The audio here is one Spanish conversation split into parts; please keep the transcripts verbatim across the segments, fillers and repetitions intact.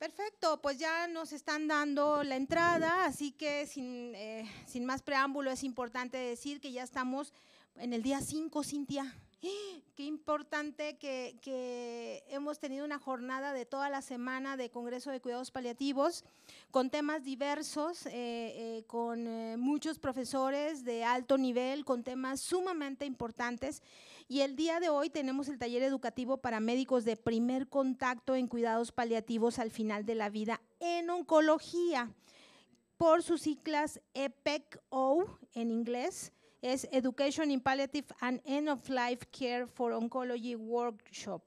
Perfecto, pues ya nos están dando la entrada, así que sin, eh, sin más preámbulo es importante decir que ya estamos en el día cinco, Cintia. Qué importante que, que hemos tenido una jornada de toda la semana de Congreso de Cuidados Paliativos con temas diversos, eh, eh, con eh, muchos profesores de alto nivel, con temas sumamente importantes. Y el día de hoy tenemos el taller educativo para médicos de primer contacto en cuidados paliativos al final de la vida en oncología, por sus siglas E P E C O en inglés. Es Education in Palliative and End of Life Care for Oncology Workshop.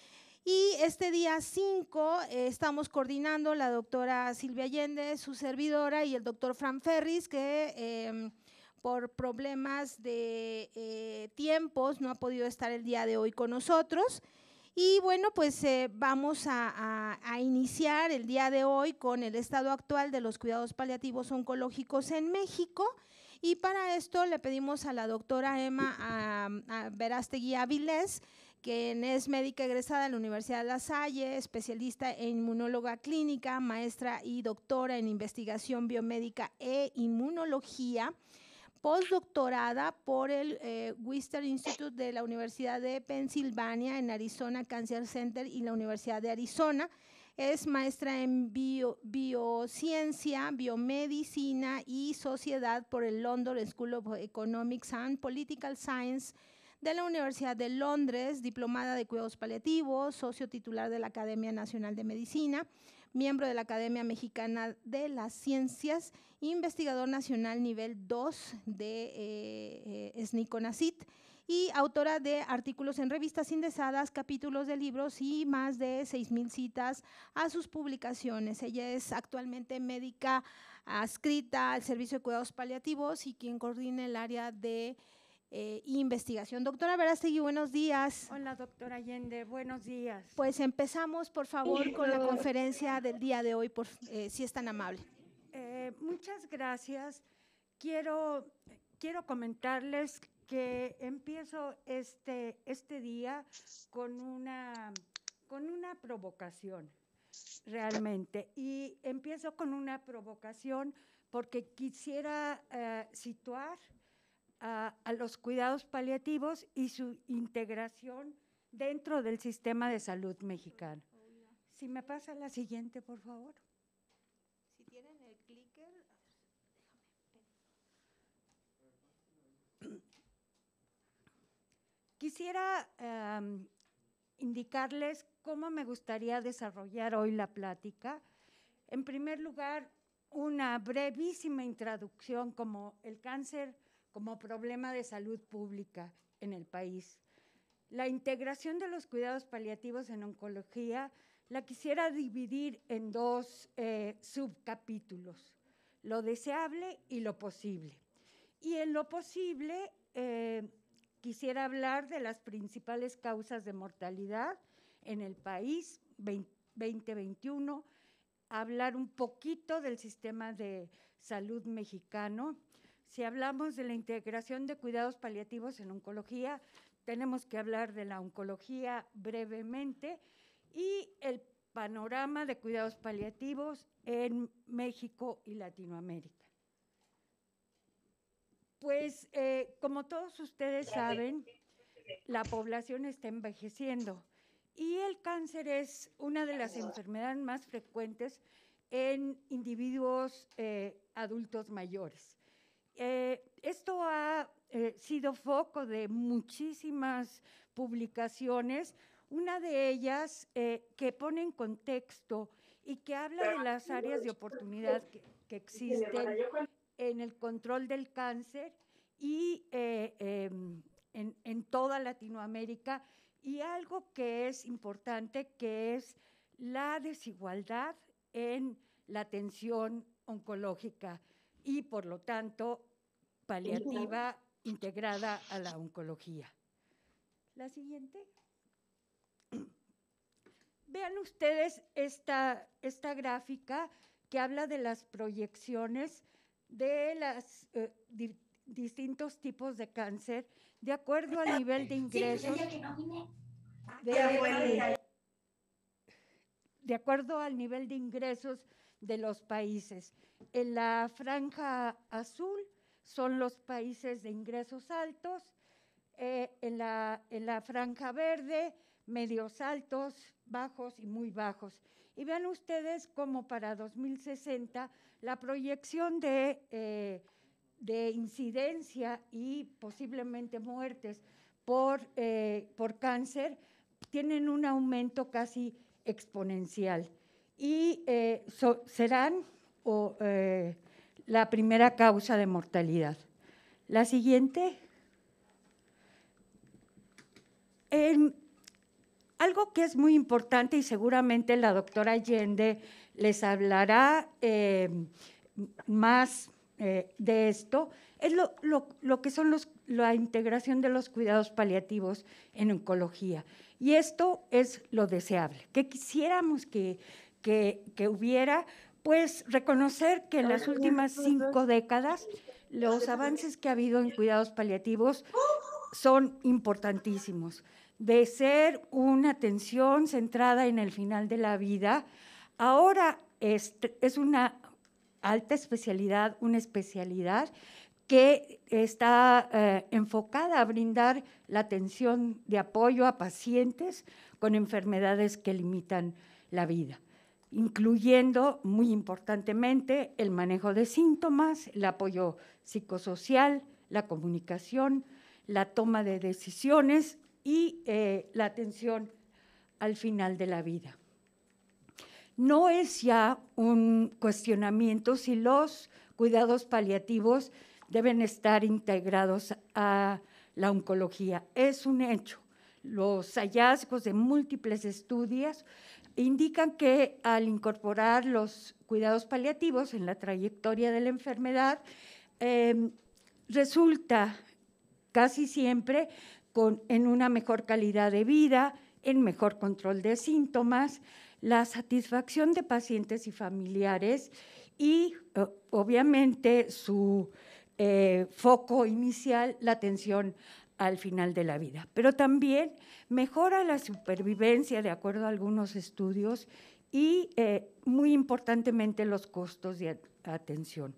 Y este día cinco eh, estamos coordinando la doctora Silvia Allende, su servidora, y el doctor Fran Ferris, que eh, por problemas de eh, tiempos no ha podido estar el día de hoy con nosotros. Y bueno, pues eh, vamos a, a, a iniciar el día de hoy con el estado actual de los cuidados paliativos oncológicos en México. Y para esto le pedimos a la doctora Emma a, a Verástegui Avilés, quien es médica egresada de la Universidad de La Salle, especialista en inmunóloga clínica, maestra y doctora en investigación biomédica e inmunología, postdoctorada por el eh, Wistar Institute de la Universidad de Pensilvania en Arizona Cancer Center y la Universidad de Arizona. Es maestra en bio, biociencia, biomedicina y sociedad por el London School of Economics and Political Science de la Universidad de Londres, diplomada de cuidados paliativos, socio titular de la Academia Nacional de Medicina, miembro de la Academia Mexicana de las Ciencias, investigador nacional nivel dos de eh, eh, SNICONACYT y autora de artículos en revistas indexadas, capítulos de libros y más de seis mil citas a sus publicaciones. Ella es actualmente médica adscrita al Servicio de Cuidados Paliativos y quien coordina el área de Eh, investigación. Doctora Verástegui, buenos días. Hola, doctora Allende, buenos días. Pues empezamos, por favor, con la conferencia del día de hoy, por, eh, si es tan amable. Eh, muchas gracias. Quiero, quiero comentarles que empiezo este, este día con una, con una provocación, realmente. Y empiezo con una provocación porque quisiera eh, situar A, a los cuidados paliativos y su integración dentro del sistema de salud mexicano. Si me pasa la siguiente, por favor. Si tienen el clicker, déjame. Quisiera um, indicarles cómo me gustaría desarrollar hoy la plática. En primer lugar, una brevísima introducción como el cáncer como problema de salud pública en el país. La integración de los cuidados paliativos en oncología la quisiera dividir en dos eh, subcapítulos, lo deseable y lo posible. Y en lo posible eh, quisiera hablar de las principales causas de mortalidad en el país veinte veintiuno, hablar un poquito del sistema de salud mexicano. Si hablamos de la integración de cuidados paliativos en oncología, tenemos que hablar de la oncología brevemente y el panorama de cuidados paliativos en México y Latinoamérica. Pues, eh, como todos ustedes saben, la población está envejeciendo y el cáncer es una de las enfermedades más frecuentes en individuos eh, adultos mayores. Eh, esto ha eh, sido foco de muchísimas publicaciones, una de ellas eh, que pone en contexto y que habla de las áreas de oportunidad que, que existen en el control del cáncer y eh, eh, en, en toda Latinoamérica, y algo que es importante, que es la desigualdad en la atención oncológica y, por lo tanto, paliativa integrada a la oncología. La siguiente. Vean ustedes esta, esta gráfica que habla de las proyecciones de los eh, di, distintos tipos de cáncer de acuerdo al nivel de ingresos. De, de acuerdo al nivel de ingresos de los países. En la franja azul son los países de ingresos altos, eh, en, la, en la franja verde, medios altos, bajos y muy bajos. Y vean ustedes cómo para dos mil sesenta la proyección de, eh, de incidencia y posiblemente muertes por, eh, por cáncer tienen un aumento casi exponencial y eh, so, serán o, eh, la primera causa de mortalidad. La siguiente. Eh, algo que es muy importante y seguramente la doctora Allende les hablará eh, más eh, de esto, es lo, lo, lo que son los, la integración de los cuidados paliativos en oncología. Y esto es lo deseable, que quisiéramos que, que, que hubiera, pues reconocer que en las últimas cinco décadas los avances que ha habido en cuidados paliativos son importantísimos. De ser una atención centrada en el final de la vida, ahora es, es una alta especialidad, una especialidad que está eh, enfocada a brindar la atención de apoyo a pacientes con enfermedades que limitan la vida, incluyendo, muy importantemente, el manejo de síntomas, el apoyo psicosocial, la comunicación, la toma de decisiones y eh, la atención al final de la vida. No es ya un cuestionamiento si los cuidados paliativos deben estar integrados a la oncología. Es un hecho. Los hallazgos de múltiples estudios indican que al incorporar los cuidados paliativos en la trayectoria de la enfermedad, eh, resulta casi siempre con, en una mejor calidad de vida, en mejor control de síntomas, la satisfacción de pacientes y familiares y, uh, obviamente, su eh, foco inicial, la atención al final de la vida. Pero también mejora la supervivencia, de acuerdo a algunos estudios, y, eh, muy importantemente, los costos de atención.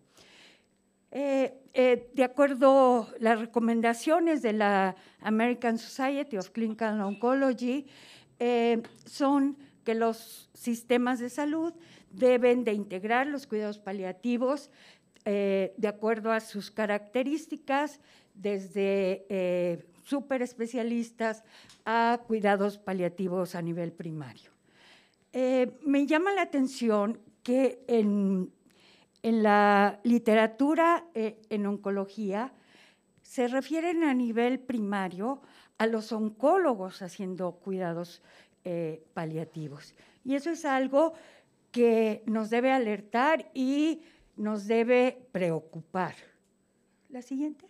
Eh, eh, de acuerdo a las recomendaciones de la American Society of Clinical Oncology, eh, son que los sistemas de salud deben de integrar los cuidados paliativos eh, de acuerdo a sus características, desde eh, superespecialistas a cuidados paliativos a nivel primario. Eh, me llama la atención que en, en la literatura eh, en oncología se refieren a nivel primario a los oncólogos haciendo cuidados eh, paliativos. Y eso es algo que nos debe alertar y nos debe preocupar. La siguiente.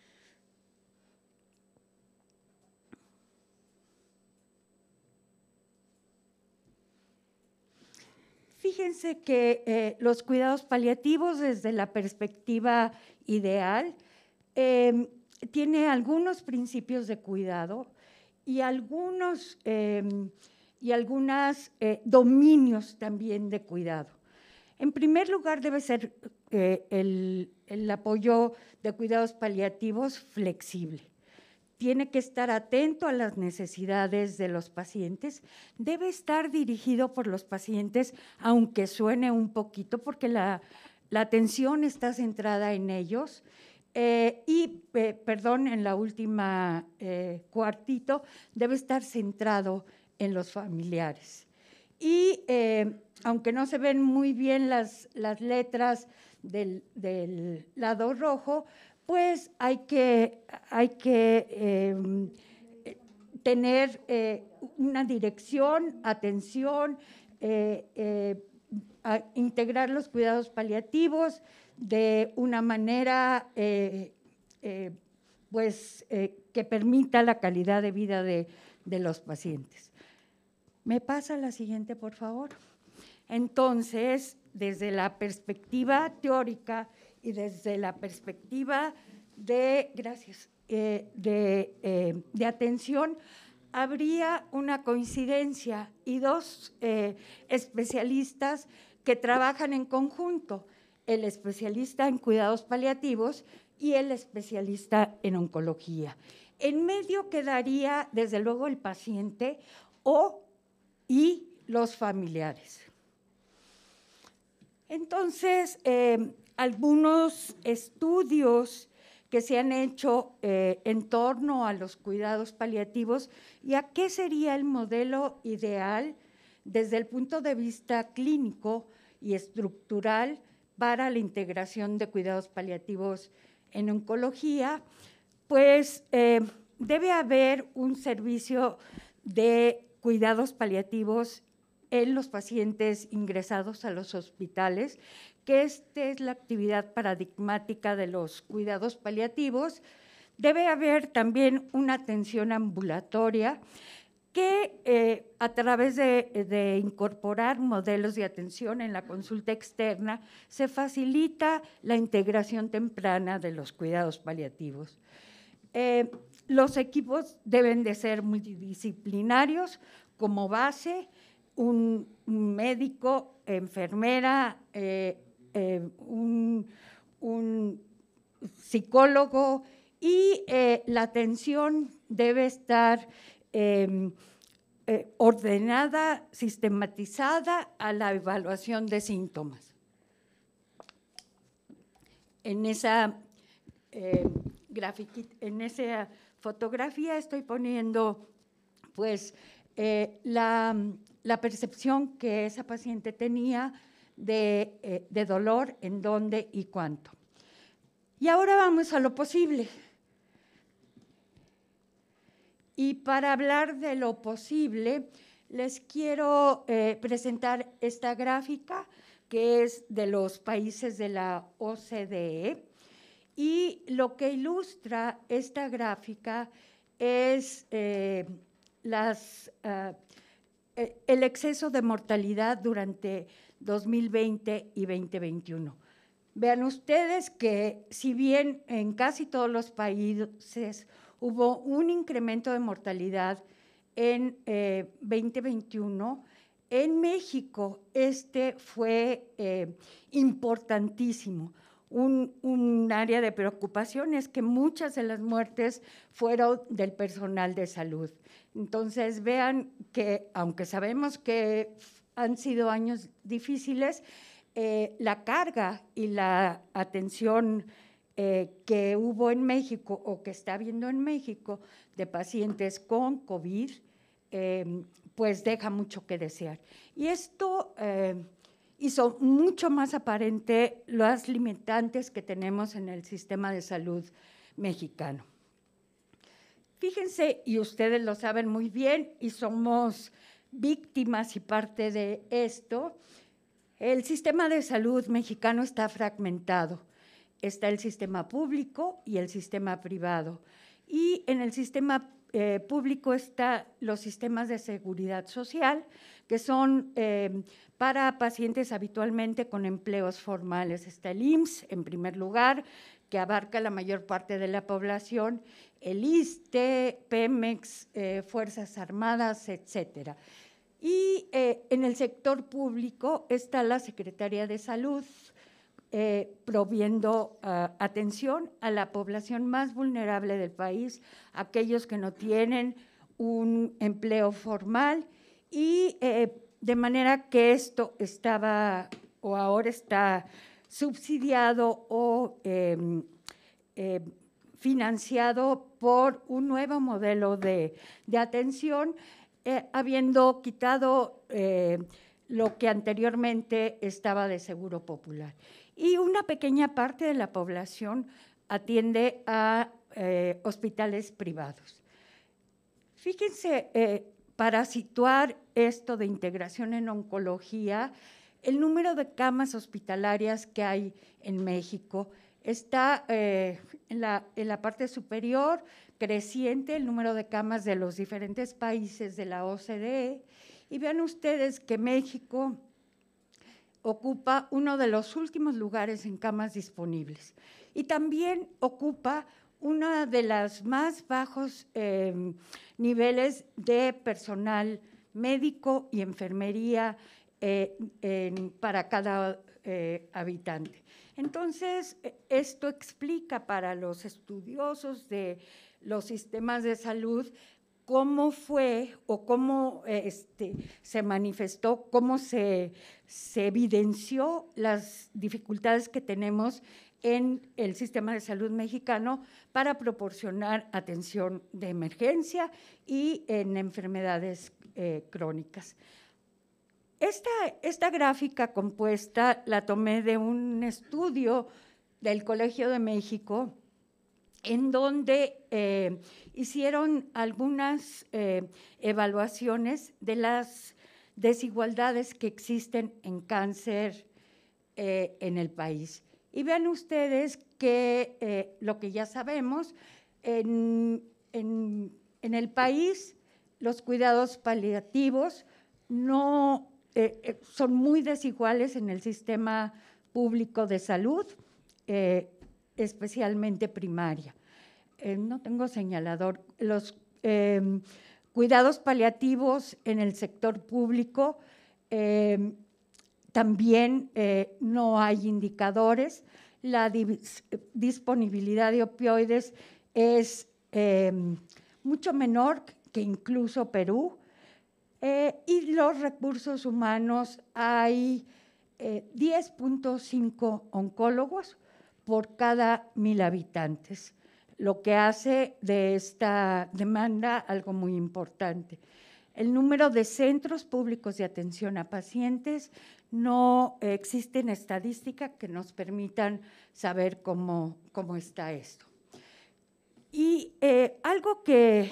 Fíjense que eh, los cuidados paliativos desde la perspectiva ideal eh, tiene algunos principios de cuidado y algunos eh, y algunos eh, dominios también de cuidado. En primer lugar, debe ser eh, el, el apoyo de cuidados paliativos flexible. Tiene que estar atento a las necesidades de los pacientes, debe estar dirigido por los pacientes, aunque suene un poquito, porque la, la atención está centrada en ellos. Eh, y, eh, perdón, en la última eh, cuartito, debe estar centrado en los familiares. Y eh, aunque no se ven muy bien las, las letras del, del lado rojo, pues hay que, hay que eh, tener eh, una dirección, atención, eh, eh, a integrar los cuidados paliativos de una manera eh, eh, pues, eh, que permita la calidad de vida de, de los pacientes. ¿Me pasa la siguiente, por favor? Entonces, desde la perspectiva teórica y desde la perspectiva de, gracias, eh, de, eh, de atención habría una coincidencia y dos eh, especialistas que trabajan en conjunto, el especialista en cuidados paliativos y el especialista en oncología. En medio quedaría, desde luego, el paciente o y los familiares. Entonces, eh, algunos estudios que se han hecho eh, en torno a los cuidados paliativos y a qué sería el modelo ideal desde el punto de vista clínico y estructural para la integración de cuidados paliativos en oncología, pues eh, debe haber un servicio de cuidados paliativos en los pacientes ingresados a los hospitales, que esta es la actividad paradigmática de los cuidados paliativos. Debe haber también una atención ambulatoria que eh, a través de, de incorporar modelos de atención en la consulta externa se facilita la integración temprana de los cuidados paliativos. Eh, los equipos deben de ser multidisciplinarios como base, un, un médico, enfermera, eh, eh, un, un psicólogo y eh, la atención debe estar eh, eh, ordenada, sistematizada a la evaluación de síntomas. En esa, eh, en esa fotografía estoy poniendo pues eh, la, la percepción que esa paciente tenía de, eh, de dolor, en dónde y cuánto. Y ahora vamos a lo posible. Y para hablar de lo posible, les quiero eh, presentar esta gráfica que es de los países de la O C D E. Y lo que ilustra esta gráfica es eh, las, uh, el exceso de mortalidad durante dos mil veinte y dos mil veintiuno. Vean ustedes que si bien en casi todos los países hubo un incremento de mortalidad en eh, dos mil veintiuno, en México este fue eh, importantísimo. Un, un área de preocupación es que muchas de las muertes fueron del personal de salud. Entonces vean que aunque sabemos que han sido años difíciles, eh, la carga y la atención eh, que hubo en México o que está habiendo en México de pacientes con COVID, eh, pues deja mucho que desear. Y esto eh, hizo mucho más aparente las limitantes que tenemos en el sistema de salud mexicano. Fíjense, y ustedes lo saben muy bien, y somos víctimas y parte de esto, el sistema de salud mexicano está fragmentado. Está el sistema público y el sistema privado. Y en el sistema eh, público están los sistemas de seguridad social, que son eh, para pacientes habitualmente con empleos formales. Está el I M S S, en primer lugar, que abarca la mayor parte de la población, el ISSSTE, Pemex, eh, Fuerzas Armadas, etcétera. Y eh, en el sector público está la Secretaría de Salud, eh, proviendo uh, atención a la población más vulnerable del país, aquellos que no tienen un empleo formal y eh, de manera que esto estaba o ahora está subsidiado o eh, eh, financiado por un nuevo modelo de, de atención, eh, habiendo quitado eh, lo que anteriormente estaba de Seguro Popular. Y una pequeña parte de la población atiende a eh, hospitales privados. Fíjense, eh, para situar esto de integración en oncología, el número de camas hospitalarias que hay en México está eh, en, la, en la parte superior, creciente el número de camas de los diferentes países de la O C D E, y vean ustedes que México ocupa uno de los últimos lugares en camas disponibles y también ocupa uno de los más bajos eh, niveles de personal médico y enfermería eh, en, para cada eh, habitante. Entonces, esto explica para los estudiosos de los sistemas de salud cómo fue o cómo este, se manifestó, cómo se, se evidenció las dificultades que tenemos en el sistema de salud mexicano para proporcionar atención de emergencia y en enfermedades eh, crónicas. Esta, esta gráfica compuesta la tomé de un estudio del Colegio de México en donde eh, hicieron algunas eh, evaluaciones de las desigualdades que existen en cáncer eh, en el país. Y vean ustedes que eh, lo que ya sabemos, en, en, en el país los cuidados paliativos no eh, eh, son muy desiguales en el sistema público de salud, eh, especialmente primaria. Eh, no tengo señalador. Los eh, cuidados paliativos en el sector público eh, también eh, no hay indicadores. La disponibilidad de opioides es eh, mucho menor que incluso Perú. Eh, y los recursos humanos, hay eh, diez punto cinco oncólogos por cada mil habitantes, lo que hace de esta demanda algo muy importante. El número de centros públicos de atención a pacientes, no eh, existen estadísticas que nos permitan saber cómo, cómo está esto. Y eh, algo que,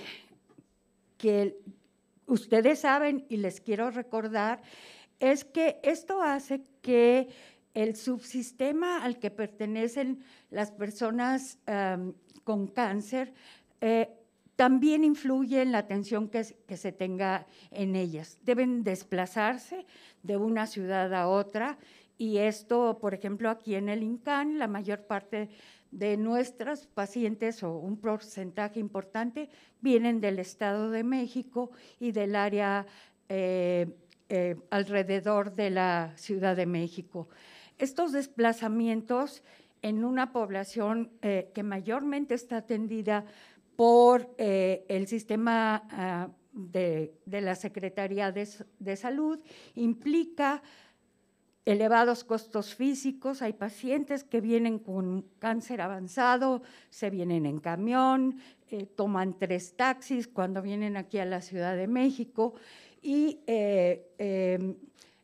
que ustedes saben y les quiero recordar es que esto hace que el subsistema al que pertenecen las personas um, con cáncer eh, también influye en la atención que, que se tenga en ellas. Deben desplazarse de una ciudad a otra y esto, por ejemplo, aquí en el INCAN, la mayor parte de nuestras pacientes o un porcentaje importante vienen del Estado de México y del área eh, eh, alrededor de la Ciudad de México. Estos desplazamientos en una población eh, que mayormente está atendida por eh, el sistema uh, de, de la Secretaría de, de Salud implica elevados costos físicos. Hay pacientes que vienen con cáncer avanzado, se vienen en camión, eh, toman tres taxis cuando vienen aquí a la Ciudad de México y eh, eh,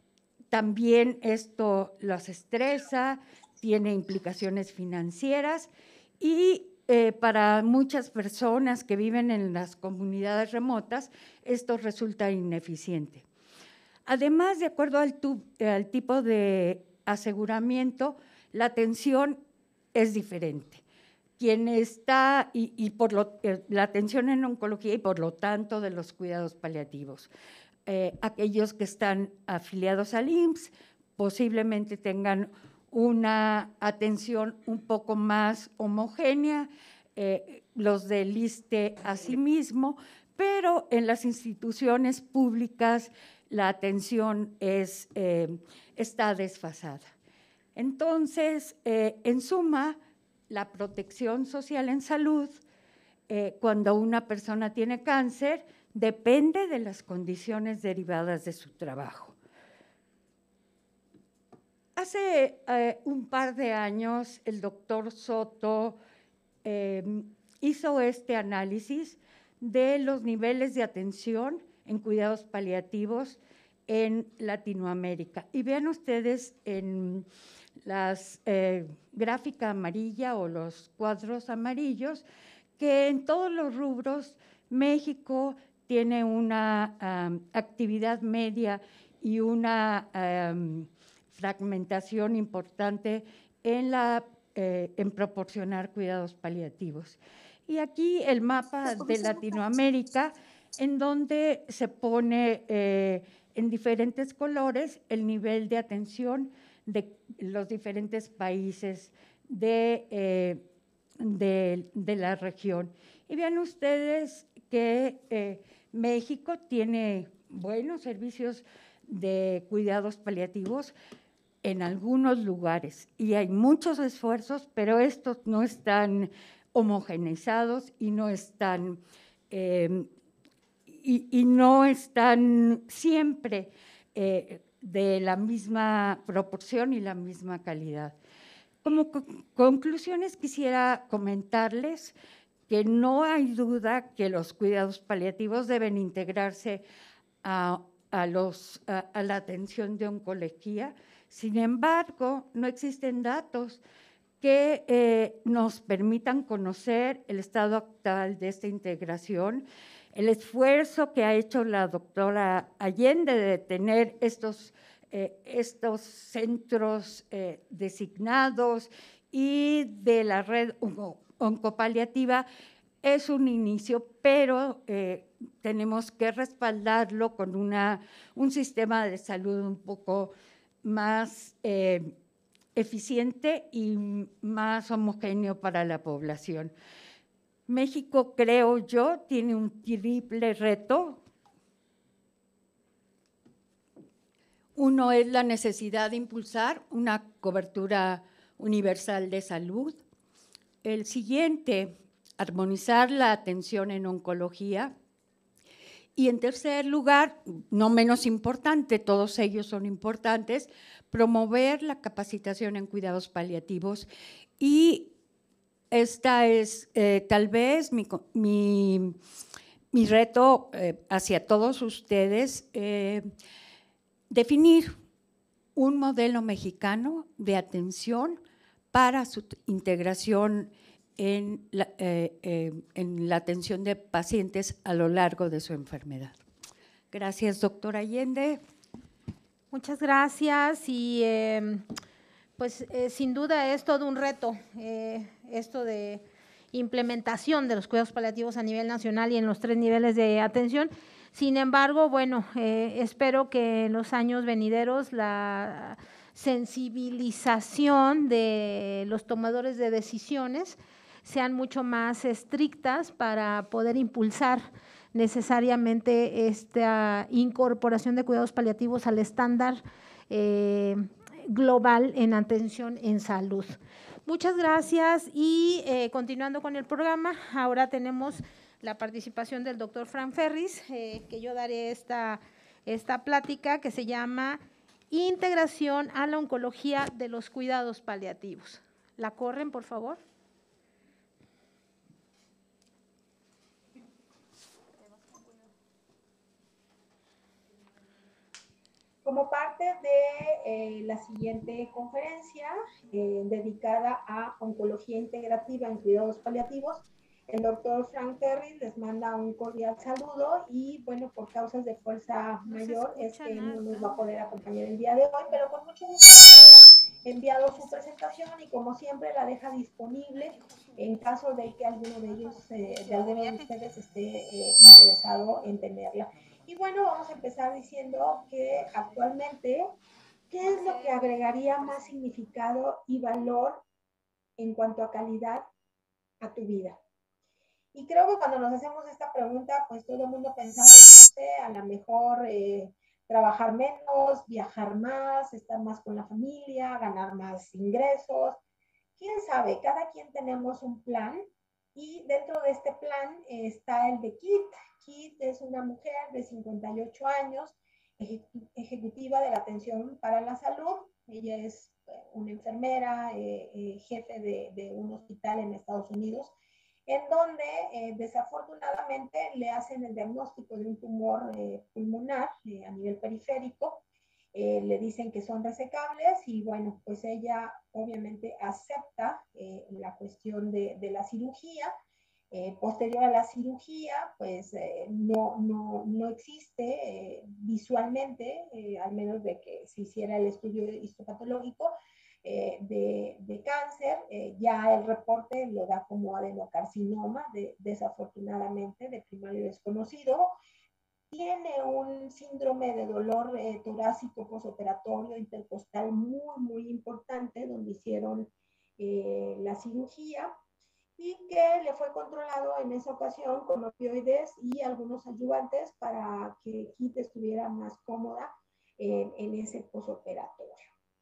también esto los estresa, tiene implicaciones financieras y eh, para muchas personas que viven en las comunidades remotas, esto resulta ineficiente. Además, de acuerdo al, tu, al tipo de aseguramiento, la atención es diferente. Quien está, y, y por lo, eh, la atención en oncología y por lo tanto de los cuidados paliativos. Eh, aquellos que están afiliados al I M S S posiblemente tengan una atención un poco más homogénea, eh, los del ISSSTE asimismo, pero en las instituciones públicas la atención es, eh, está desfasada. Entonces, eh, en suma, la protección social en salud, eh, cuando una persona tiene cáncer, depende de las condiciones derivadas de su trabajo. Hace eh, un par de años, el doctor Soto eh, hizo este análisis de los niveles de atención en cuidados paliativos en Latinoamérica. Y vean ustedes en la eh, gráfica amarilla o los cuadros amarillos que en todos los rubros México tiene una um, actividad media y una um, fragmentación importante en, la, eh, en proporcionar cuidados paliativos. Y aquí el mapa de Latinoamérica, en donde se pone eh, en diferentes colores el nivel de atención de los diferentes países de, eh, de, de la región. Y vean ustedes que eh, México tiene buenos servicios de cuidados paliativos en algunos lugares y hay muchos esfuerzos, pero estos no están homogeneizados y no están, eh, y, y no están siempre eh, de la misma proporción y la misma calidad. Como co conclusiones quisiera comentarles que no hay duda que los cuidados paliativos deben integrarse a, a, los, a, a la atención de oncología. Sin embargo, no existen datos que eh, nos permitan conocer el estado actual de esta integración, el esfuerzo que ha hecho la doctora Allende de tener estos, eh, estos centros eh, designados y de la red oncopaliativa es un inicio, pero eh, tenemos que respaldarlo con una, un sistema de salud un poco más eh, eficiente y más homogéneo para la población. México, creo yo, tiene un triple reto. Uno es la necesidad de impulsar una cobertura universal de salud. El siguiente, armonizar la atención en oncología. Y en tercer lugar, no menos importante, todos ellos son importantes, promover la capacitación en cuidados paliativos. Y esta es eh, tal vez mi, mi, mi reto eh, hacia todos ustedes, eh, definir un modelo mexicano de atención para su integración en la, eh, eh, en la atención de pacientes a lo largo de su enfermedad. Gracias, doctora Allende. Muchas gracias y eh, pues eh, sin duda es todo un reto eh, esto de implementación de los cuidados paliativos a nivel nacional y en los tres niveles de atención. Sin embargo, bueno, eh, espero que en los años venideros la sensibilización de los tomadores de decisiones sean mucho más estrictas para poder impulsar necesariamente esta incorporación de cuidados paliativos al estándar eh, global en atención en salud. Muchas gracias y eh, continuando con el programa, ahora tenemos la participación del doctor Frank Ferris, eh, que yo daré esta, esta plática que se llama Integración a la oncología de los cuidados paliativos. ¿La corren, por favor? Como parte de eh, la siguiente conferencia eh, dedicada a oncología integrativa en cuidados paliativos, el doctor Frank Ferris les manda un cordial saludo y, bueno, por causas de fuerza no mayor es que nada. No nos va a poder acompañar el día de hoy, pero con mucho gusto ha enviado su presentación y, como siempre, la deja disponible en caso de que alguno de ellos, eh, de alguno de ustedes esté eh, interesado en tenerla. Y bueno, vamos a empezar diciendo que actualmente, ¿qué es lo que agregaría más significado y valor en cuanto a calidad a tu vida? Y creo que cuando nos hacemos esta pregunta, pues todo el mundo pensamos, no sé, a lo mejor eh, trabajar menos, viajar más, estar más con la familia, ganar más ingresos. ¿Quién sabe? Cada quien tenemos un plan y dentro de este plan eh, está el de Kit. Kit es una mujer de cincuenta y ocho años, ejecutiva de la atención para la salud. Ella es una enfermera, eh, eh, jefe de, de un hospital en Estados Unidos, en donde eh, desafortunadamente le hacen el diagnóstico de un tumor eh, pulmonar eh, a nivel periférico. Eh, le dicen que son resecables y bueno, pues ella obviamente acepta eh, la cuestión de, de la cirugía. Eh, posterior a la cirugía, pues eh, no, no, no existe eh, visualmente, eh, al menos de que se hiciera el estudio histopatológico eh, de, de cáncer, eh, ya el reporte lo da como adenocarcinoma, de, desafortunadamente, de primario desconocido. Tiene un síndrome de dolor eh, torácico posoperatorio intercostal muy, muy importante, donde hicieron eh, la cirugía. y que le fue controlado en esa ocasión con opioides y algunos ayudantes para que Kit estuviera más cómoda en, en ese posoperatorio.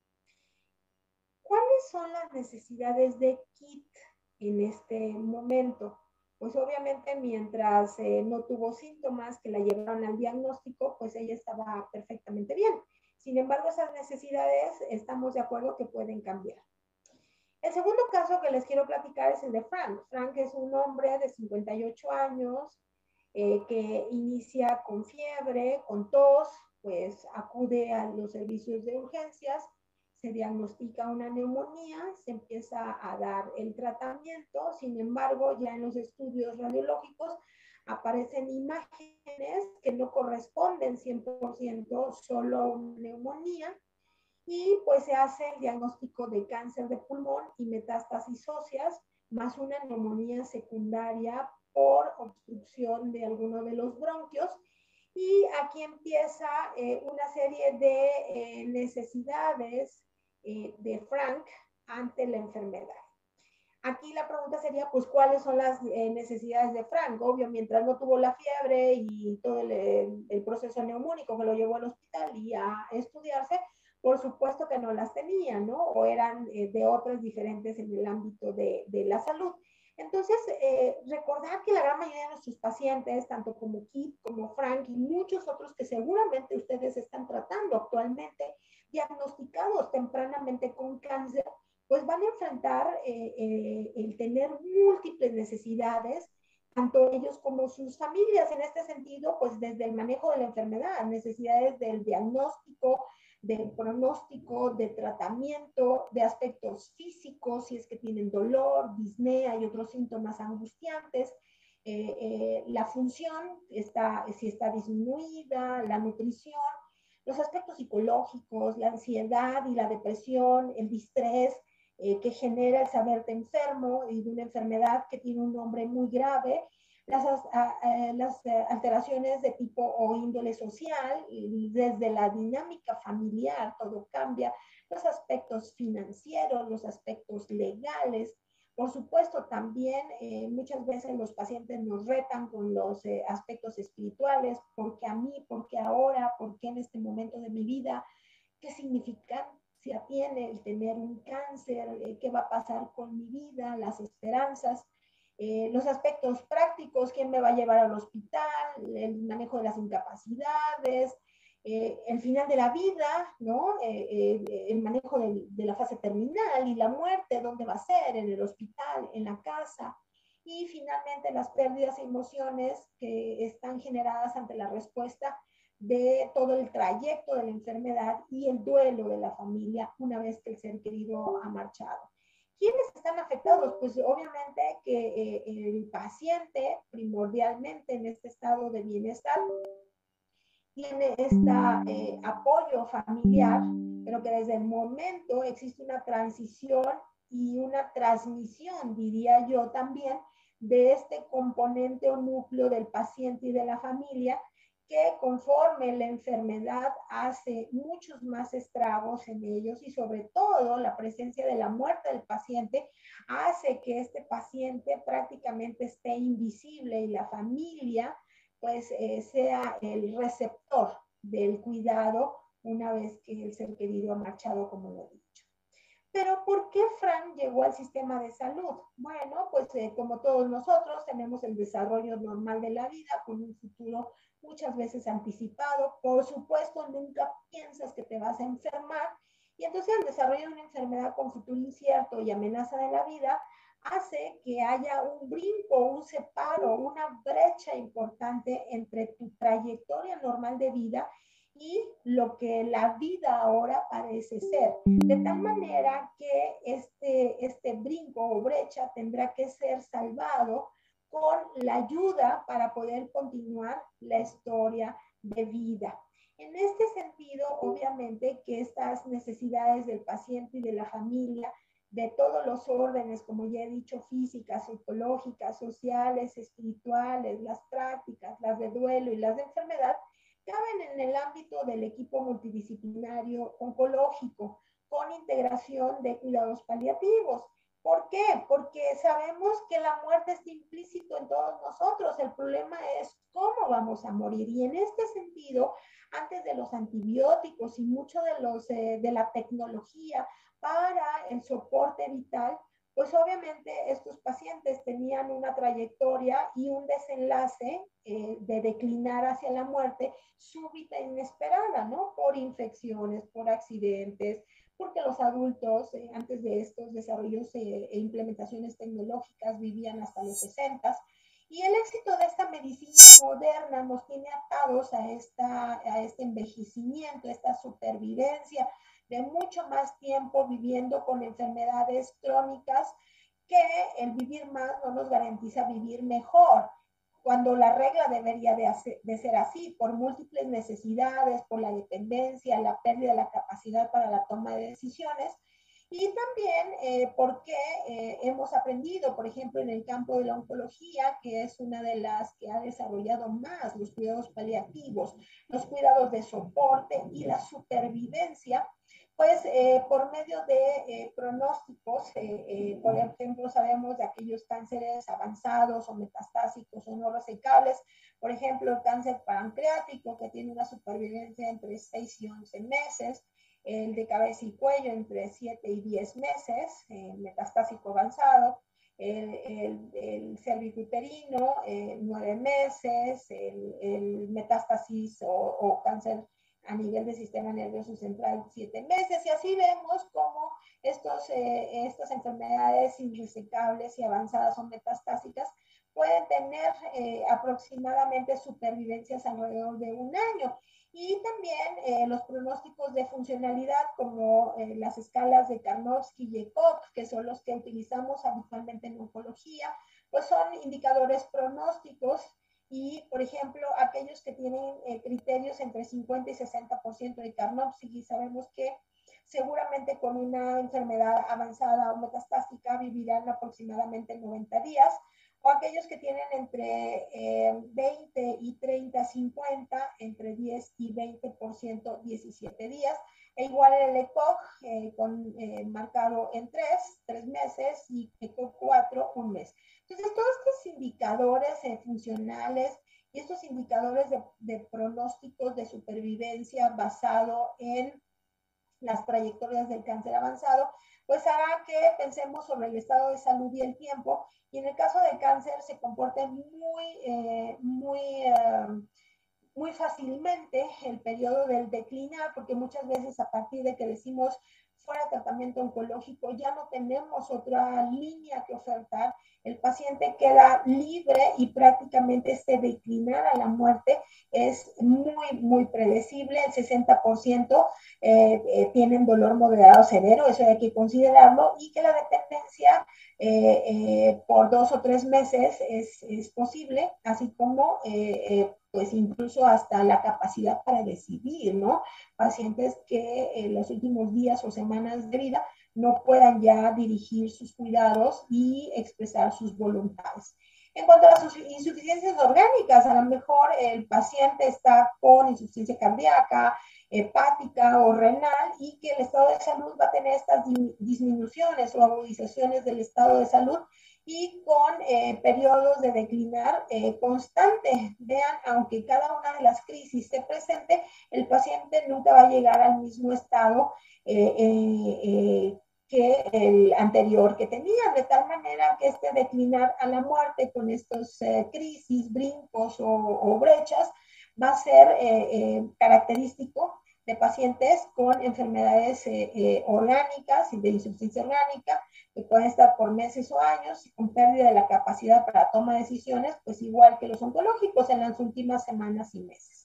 ¿Cuáles son las necesidades de Kit en este momento? Pues obviamente mientras eh, no tuvo síntomas que la llevaron al diagnóstico, pues ella estaba perfectamente bien. Sin embargo, esas necesidades estamos de acuerdo que pueden cambiar. El segundo caso que les quiero platicar es el de Frank. Frank es un hombre de cincuenta y ocho años eh, que inicia con fiebre, con tos, pues acude a los servicios de urgencias, se diagnostica una neumonía, se empieza a dar el tratamiento, sin embargo, ya en los estudios radiológicos aparecen imágenes que no corresponden cien por ciento solo a una neumonía, y pues se hace el diagnóstico de cáncer de pulmón y metástasis óseas, más una neumonía secundaria por obstrucción de alguno de los bronquios. Y aquí empieza eh, una serie de eh, necesidades eh, de Frank ante la enfermedad. Aquí la pregunta sería, pues, ¿cuáles son las eh, necesidades de Frank? Obvio, mientras no tuvo la fiebre y todo el, el proceso neumónico que lo llevó al hospital y a estudiarse, por supuesto que no las tenía, ¿no? O eran eh, de otras diferentes en el ámbito de, de la salud. Entonces, eh, recordar que la gran mayoría de nuestros pacientes, tanto como Kit, como Frank y muchos otros que seguramente ustedes están tratando actualmente, diagnosticados tempranamente con cáncer, pues van a enfrentar eh, eh, el tener múltiples necesidades, tanto ellos como sus familias. En este sentido, pues desde el manejo de la enfermedad, necesidades del diagnóstico, del pronóstico, de tratamiento, de aspectos físicos, si es que tienen dolor, disnea y otros síntomas angustiantes, eh, eh, la función, está, si está disminuida, la nutrición, los aspectos psicológicos, la ansiedad y la depresión, el distrés eh, que genera el saberte enfermo y de una enfermedad que tiene un nombre muy grave, las, a, a, las alteraciones de tipo o índole social, y desde la dinámica familiar todo cambia, los aspectos financieros, los aspectos legales. Por supuesto, también eh, muchas veces los pacientes nos retan con los eh, aspectos espirituales, ¿por qué a mí? ¿Por qué ahora? ¿Por qué en este momento de mi vida? ¿Qué significancia tiene el tener un cáncer? Eh, ¿Qué va a pasar con mi vida? Las esperanzas. Eh, los aspectos prácticos, quién me va a llevar al hospital, el manejo de las incapacidades, eh, el final de la vida, ¿no? Eh, eh, el manejo de, de la fase terminal y la muerte, ¿dónde va a ser? En el hospital, en la casa. Y finalmente las pérdidas e emociones que están generadas ante la respuesta de todo el trayecto de la enfermedad y el duelo de la familia una vez que el ser querido ha marchado. ¿Quiénes están afectados? Pues obviamente que eh, el paciente primordialmente en este estado de bienestar tiene este eh, apoyo familiar, pero que desde el momento existe una transición y una transmisión, diría yo también, de este componente o núcleo del paciente y de la familia, que conforme la enfermedad hace muchos más estragos en ellos y sobre todo la presencia de la muerte del paciente hace que este paciente prácticamente esté invisible y la familia pues eh, sea el receptor del cuidado una vez que el ser querido ha marchado, como lo he dicho. Pero ¿por qué Frank llegó al sistema de salud? Bueno, pues eh, como todos nosotros tenemos el desarrollo normal de la vida con un futuro muchas veces anticipado. Por supuesto, nunca piensas que te vas a enfermar y entonces el desarrollo de una enfermedad con futuro incierto y amenaza de la vida hace que haya un brinco, un separo, una brecha importante entre tu trayectoria normal de vida y lo que la vida ahora parece ser. De tal manera que este, este brinco o brecha tendrá que ser salvado con la ayuda para poder continuar la historia de vida. En este sentido, obviamente que estas necesidades del paciente y de la familia, de todos los órdenes, como ya he dicho, físicas, psicológicas, sociales, espirituales, las prácticas, las de duelo y las de enfermedad, caben en el ámbito del equipo multidisciplinario oncológico, con integración de cuidados paliativos. ¿Por qué? Porque sabemos que la muerte está implícito en todos nosotros. El problema es cómo vamos a morir. Y en este sentido, antes de los antibióticos y mucho de, los, eh, de la tecnología para el soporte vital, pues obviamente estos pacientes tenían una trayectoria y un desenlace eh, de declinar hacia la muerte súbita e inesperada, ¿no? Por infecciones, por accidentes, porque los adultos eh, antes de estos desarrollos eh, e implementaciones tecnológicas vivían hasta los sesenta. Y el éxito de esta medicina moderna nos tiene atados a, esta, a este envejecimiento, a esta supervivencia de mucho más tiempo viviendo con enfermedades crónicas, que el vivir más no nos garantiza vivir mejor, cuando la regla debería de, hacer, de ser así, por múltiples necesidades, por la dependencia, la pérdida de la capacidad para la toma de decisiones, y también eh, porque eh, hemos aprendido, por ejemplo, en el campo de la oncología, que es una de las que ha desarrollado más los cuidados paliativos, los cuidados de soporte y la supervivencia, pues eh, por medio de eh, pronósticos, eh, eh, por ejemplo, sabemos de aquellos cánceres avanzados o metastásicos o no resecables, por ejemplo, el cáncer pancreático, que tiene una supervivencia entre seis y once meses, el de cabeza y cuello entre siete y diez meses, el metastásico avanzado, el, el, el cervicuterino, eh, nueve meses, el, el metástasis o, o cáncer a nivel del sistema nervioso central, siete meses, y así vemos cómo estos, eh, estas enfermedades irresecables y avanzadas o metastásicas pueden tener eh, aproximadamente supervivencias alrededor de un año. Y también eh, los pronósticos de funcionalidad, como eh, las escalas de Karnofsky y ECOG, que son los que utilizamos habitualmente en oncología, pues son indicadores pronósticos. Y, por ejemplo, aquellos que tienen eh, criterios entre cincuenta y sesenta por ciento de Karnofsky, sabemos que seguramente con una enfermedad avanzada o metastásica vivirán aproximadamente noventa días, o aquellos que tienen entre eh, veinte y treinta, cincuenta, entre diez y veinte por ciento, diecisiete días, e igual el ECOG eh, con, eh, marcado en tres, tres meses, y ECOG cuatro, un mes. Entonces, todos estos indicadores eh, funcionales y estos indicadores de, de pronósticos de supervivencia basado en las trayectorias del cáncer avanzado, pues hará que pensemos sobre el estado de salud y el tiempo, y en el caso del cáncer se comporte muy, eh, muy, eh, muy fácilmente el periodo del declinar, porque muchas veces a partir de que decimos fuera tratamiento oncológico ya no tenemos otra línea que ofertar, el paciente queda libre y prácticamente este declinar a la muerte es muy, muy predecible. El sesenta por ciento eh, eh, tienen dolor moderado severo, eso hay que considerarlo, y que la dependencia eh, eh, por dos o tres meses es, es posible, así como eh, eh, pues incluso hasta la capacidad para decidir, ¿no? Pacientes que en los últimos días o semanas de vida no puedan ya dirigir sus cuidados y expresar sus voluntades. En cuanto a las insuficiencias orgánicas, a lo mejor el paciente está con insuficiencia cardíaca, hepática o renal, y que el estado de salud va a tener estas disminuciones o agudizaciones del estado de salud, y con eh, periodos de declinar eh, constante. Vean, aunque cada una de las crisis se presente, el paciente nunca va a llegar al mismo estado eh, eh, eh, que el anterior que tenía, de tal manera que este declinar a la muerte con estos eh, crisis, brincos o, o, brechas va a ser eh, eh, característico de pacientes con enfermedades eh, eh, orgánicas y de insuficiencia orgánica, que pueden estar por meses o años, y con pérdida de la capacidad para toma de decisiones, pues igual que los oncológicos en las últimas semanas y meses.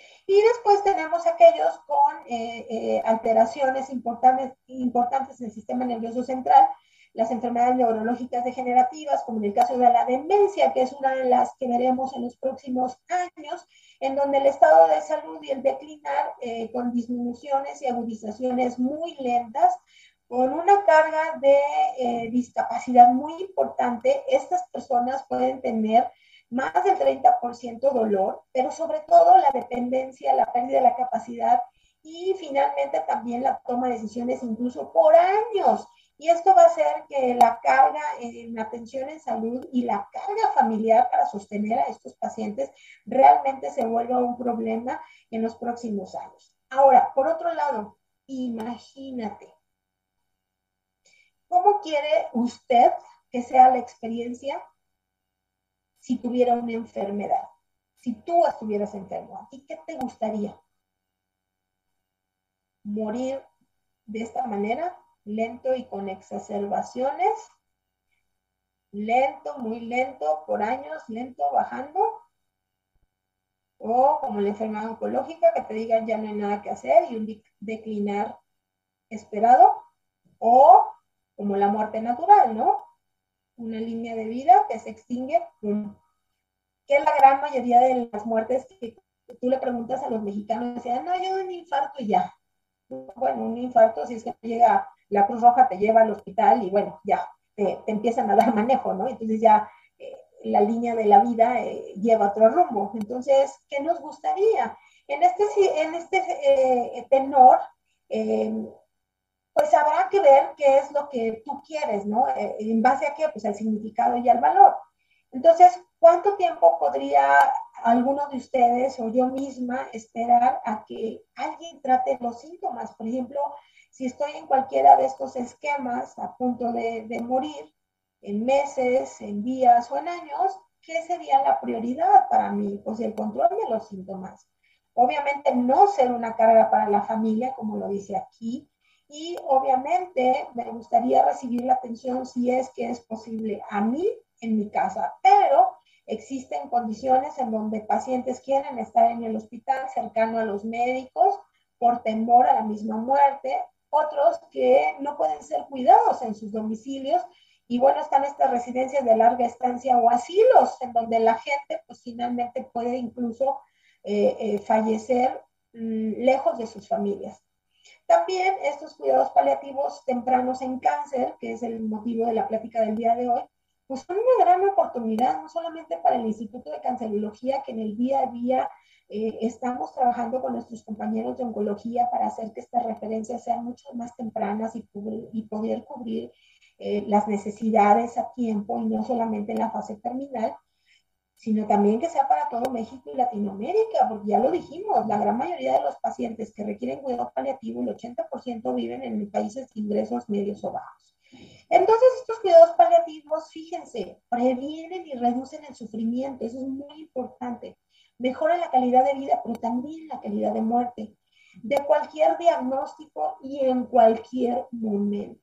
Y después tenemos aquellos con eh, eh, alteraciones importantes, importantes en el sistema nervioso central, las enfermedades neurológicas degenerativas, como en el caso de la demencia, que es una de las que veremos en los próximos años, en donde el estado de salud y el declinar eh, con disminuciones y agudizaciones muy lentas, con una carga de eh, discapacidad muy importante. Estas personas pueden tener más del treinta por ciento dolor, pero sobre todo la dependencia, la pérdida de la capacidad, y finalmente también la toma de decisiones incluso por años. Y esto va a hacer que la carga en atención en salud y la carga familiar para sostener a estos pacientes realmente se vuelva un problema en los próximos años. Ahora, por otro lado, imagínate, ¿cómo quiere usted que sea la experiencia si tuviera una enfermedad? Si tú estuvieras enfermo, ¿a ti qué te gustaría? ¿Morir de esta manera, lento y con exacerbaciones? Lento, muy lento, por años, lento, bajando. O como la enfermedad oncológica, que te digan ya no hay nada que hacer y un declinar esperado. O como la muerte natural, ¿no? Una línea de vida que se extingue, ¡pum! Que es la gran mayoría de las muertes que tú le preguntas a los mexicanos, decían, no, yo un infarto y ya. Bueno, un infarto, si es que llega la Cruz Roja, te lleva al hospital y bueno, ya, te, te empiezan a dar manejo, ¿no? Entonces ya eh, la línea de la vida eh, lleva otro rumbo. Entonces, ¿qué nos gustaría? En este, en este eh, tenor, eh, pues habrá que ver qué es lo que tú quieres, ¿no? Eh, en base a qué, pues al significado y al valor. Entonces, ¿cuánto tiempo podría alguno de ustedes o yo misma esperar a que alguien trate los síntomas? Por ejemplo, si estoy en cualquiera de estos esquemas a punto de, de morir, en meses, en días o en años, ¿qué sería la prioridad para mí? Pues el control de los síntomas. Obviamente no ser una carga para la familia, como lo dice aquí, y obviamente me gustaría recibir la atención si es que es posible a mí en mi casa, pero existen condiciones en donde pacientes quieren estar en el hospital cercano a los médicos por temor a la misma muerte, otros que no pueden ser cuidados en sus domicilios y bueno, están estas residencias de larga estancia o asilos en donde la gente pues finalmente puede incluso eh, eh, fallecer mmm, lejos de sus familias. También estos cuidados paliativos tempranos en cáncer, que es el motivo de la plática del día de hoy, pues son una gran oportunidad, no solamente para el Instituto de Cancerología, que en el día a día eh, estamos trabajando con nuestros compañeros de oncología para hacer que estas referencias sean mucho más tempranas y, y poder cubrir eh, las necesidades a tiempo y no solamente en la fase terminal, sino también que sea para todo México y Latinoamérica, porque ya lo dijimos, la gran mayoría de los pacientes que requieren cuidado paliativo, el ochenta por ciento viven en países de ingresos medios o bajos. Entonces, estos cuidados paliativos, fíjense, previenen y reducen el sufrimiento, eso es muy importante. Mejoran la calidad de vida, pero también la calidad de muerte, de cualquier diagnóstico y en cualquier momento.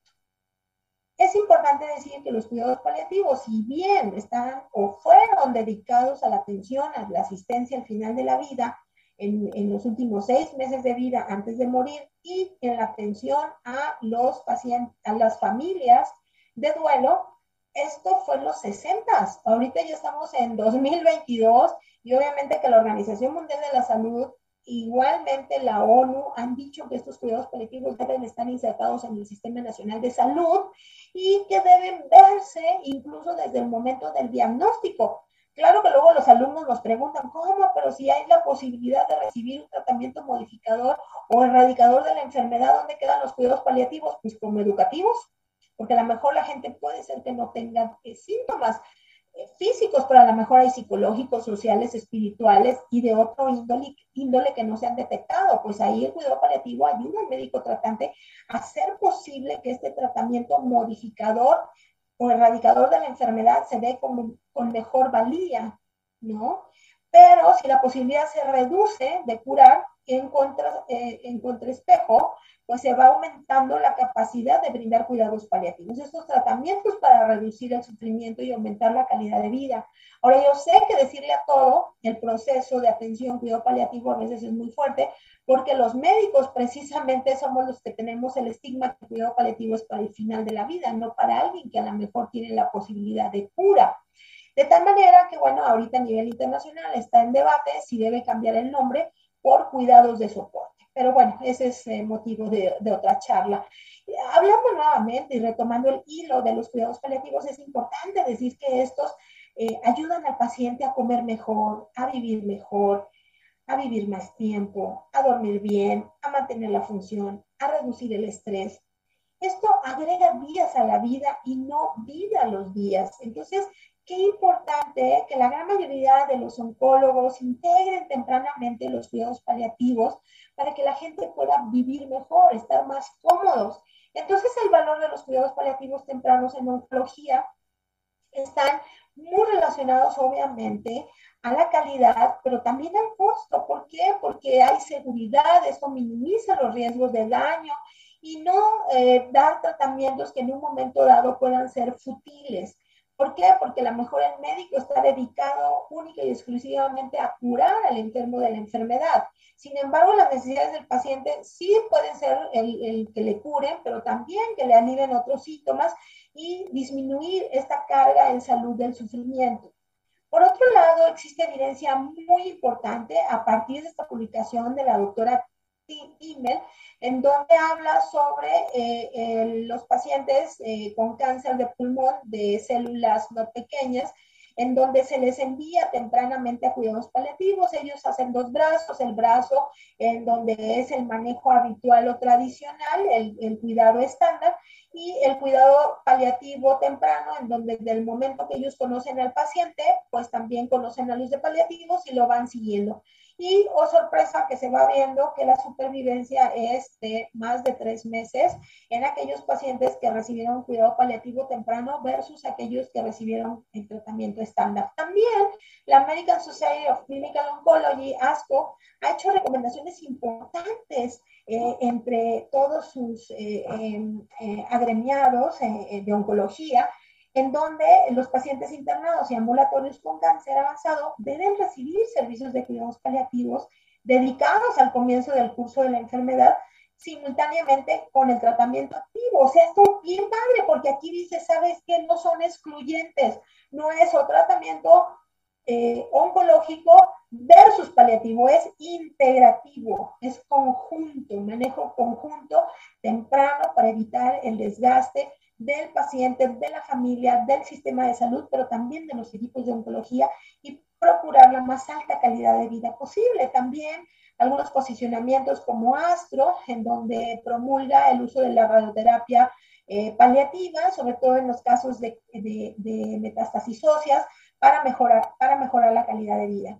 Es importante decir que los cuidados paliativos, si bien están o fueron dedicados a la atención, a la asistencia al final de la vida, en, en los últimos seis meses de vida antes de morir y en la atención a los pacientes, a las familias de duelo, esto fue en los sesentas. Ahorita ya estamos en dos mil veintidós y obviamente que la Organización Mundial de la Salud, igualmente la ONU, han dicho que estos cuidados paliativos deben estar insertados en el Sistema Nacional de Salud y que deben verse incluso desde el momento del diagnóstico. Claro que luego los alumnos nos preguntan, ¿cómo? Pero si hay la posibilidad de recibir un tratamiento modificador o erradicador de la enfermedad, ¿dónde quedan los cuidados paliativos? Pues como educativos, porque a lo mejor la gente puede ser que no tenga eh, síntomas eh, físicos, pero a lo mejor hay psicológicos, sociales, espirituales y de otro índole, índole que no se han detectado. Pues ahí el cuidado paliativo ayuda al médico tratante a hacer posible que este tratamiento modificador o erradicador de la enfermedad se dé con, con mejor valía, ¿no? Pero si la posibilidad se reduce de curar en, contra, eh, en contraespejo, pues se va aumentando la capacidad de brindar cuidados paliativos. Estos tratamientos para reducir el sufrimiento y aumentar la calidad de vida. Ahora, yo sé que decirle a todo el proceso de atención, cuidado paliativo a veces es muy fuerte, porque los médicos precisamente somos los que tenemos el estigma que el cuidado paliativo es para el final de la vida, no para alguien que a lo mejor tiene la posibilidad de cura. De tal manera que, bueno, ahorita a nivel internacional está en debate si debe cambiar el nombre por cuidados de soporte. Pero bueno, ese es eh, motivo de, de otra charla. Hablando nuevamente y retomando el hilo de los cuidados paliativos, es importante decir que estos eh, ayudan al paciente a comer mejor, a vivir mejor, a vivir más tiempo, a dormir bien, a mantener la función, a reducir el estrés. Esto agrega días a la vida y no vida a los días. Entonces, qué importante que la gran mayoría de los oncólogos integren tempranamente los cuidados paliativos para que la gente pueda vivir mejor, estar más cómodos. Entonces, el valor de los cuidados paliativos tempranos en oncología están muy relacionados, obviamente, a la calidad, pero también al costo. ¿Por qué? Porque hay seguridad, eso minimiza los riesgos de daño y no eh, dar tratamientos que en un momento dado puedan ser futiles. ¿Por qué? Porque a lo mejor el médico está dedicado única y exclusivamente a curar al enfermo de la enfermedad. Sin embargo, las necesidades del paciente sí pueden ser el, el que le curen, pero también que le alivien otros síntomas y disminuir esta carga en salud del sufrimiento. Por otro lado, existe evidencia muy importante a partir de esta publicación de la doctora Timmel, en donde habla sobre eh, eh, los pacientes eh, con cáncer de pulmón de células no pequeñas, en donde se les envía tempranamente a cuidados paliativos. Ellos hacen dos brazos, el brazo en donde es el manejo habitual o tradicional, el, el cuidado estándar, y el cuidado paliativo temprano, en donde desde el momento que ellos conocen al paciente, pues también conocen a los de paliativos y lo van siguiendo. Y, oh sorpresa, que se va viendo que la supervivencia es de más de tres meses en aquellos pacientes que recibieron cuidado paliativo temprano versus aquellos que recibieron el tratamiento estándar. También la American Society of Clinical Oncology, ASCO, ha hecho recomendaciones importantes eh, entre todos sus eh, eh, agremiados eh, de oncología, en donde los pacientes internados y ambulatorios con cáncer avanzado deben recibir servicios de cuidados paliativos dedicados al comienzo del curso de la enfermedad, simultáneamente con el tratamiento activo. O sea, esto bien padre, porque aquí dice, ¿sabes qué? No son excluyentes, no es o tratamiento eh, oncológico versus paliativo, es integrativo, es conjunto, manejo conjunto temprano para evitar el desgaste del paciente, de la familia, del sistema de salud, pero también de los equipos de oncología y procurar la más alta calidad de vida posible. También algunos posicionamientos como Astro, en donde promulga el uso de la radioterapia eh, paliativa, sobre todo en los casos de, de, de metástasis óseas, para mejorar, para mejorar la calidad de vida.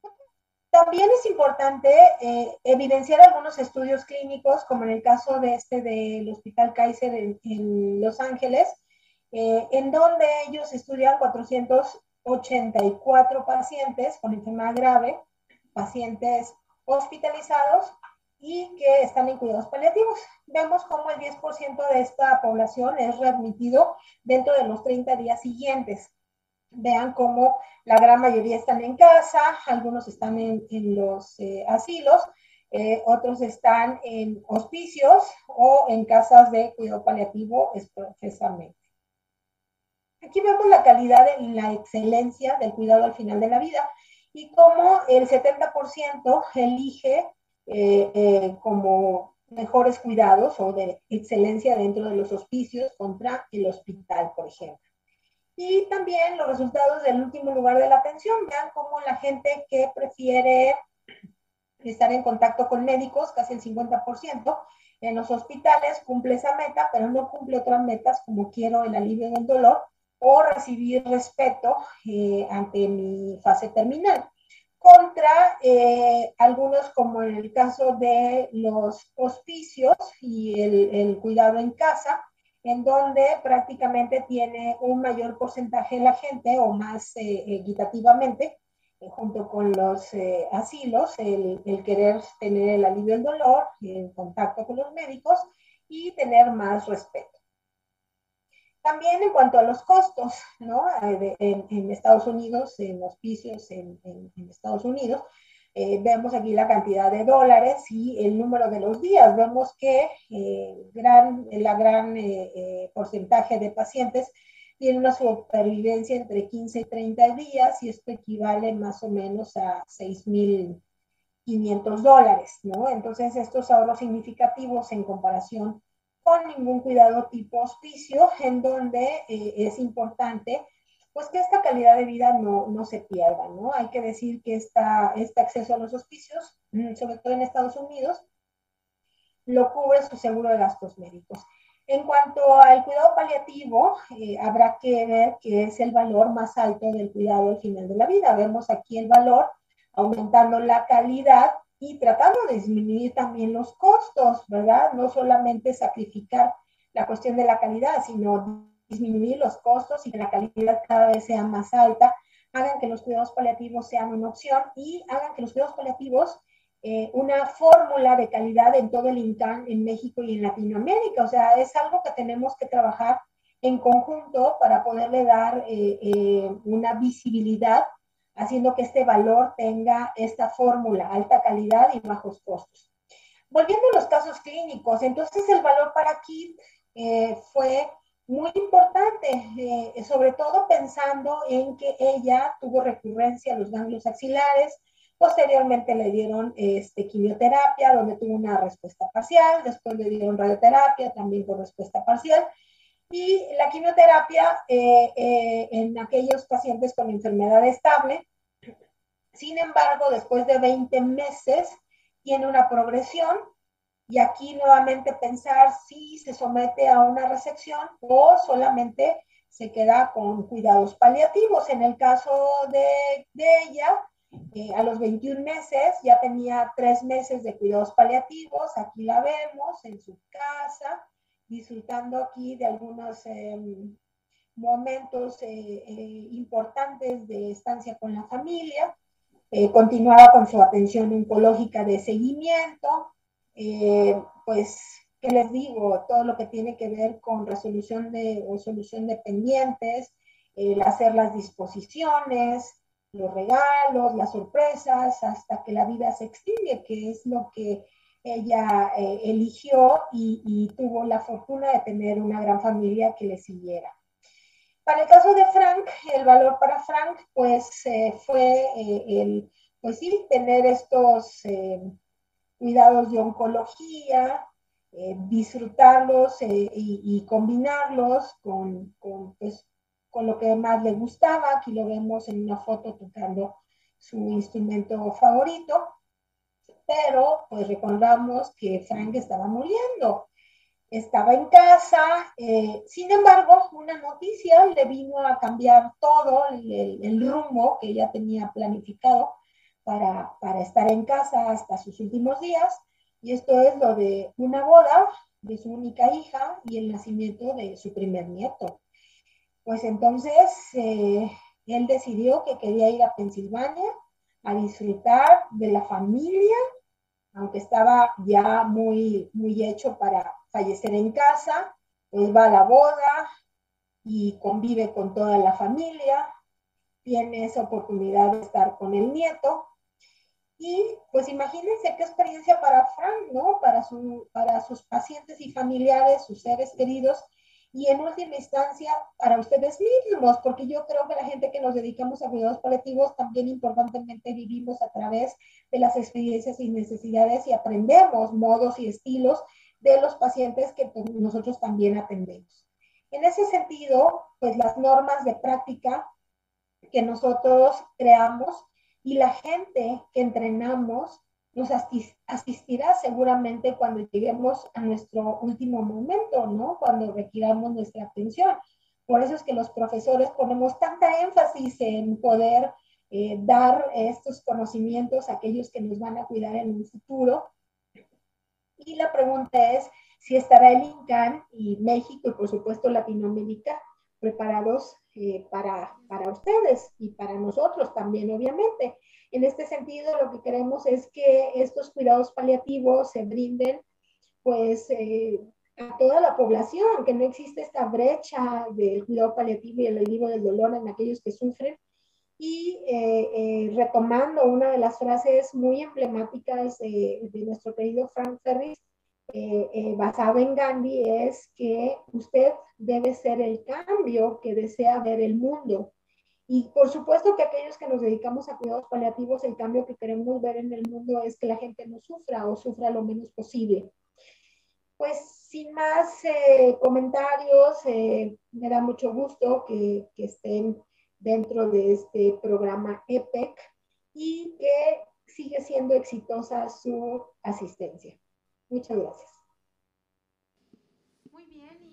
También es importante eh, evidenciar algunos estudios clínicos, como en el caso de este del Hospital Kaiser en, en Los Ángeles, eh, en donde ellos estudian cuatrocientos ochenta y cuatro pacientes con enfermedad grave, pacientes hospitalizados y que están en cuidados paliativos. Vemos cómo el diez por ciento de esta población es readmitido dentro de los treinta días siguientes. Vean cómo la gran mayoría están en casa, algunos están en, en los eh, asilos, eh, otros están en hospicios o en casas de cuidado paliativo expresamente. Aquí vemos la calidad y la excelencia del cuidado al final de la vida y cómo el setenta por ciento elige eh, eh, como mejores cuidados o de excelencia dentro de los hospicios contra el hospital, por ejemplo. Y también los resultados del último lugar de la atención. Vean cómo la gente que prefiere estar en contacto con médicos, casi el cincuenta por ciento, en los hospitales cumple esa meta, pero no cumple otras metas como quiero el alivio del dolor o recibir respeto eh, ante mi fase terminal. Contra eh, algunos, como en el caso de los hospicios y el, el cuidado en casa, en donde prácticamente tiene un mayor porcentaje de la gente o más eh, equitativamente, eh, junto con los eh, asilos, el, el, querer tener el alivio del dolor, el contacto con los médicos y tener más respeto. También en cuanto a los costos, ¿no? En, en Estados Unidos, en hospicios en, en, en Estados Unidos, Eh, vemos aquí la cantidad de dólares y el número de los días. Vemos que eh, gran, la gran eh, eh, porcentaje de pacientes tiene una supervivencia entre quince y treinta días y esto equivale más o menos a seis mil quinientos dólares, ¿no? Entonces estos ahorros significativos en comparación con ningún cuidado tipo hospicio, en donde eh, es importante pues que esta calidad de vida no, no se pierda, ¿no? Hay que decir que esta, este acceso a los hospicios, sobre todo en Estados Unidos, lo cubre su seguro de gastos médicos. En cuanto al cuidado paliativo, eh, habrá que ver qué es el valor más alto del cuidado al final de la vida. Vemos aquí el valor aumentando la calidad y tratando de disminuir también los costos, ¿verdad? No solamente sacrificar la cuestión de la calidad, sino disminuir los costos y que la calidad cada vez sea más alta, hagan que los cuidados paliativos sean una opción y hagan que los cuidados paliativos eh, una fórmula de calidad en todo el INCAN en México y en Latinoamérica. O sea, es algo que tenemos que trabajar en conjunto para poderle dar eh, eh, una visibilidad, haciendo que este valor tenga esta fórmula, alta calidad y bajos costos. Volviendo a los casos clínicos, entonces el valor para Kit eh, fue muy importante, eh, sobre todo pensando en que ella tuvo recurrencia a los ganglios axilares, posteriormente le dieron este, quimioterapia, donde tuvo una respuesta parcial, después le dieron radioterapia, también por respuesta parcial, y la quimioterapia eh, eh, en aquellos pacientes con enfermedad estable. Sin embargo, después de veinte meses, tiene una progresión. Y aquí nuevamente pensar si se somete a una resección o solamente se queda con cuidados paliativos. En el caso de, de ella, eh, a los veintiún meses ya tenía tres meses de cuidados paliativos. Aquí la vemos en su casa, disfrutando aquí de algunos eh, momentos eh, eh, importantes de estancia con la familia. Eh, continuaba con su atención oncológica de seguimiento. Eh, pues, ¿qué les digo? Todo lo que tiene que ver con resolución de, o solución de pendientes, el hacer las disposiciones, los regalos, las sorpresas, hasta que la vida se extingue, que es lo que ella eh, eligió y, y tuvo la fortuna de tener una gran familia que le siguiera. Para el caso de Frank, el valor para Frank, pues eh, fue eh, el, pues sí, tener estos eh, cuidados de oncología, eh, disfrutarlos eh, y, y, combinarlos con, con, pues, con lo que más le gustaba. Aquí lo vemos en una foto tocando su instrumento favorito, pero pues recordamos que Frank estaba muriendo. Estaba en casa, eh, sin embargo, una noticia le vino a cambiar todo el, el, el rumbo que ella tenía planificado para, para estar en casa hasta sus últimos días, y esto es lo de una boda de su única hija y el nacimiento de su primer nieto. Pues entonces eh, él decidió que quería ir a Pensilvania a disfrutar de la familia, aunque estaba ya muy, muy hecho para fallecer en casa, pues va a la boda y convive con toda la familia, tiene esa oportunidad de estar con el nieto. Y pues imagínense qué experiencia para Frank, ¿no? Para, su, para sus pacientes y familiares, sus seres queridos, y en última instancia para ustedes mismos, porque yo creo que la gente que nos dedicamos a cuidados paliativos también importantemente vivimos a través de las experiencias y necesidades y aprendemos modos y estilos de los pacientes que pues, nosotros también atendemos. En ese sentido, pues las normas de práctica que nosotros creamos y la gente que entrenamos nos asistirá seguramente cuando lleguemos a nuestro último momento, ¿no? Cuando requiramos nuestra atención. Por eso es que los profesores ponemos tanta énfasis en poder eh, dar estos conocimientos a aquellos que nos van a cuidar en un futuro. Y la pregunta es si estará el INCAN y México y por supuesto Latinoamérica preparados eh, para, para ustedes y para nosotros también, obviamente. En este sentido, lo que queremos es que estos cuidados paliativos se brinden pues eh, a toda la población, que no existe esta brecha del cuidado paliativo y el alivio del dolor en aquellos que sufren. Y eh, eh, retomando una de las frases muy emblemáticas eh, de nuestro querido Frank Ferris, eh, eh, basado en Gandhi, es que usted debe ser el cambio que desea ver el mundo. Y por supuesto que aquellos que nos dedicamos a cuidados paliativos, el cambio que queremos ver en el mundo es que la gente no sufra o sufra lo menos posible. Pues sin más eh, comentarios, eh, me da mucho gusto que, que estén dentro de este programa E P E C y que sigue siendo exitosa su asistencia. Muchas gracias. Muy bien.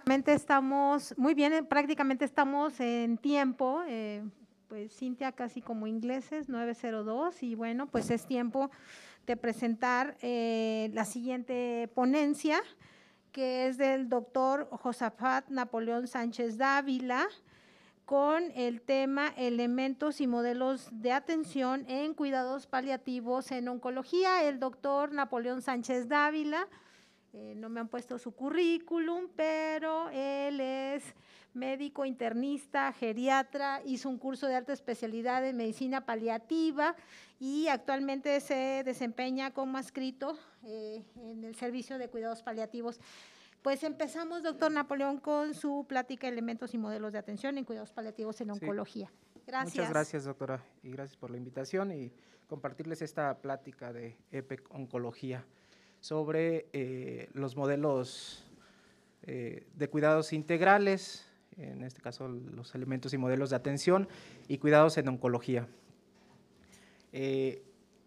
Estamos muy bien, prácticamente estamos en tiempo, eh, pues Cintia casi como ingleses, nueve cero dos, y bueno, pues es tiempo de presentar eh, la siguiente ponencia, que es del doctor Josafat Napoleón Sánchez Dávila, con el tema elementos y modelos de atención en cuidados paliativos en oncología. El doctor Napoleón Sánchez Dávila, eh, no me han puesto su currículum, pero él es médico internista, geriatra, hizo un curso de alta especialidad en medicina paliativa y actualmente se desempeña como adscrito eh, en el servicio de cuidados paliativos. Pues empezamos, doctor Napoleón, con su plática, elementos y modelos de atención en cuidados paliativos en oncología. Sí. Gracias. Muchas gracias, doctora, y gracias por la invitación y compartirles esta plática de E P E C Oncología sobre eh, los modelos eh, de cuidados integrales, en este caso los elementos y modelos de atención y cuidados en oncología. Eh,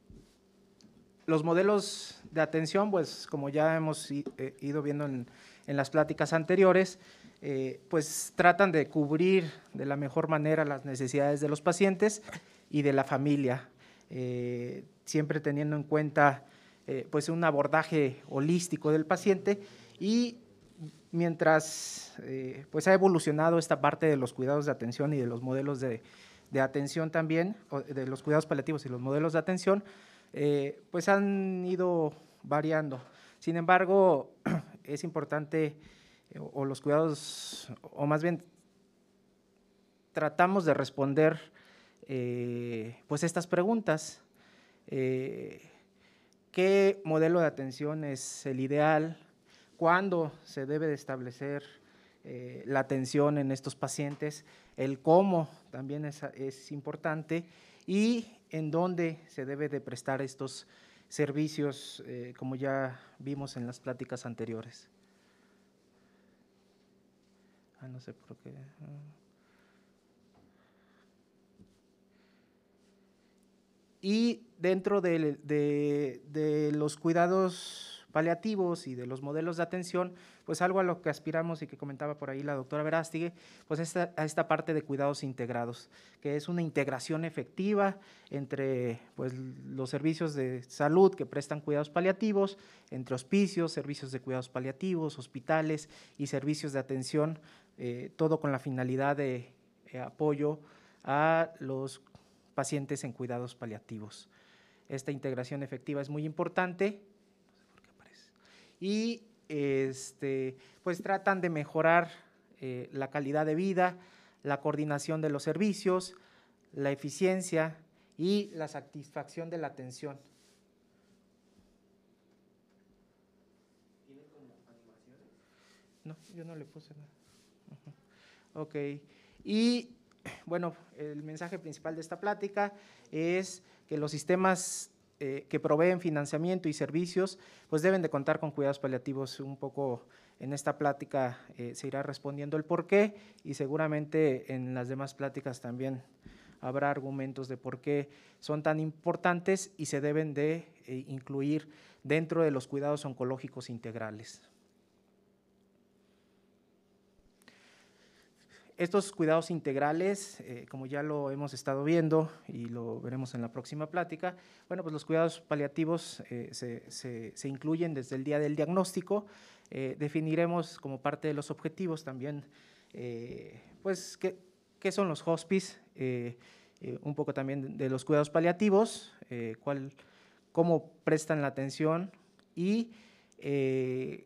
los modelos de atención, pues como ya hemos ido viendo en, en las pláticas anteriores, eh, pues tratan de cubrir de la mejor manera las necesidades de los pacientes y de la familia, eh, siempre teniendo en cuenta eh, pues un abordaje holístico del paciente. Y mientras eh, pues ha evolucionado esta parte de los cuidados de atención y de los modelos de, de atención también, de los cuidados paliativos y los modelos de atención, eh, pues han ido variando. Sin embargo, es importante, o, o los cuidados, o más bien tratamos de responder eh, pues estas preguntas. Eh, ¿Qué modelo de atención es el ideal? ¿Cuándo se debe de establecer eh, la atención en estos pacientes? El cómo también es, es importante, y en dónde se debe de prestar estos servicios, eh, como ya vimos en las pláticas anteriores. Ah, no sé por qué. Y dentro de, de, de los cuidados paliativos y de los modelos de atención, pues algo a lo que aspiramos y que comentaba por ahí la doctora Verástegui, pues esta, a esta parte de cuidados integrados, que es una integración efectiva entre pues, los servicios de salud que prestan cuidados paliativos, entre hospicios, servicios de cuidados paliativos, hospitales y servicios de atención, eh, todo con la finalidad de eh, apoyo a los pacientes en cuidados paliativos. Esta integración efectiva es muy importante, y este, pues tratan de mejorar eh, la calidad de vida, la coordinación de los servicios, la eficiencia y la satisfacción de la atención. ¿Tiene como animaciones? No, yo no le puse nada. Uh-huh. Ok, y bueno, el mensaje principal de esta plática es que los sistemas eh, que proveen financiamiento y servicios pues deben de contar con cuidados paliativos. Un poco en esta plática eh, se irá respondiendo el por qué, y seguramente en las demás pláticas también habrá argumentos de por qué son tan importantes y se deben de eh, incluir dentro de los cuidados oncológicos integrales. Estos cuidados integrales, eh, como ya lo hemos estado viendo y lo veremos en la próxima plática, bueno, pues los cuidados paliativos eh, se, se, se incluyen desde el día del diagnóstico. Eh, definiremos como parte de los objetivos también, eh, pues, qué, qué son los hospice, eh, eh, un poco también de los cuidados paliativos, eh, cuál, cómo prestan la atención y eh,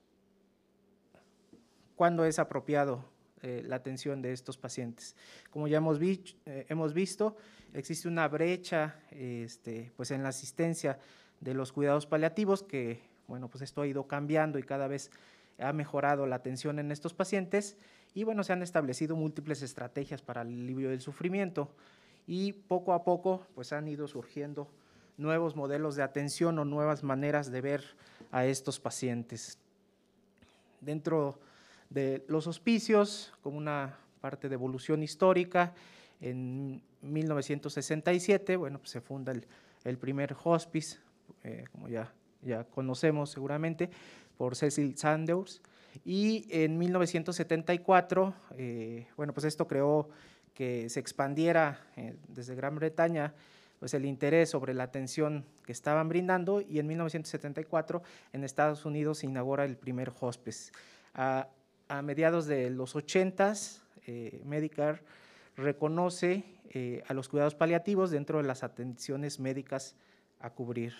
cuándo es apropiado Eh, la atención de estos pacientes. Como ya hemos, vi, eh, hemos visto, existe una brecha este, pues en la asistencia de los cuidados paliativos, que bueno, pues esto ha ido cambiando y cada vez ha mejorado la atención en estos pacientes, y bueno, se han establecido múltiples estrategias para el alivio del sufrimiento, y poco a poco pues han ido surgiendo nuevos modelos de atención o nuevas maneras de ver a estos pacientes. Dentro de los hospicios, como una parte de evolución histórica, en mil novecientos sesenta y siete, bueno, pues se funda el, el primer hospice, eh, como ya, ya conocemos seguramente, por Cecil Saunders, Y en mil novecientos setenta y cuatro, eh, bueno, pues esto creó que se expandiera eh, desde Gran Bretaña pues el interés sobre la atención que estaban brindando, y en mil novecientos setenta y cuatro en Estados Unidos se inaugura el primer hospice. A, a mediados de los ochentas, eh, Medicare reconoce eh, a los cuidados paliativos dentro de las atenciones médicas a cubrir.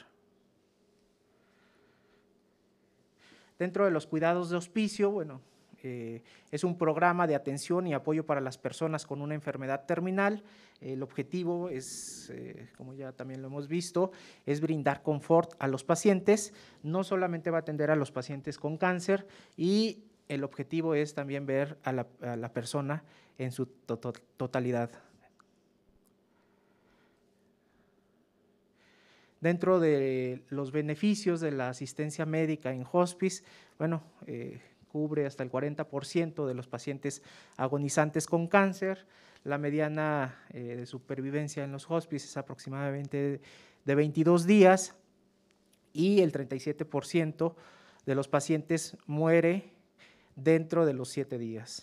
Dentro de los cuidados de hospicio, bueno, eh, es un programa de atención y apoyo para las personas con una enfermedad terminal. El objetivo es, eh, como ya también lo hemos visto, es brindar confort a los pacientes. No solamente va a atender a los pacientes con cáncer, y el objetivo es también ver a la, a la persona en su to totalidad. Dentro de los beneficios de la asistencia médica en hospice, bueno, eh, cubre hasta el cuarenta por ciento de los pacientes agonizantes con cáncer. La mediana eh, de supervivencia en los hospices es aproximadamente de veintidós días, y el treinta y siete por ciento de los pacientes muere dentro de los siete días.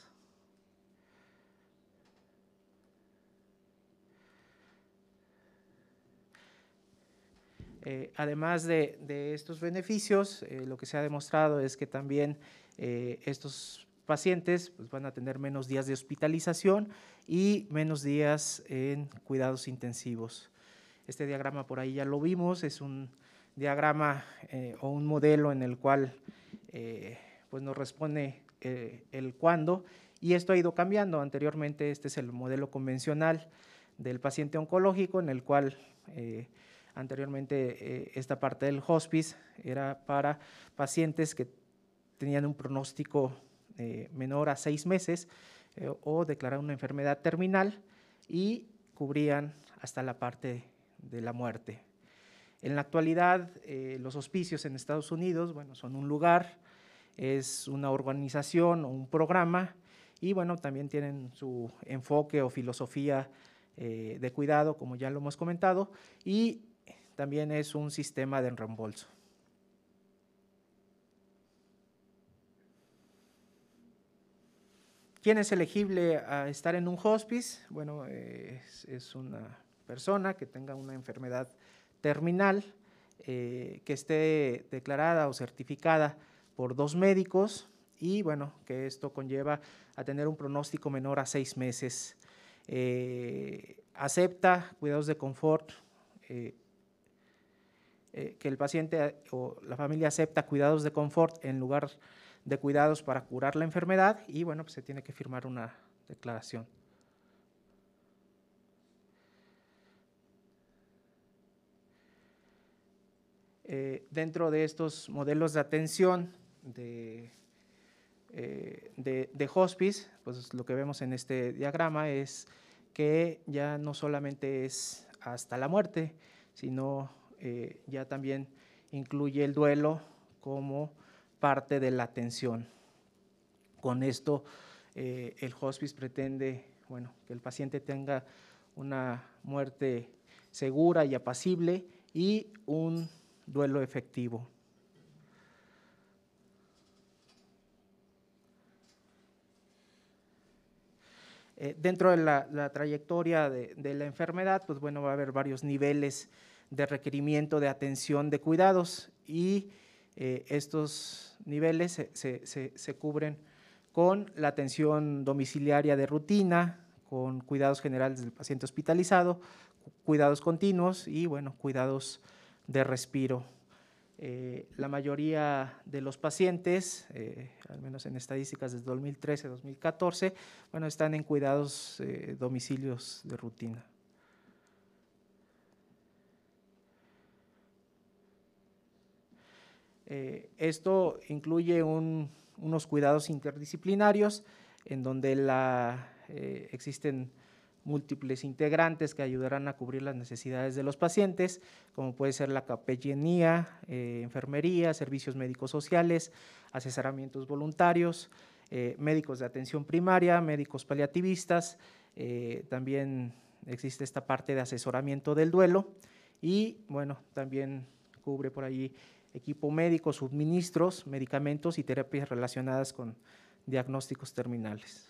Eh, además de, de estos beneficios, eh, lo que se ha demostrado es que también eh, estos pacientes pues, van a tener menos días de hospitalización y menos días en cuidados intensivos. Este diagrama por ahí ya lo vimos, es un diagrama eh, o un modelo en el cual eh, pues nos responde eh, el cuándo, y esto ha ido cambiando. Anteriormente este es el modelo convencional del paciente oncológico, en el cual eh, anteriormente eh, esta parte del hospice era para pacientes que tenían un pronóstico eh, menor a seis meses eh, o declaraban una enfermedad terminal, y cubrían hasta la parte de la muerte. En la actualidad, eh, los hospicios en Estados Unidos, bueno, son un lugar, es una organización o un programa, y bueno, también tienen su enfoque o filosofía eh, de cuidado, como ya lo hemos comentado, y también es un sistema de reembolso. ¿Quién es elegible a estar en un hospice? Bueno, es, es una persona que tenga una enfermedad terminal, eh, que esté declarada o certificada por dos médicos, y bueno, que esto conlleva a tener un pronóstico menor a seis meses. Eh, acepta cuidados de confort, eh, eh, que el paciente o la familia acepta cuidados de confort en lugar de cuidados para curar la enfermedad, y bueno, pues se tiene que firmar una declaración. Eh, dentro de estos modelos de atención de, eh, de, de hospice, pues lo que vemos en este diagrama es que ya no solamente es hasta la muerte, sino eh, ya también incluye el duelo como parte de la atención. Con esto eh, el hospice pretende, bueno, que el paciente tenga una muerte segura y apacible y un duelo efectivo. Eh, dentro de la, la trayectoria de, de la enfermedad, pues bueno, va a haber varios niveles de requerimiento de atención de cuidados, y eh, estos niveles se, se, se, se cubren con la atención domiciliaria de rutina, con cuidados generales del paciente hospitalizado, cuidados continuos y, bueno, cuidados de respiro. Eh, la mayoría de los pacientes, eh, al menos en estadísticas desde dos mil trece a dos mil catorce, bueno, están en cuidados eh, domicilios de rutina. Eh, esto incluye un, unos cuidados interdisciplinarios en donde la, eh, existen múltiples integrantes que ayudarán a cubrir las necesidades de los pacientes, como puede ser la capellanía, eh, enfermería, servicios médicos sociales, asesoramientos voluntarios, eh, médicos de atención primaria, médicos paliativistas, eh, también existe esta parte de asesoramiento del duelo, y bueno, también cubre por allí equipo médico, suministros, medicamentos y terapias relacionadas con diagnósticos terminales.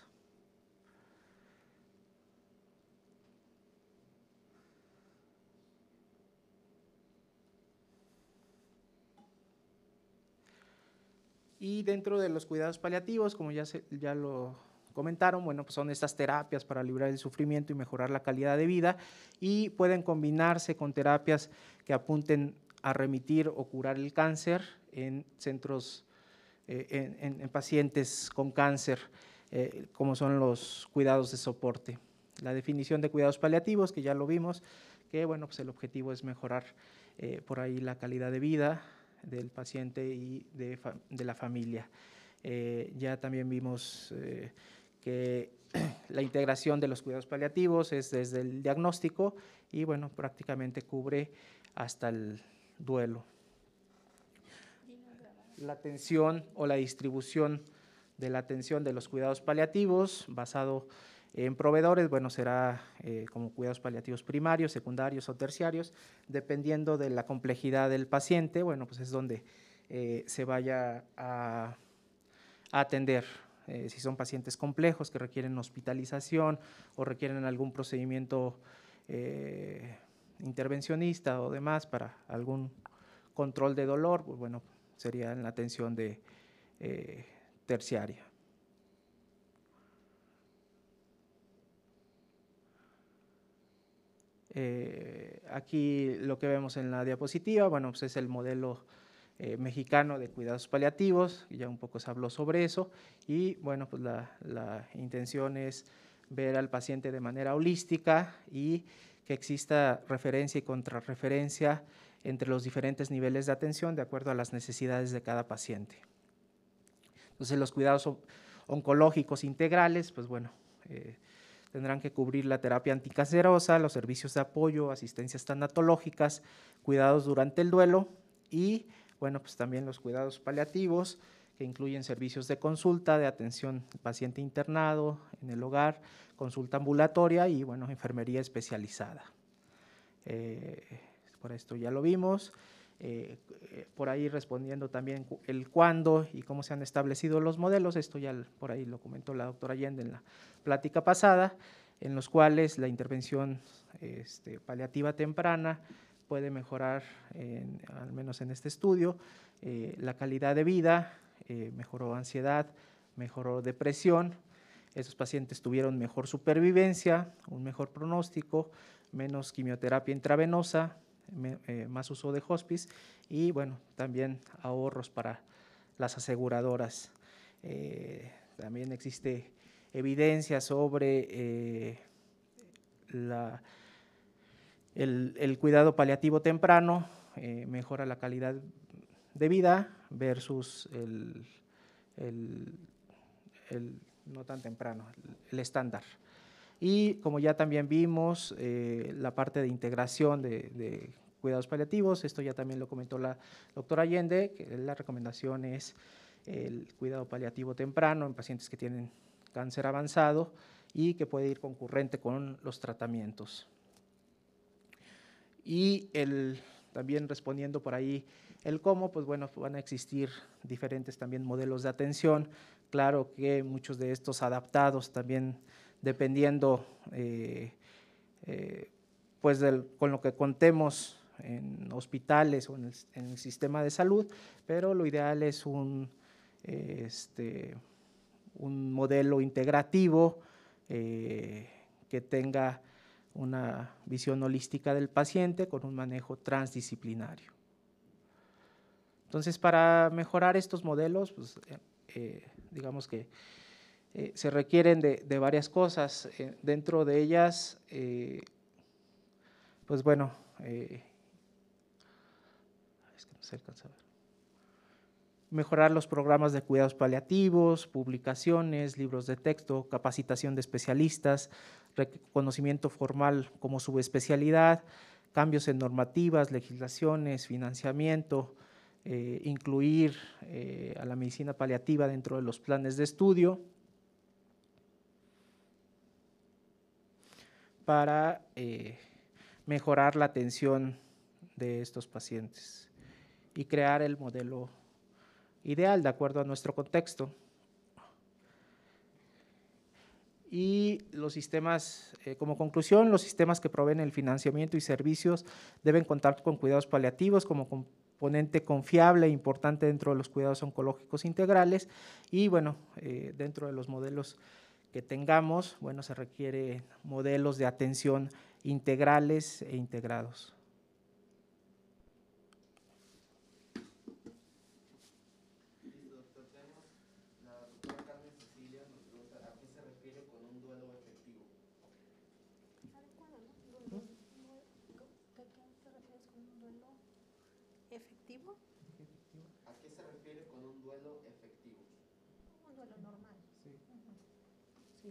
Y dentro de los cuidados paliativos, como ya, se, ya lo comentaron, bueno, pues son estas terapias para liberar el sufrimiento y mejorar la calidad de vida, y pueden combinarse con terapias que apunten a remitir o curar el cáncer en centros, eh, en, en, en pacientes con cáncer, eh, como son los cuidados de soporte. La definición de cuidados paliativos, que ya lo vimos, que bueno, pues el objetivo es mejorar eh, por ahí la calidad de vida del paciente y de, de la familia. Eh, ya también vimos eh, que la integración de los cuidados paliativos es desde el diagnóstico y bueno, prácticamente cubre hasta el duelo. La atención o la distribución de la atención de los cuidados paliativos basado en proveedores, bueno, será eh, como cuidados paliativos primarios, secundarios o terciarios, dependiendo de la complejidad del paciente, bueno, pues es donde eh, se vaya a, a atender. Eh, si son pacientes complejos que requieren hospitalización o requieren algún procedimiento eh, intervencionista o demás para algún control de dolor, pues bueno, sería en la atención de eh, terciaria. Eh, aquí lo que vemos en la diapositiva, bueno, pues es el modelo eh, mexicano de cuidados paliativos, ya un poco se habló sobre eso, y bueno, pues la, la intención es ver al paciente de manera holística y que exista referencia y contrarreferencia entre los diferentes niveles de atención de acuerdo a las necesidades de cada paciente. Entonces, los cuidados oncológicos integrales, pues bueno, eh, tendrán que cubrir la terapia anticancerosa, los servicios de apoyo, asistencias tanatológicas, cuidados durante el duelo y, bueno, pues también los cuidados paliativos, que incluyen servicios de consulta, de atención al paciente internado en el hogar, consulta ambulatoria y, bueno, enfermería especializada. Eh, por esto ya lo vimos. Eh, por ahí respondiendo también el cuándo y cómo se han establecido los modelos, esto ya por ahí lo comentó la doctora Allende en la plática pasada, en los cuales la intervención este, paliativa temprana puede mejorar, en, al menos en este estudio, eh, la calidad de vida, eh, mejoró ansiedad, mejoró depresión, esos pacientes tuvieron mejor supervivencia, un mejor pronóstico, menos quimioterapia intravenosa, Me, eh, más uso de hospice y bueno, también ahorros para las aseguradoras. Eh, también existe evidencia sobre eh, la, el, el cuidado paliativo temprano, eh, mejora la calidad de vida versus el, el, el no tan temprano, el, el estándar. Y como ya también vimos, eh, la parte de integración de, de cuidados paliativos, esto ya también lo comentó la doctora Allende, que la recomendación es el cuidado paliativo temprano en pacientes que tienen cáncer avanzado y que puede ir concurrente con los tratamientos. Y el, también respondiendo por ahí el cómo, pues bueno, van a existir diferentes también modelos de atención, claro que muchos de estos adaptados también dependiendo eh, eh, pues del, con lo que contemos en hospitales o en el, en el sistema de salud, pero lo ideal es un, eh, este, un modelo integrativo eh, que tenga una visión holística del paciente con un manejo transdisciplinario. Entonces, para mejorar estos modelos, pues, eh, digamos que Eh, se requieren de, de varias cosas, eh, dentro de ellas, eh, pues bueno, eh, es que no se alcanza a ver. Mejorar los programas de cuidados paliativos, publicaciones, libros de texto, capacitación de especialistas, reconocimiento formal como subespecialidad, cambios en normativas, legislaciones, financiamiento, eh, incluir eh, a la medicina paliativa dentro de los planes de estudio, para eh, mejorar la atención de estos pacientes. y crear el modelo ideal de acuerdo a nuestro contexto. Y los sistemas, eh, como conclusión, los sistemas que proveen el financiamiento y servicios deben contar con cuidados paliativos como componente confiable e importante dentro de los cuidados oncológicos integrales y, bueno, eh, dentro de los modelos que tengamos, bueno, se requieren modelos de atención integrales e integrados. ¿Efectivo? ¿A qué se refiere con un duelo efectivo? Un duelo normal. Sí. Sí.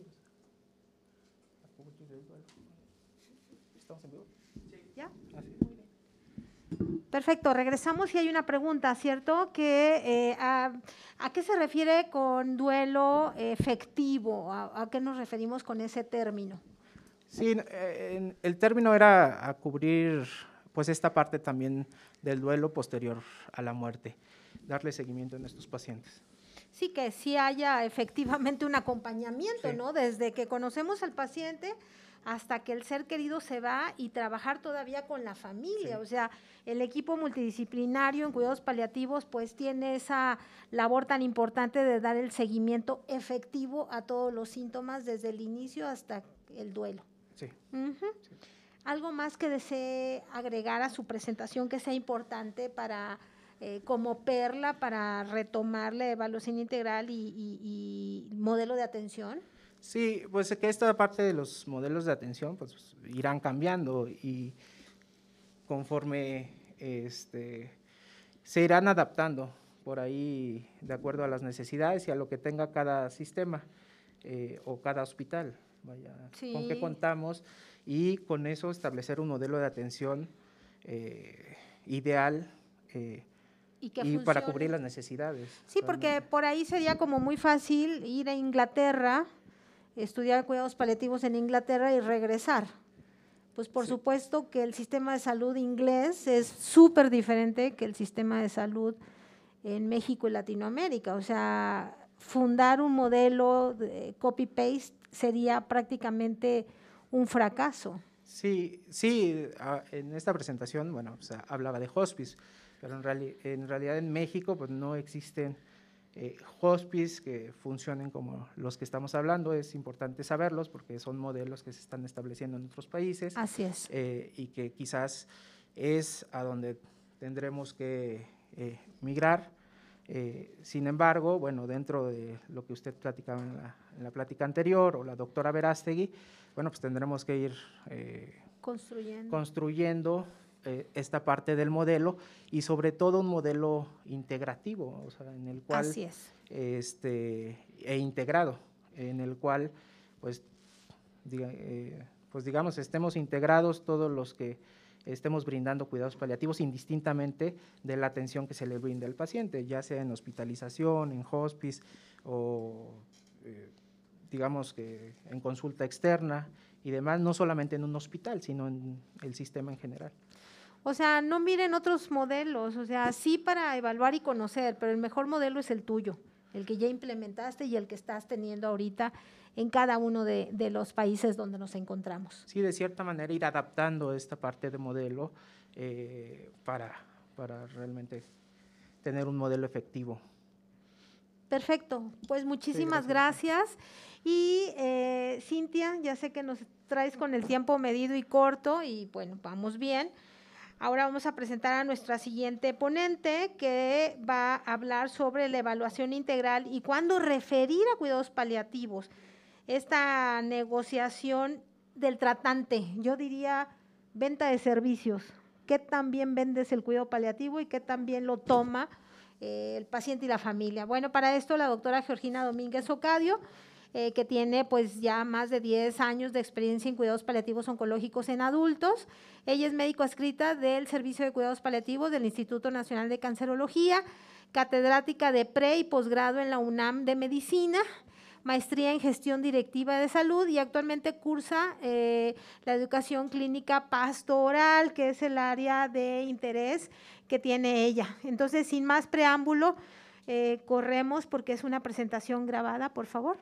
La cobertura del duelo. ¿Estamos en vivo? Sí. ¿Ya? Así. Muy bien. Perfecto, regresamos y hay una pregunta, ¿cierto? Que, eh, a, ¿A qué se refiere con duelo efectivo? ¿A, a qué nos referimos con ese término? Sí, en, el término era a cubrir pues esta parte también del duelo posterior a la muerte, darle seguimiento a estos pacientes. Sí, que sí haya efectivamente un acompañamiento, Sí. ¿no? Desde que conocemos al paciente hasta que el ser querido se va y trabajar todavía con la familia. Sí. O sea, el equipo multidisciplinario en cuidados paliativos pues tiene esa labor tan importante de dar el seguimiento efectivo a todos los síntomas desde el inicio hasta el duelo. Sí. Uh-huh. Sí. ¿Algo más que desee agregar a su presentación que sea importante para, eh, como perla, para retomar la evaluación integral y, y, y modelo de atención? Sí, pues que esta parte de los modelos de atención pues irán cambiando y conforme este, se irán adaptando por ahí de acuerdo a las necesidades y a lo que tenga cada sistema eh, o cada hospital. Vaya, sí. Con qué contamos y con eso establecer un modelo de atención eh, ideal eh, y, que y para cubrir las necesidades. Sí, realmente. Porque por ahí sería como muy fácil ir a Inglaterra, estudiar cuidados paliativos en Inglaterra y regresar. Pues por sí. supuesto que el sistema de salud inglés es súper diferente que el sistema de salud en México y Latinoamérica. O sea, fundar un modelo de copy-paste sería prácticamente un fracaso. Sí, sí, en esta presentación, bueno, o sea, hablaba de hospice, pero en, reali en realidad en México pues no existen eh, hospice que funcionen como los que estamos hablando. Es importante saberlos porque son modelos que se están estableciendo en otros países. Así es. Eh, y que quizás es a donde tendremos que eh, migrar. Eh, sin embargo, bueno, dentro de lo que usted platicaba en la, en la plática anterior o la doctora Verástegui, bueno, pues tendremos que ir eh, construyendo, construyendo eh, esta parte del modelo y sobre todo un modelo integrativo, o sea, en el cual, así es, este, e integrado, en el cual, pues, diga, eh, pues digamos, estemos integrados todos los que estemos brindando cuidados paliativos indistintamente de la atención que se le brinda al paciente, ya sea en hospitalización, en hospice o eh, digamos que en consulta externa y demás, no solamente en un hospital, sino en el sistema en general. O sea, no miren otros modelos, o sea, sí para evaluar y conocer, pero el mejor modelo es el tuyo, el que ya implementaste y el que estás teniendo ahorita en cada uno de, de los países donde nos encontramos. Sí, de cierta manera ir adaptando esta parte de modelo eh, para, para realmente tener un modelo efectivo. Perfecto, pues muchísimas sí, gracias. gracias. Y eh, Cintia, ya sé que nos traes con el tiempo medido y corto y bueno, vamos bien. Ahora vamos a presentar a nuestra siguiente ponente que va a hablar sobre la evaluación integral y cuándo referir a cuidados paliativos. Esta negociación del tratante, yo diría venta de servicios, qué tan bien vendes el cuidado paliativo y qué tan bien lo toma eh, el paciente y la familia. Bueno, para esto la doctora Georgina Domínguez Ocadio, eh, que tiene pues ya más de diez años de experiencia en cuidados paliativos oncológicos en adultos. Ella es médico adscrita del Servicio de Cuidados Paliativos del Instituto Nacional de Cancerología, catedrática de pre y posgrado en la UNAM de Medicina, maestría en gestión directiva de salud y actualmente cursa eh, la educación clínica pastoral, que es el área de interés que tiene ella. Entonces, sin más preámbulo, eh, corremos porque es una presentación grabada, por favor.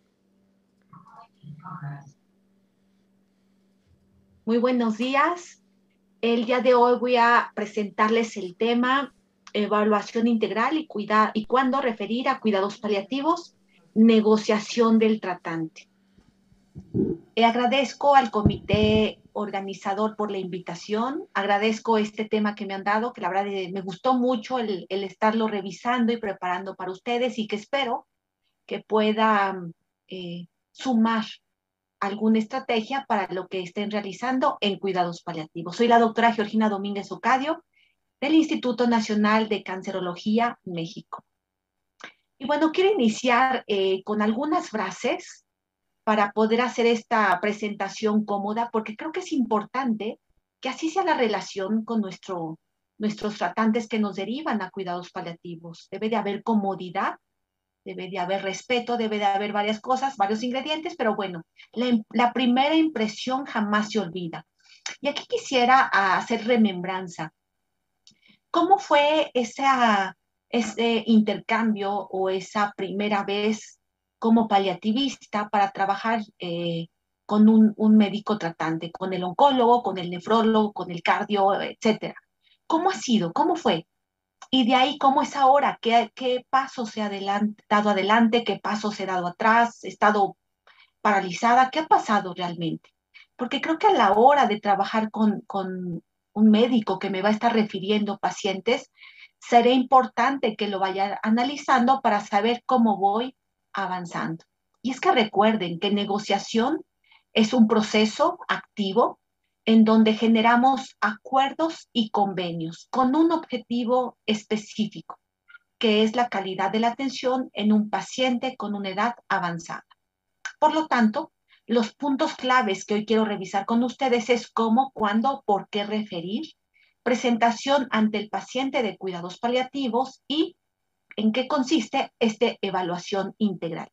Muy buenos días. El día de hoy voy a presentarles el tema evaluación integral y, cuida, y cuándo referir a cuidados paliativos, negociación del tratante. Eh, agradezco al comité organizador por la invitación, agradezco este tema que me han dado, que la verdad eh, me gustó mucho el, el estarlo revisando y preparando para ustedes y que espero que pueda eh, sumar alguna estrategia para lo que estén realizando en cuidados paliativos. Soy la doctora Georgina Domínguez Ocadio, del Instituto Nacional de Cancerología, México. Y bueno, quiero iniciar eh, con algunas frases para poder hacer esta presentación cómoda, porque creo que es importante que así sea la relación con nuestro, nuestros tratantes que nos derivan a cuidados paliativos. Debe de haber comodidad, debe de haber respeto, debe de haber varias cosas, varios ingredientes, pero bueno, la, la primera impresión jamás se olvida. Y aquí quisiera hacer remembranza. ¿Cómo fue esa, ese intercambio o esa primera vez como paliativista para trabajar eh, con un, un médico tratante, con el oncólogo, con el nefrólogo, con el cardio, etcétera? ¿Cómo ha sido? ¿Cómo fue? Y de ahí, ¿cómo es ahora? ¿Qué, qué pasos se ha adelant, dado adelante? ¿Qué pasos se ha dado atrás? ¿He estado paralizada? ¿Qué ha pasado realmente? Porque creo que a la hora de trabajar con, con un médico que me va a estar refiriendo pacientes, será importante que lo vaya analizando para saber cómo voy avanzando. Y es que recuerden que negociación es un proceso activo en donde generamos acuerdos y convenios con un objetivo específico, que es la calidad de la atención en un paciente con una edad avanzada. Por lo tanto, los puntos claves que hoy quiero revisar con ustedes es cómo, cuándo, por qué referir, presentación ante el paciente de cuidados paliativos y en qué consiste esta evaluación integral.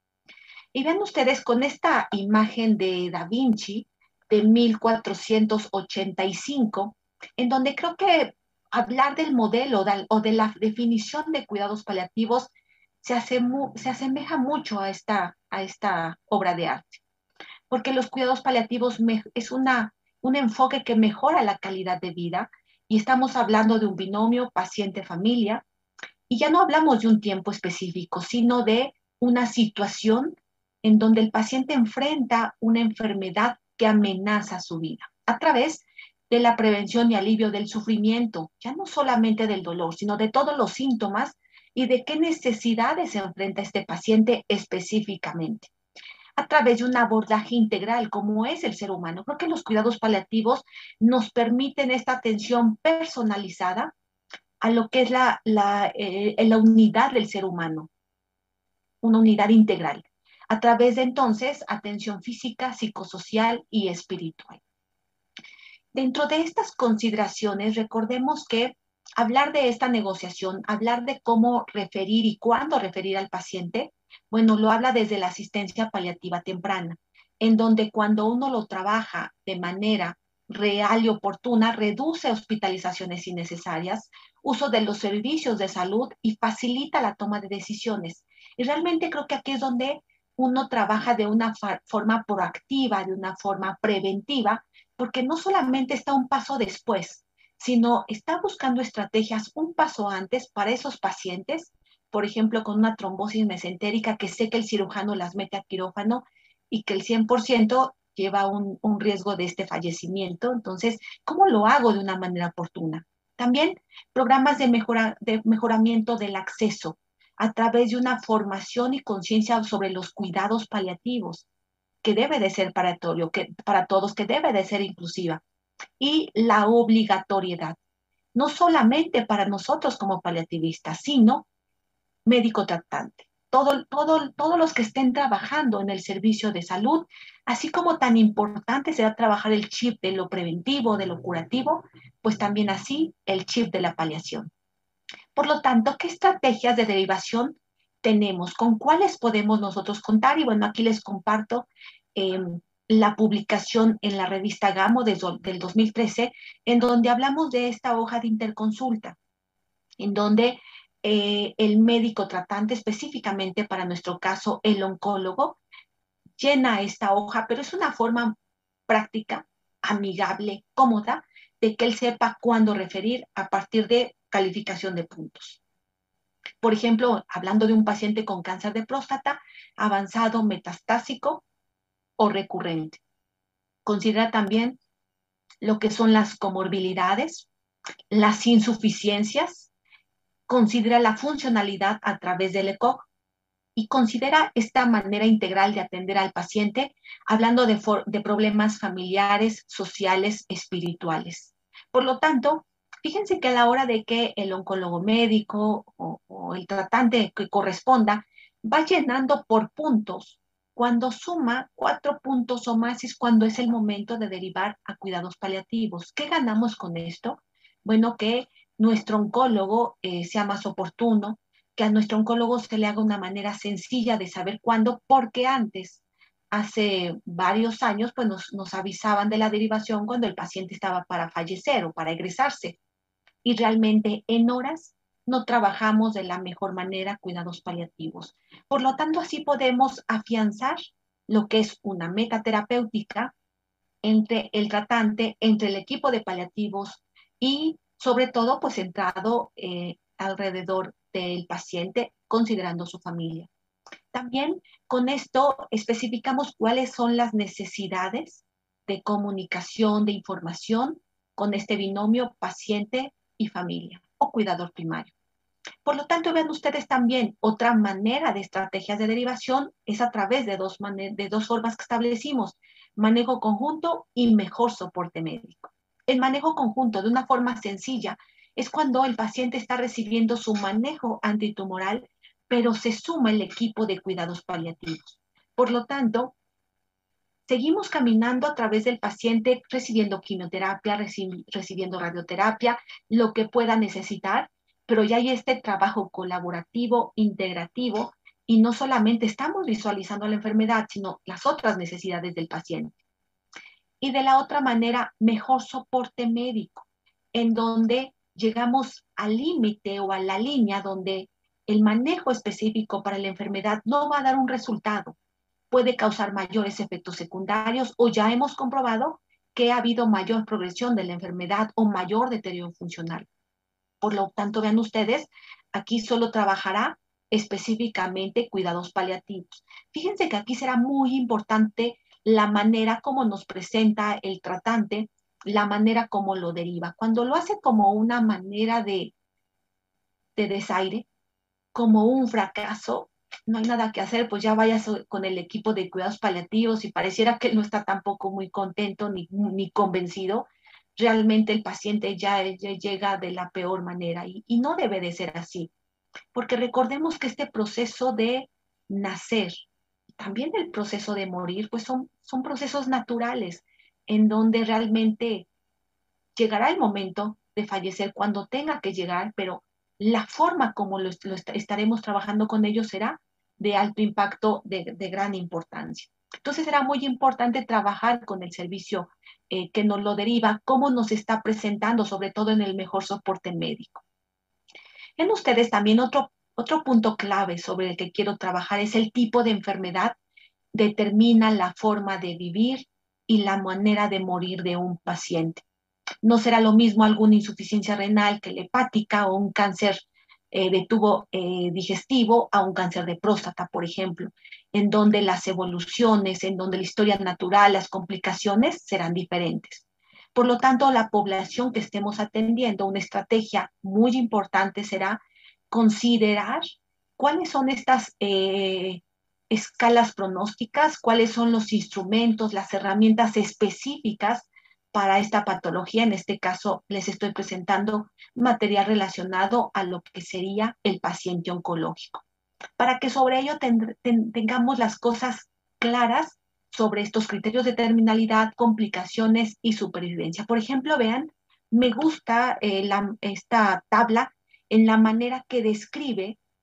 Y vean ustedes con esta imagen de Da Vinci de mil cuatrocientos ochenta y cinco, en donde creo que hablar del modelo o de la definición de cuidados paliativos se, hace mu se asemeja mucho a esta, a esta obra de arte. Porque los cuidados paliativos es una, un enfoque que mejora la calidad de vida y estamos hablando de un binomio paciente-familia y ya no hablamos de un tiempo específico, sino de una situación en donde el paciente enfrenta una enfermedad que amenaza su vida a través de la prevención y alivio del sufrimiento, ya no solamente del dolor, sino de todos los síntomas y de qué necesidades se enfrenta este paciente específicamente, a través de un abordaje integral como es el ser humano. Creo que los cuidados paliativos nos permiten esta atención personalizada a lo que es la, la, eh, la unidad del ser humano, una unidad integral, a través de entonces atención física, psicosocial y espiritual. Dentro de estas consideraciones, recordemos que hablar de esta negociación, hablar de cómo referir y cuándo referir al paciente, bueno, lo habla desde la asistencia paliativa temprana, en donde cuando uno lo trabaja de manera real y oportuna, reduce hospitalizaciones innecesarias, uso de los servicios de salud y facilita la toma de decisiones. Y realmente creo que aquí es donde uno trabaja de una forma proactiva, de una forma preventiva, porque no solamente está un paso después, sino está buscando estrategias un paso antes para esos pacientes, por ejemplo, con una trombosis mesentérica que sé que el cirujano las mete a quirófano y que el cien por ciento lleva un, un riesgo de este fallecimiento. Entonces, ¿cómo lo hago de una manera oportuna? También programas de, mejora, de mejoramiento del acceso a través de una formación y conciencia sobre los cuidados paliativos, que debe de ser para, todo, que, para todos, que debe de ser inclusiva. Y la obligatoriedad, no solamente para nosotros como paliativistas, sino médico tratante. Todo, todo, todos los que estén trabajando en el servicio de salud, así como tan importante será trabajar el chip de lo preventivo, de lo curativo, pues también así el chip de la paliación. Por lo tanto, ¿qué estrategias de derivación tenemos, con cuáles podemos nosotros contar. Y bueno, aquí les comparto eh, la publicación en la revista Gamo de, del dos mil trece, en donde hablamos de esta hoja de interconsulta, en donde eh, el médico tratante, específicamente para nuestro caso el oncólogo, llena esta hoja, pero es una forma práctica, amigable, cómoda, de que él sepa cuándo referir a partir de calificación de puntos. Por ejemplo, hablando de un paciente con cáncer de próstata, avanzado, metastásico o recurrente. Considera también lo que son las comorbilidades, las insuficiencias, considera la funcionalidad a través del E C O G y considera esta manera integral de atender al paciente, hablando de, de problemas familiares, sociales, espirituales. Por lo tanto, fíjense que a la hora de que el oncólogo médico o, o el tratante que corresponda va llenando por puntos, cuando suma cuatro puntos o más es cuando es el momento de derivar a cuidados paliativos. ¿Qué ganamos con esto? Bueno, que nuestro oncólogo eh, sea más oportuno, que a nuestro oncólogo se le haga una manera sencilla de saber cuándo, porque antes, hace varios años, pues nos, nos avisaban de la derivación cuando el paciente estaba para fallecer o para egresarse. Y realmente en horas no trabajamos de la mejor manera cuidados paliativos. Por lo tanto, así podemos afianzar lo que es una meta terapéutica entre el tratante, entre el equipo de paliativos y sobre todo pues centrado eh, alrededor del paciente, considerando su familia. También con esto especificamos cuáles son las necesidades de comunicación, de información con este binomio paciente y familia o cuidador primario. Por lo tanto, vean ustedes también otra manera de estrategias de derivación es a través de dos, de dos formas que establecimos, manejo conjunto y mejor soporte médico. El manejo conjunto de una forma sencilla es cuando el paciente está recibiendo su manejo antitumoral, pero se suma el equipo de cuidados paliativos. Por lo tanto, seguimos caminando a través del paciente recibiendo quimioterapia, reci recibiendo radioterapia, lo que pueda necesitar, pero ya hay este trabajo colaborativo, integrativo, y no solamente estamos visualizando la enfermedad, sino las otras necesidades del paciente. Y de la otra manera, mejor soporte médico, en donde llegamos al límite o a la línea donde el manejo específico para la enfermedad no va a dar un resultado, puede causar mayores efectos secundarios o ya hemos comprobado que ha habido mayor progresión de la enfermedad o mayor deterioro funcional. Por lo tanto, vean ustedes, aquí solo trabajará específicamente cuidados paliativos. Fíjense que aquí será muy importante la manera como nos presenta el tratante, la manera como lo deriva. Cuando lo hace como una manera de, de desaire, como un fracaso, no hay nada que hacer, pues ya vayas con el equipo de cuidados paliativos y pareciera que él no está tampoco muy contento ni, ni convencido. Realmente el paciente ya, ya llega de la peor manera y, y no debe de ser así, porque recordemos que este proceso de nacer, también el proceso de morir, pues son, son procesos naturales en donde realmente llegará el momento de fallecer cuando tenga que llegar, pero la forma como lo, lo est estaremos trabajando con ellos será de alto impacto, de, de gran importancia. Entonces será muy importante trabajar con el servicio eh, que nos lo deriva, cómo nos está presentando, sobre todo en el mejor soporte médico. En ustedes también otro, otro punto clave sobre el que quiero trabajar es el tipo de enfermedad determina la forma de vivir y la manera de morir de un paciente. No será lo mismo alguna insuficiencia renal que la hepática o un cáncer eh, de tubo eh, digestivo a un cáncer de próstata, por ejemplo, en donde las evoluciones, en donde la historia natural, las complicaciones serán diferentes. Por lo tanto, la población que estemos atendiendo, una estrategia muy importante será considerar cuáles son estas eh, escalas pronósticas, cuáles son los instrumentos, las herramientas específicas para esta patología. En este caso, les estoy presentando material relacionado a lo que sería el paciente oncológico, para que sobre ello ten, ten, tengamos las cosas claras sobre estos criterios de terminalidad, complicaciones y supervivencia. Por ejemplo, vean, me gusta eh, la, esta tabla en la manera que describe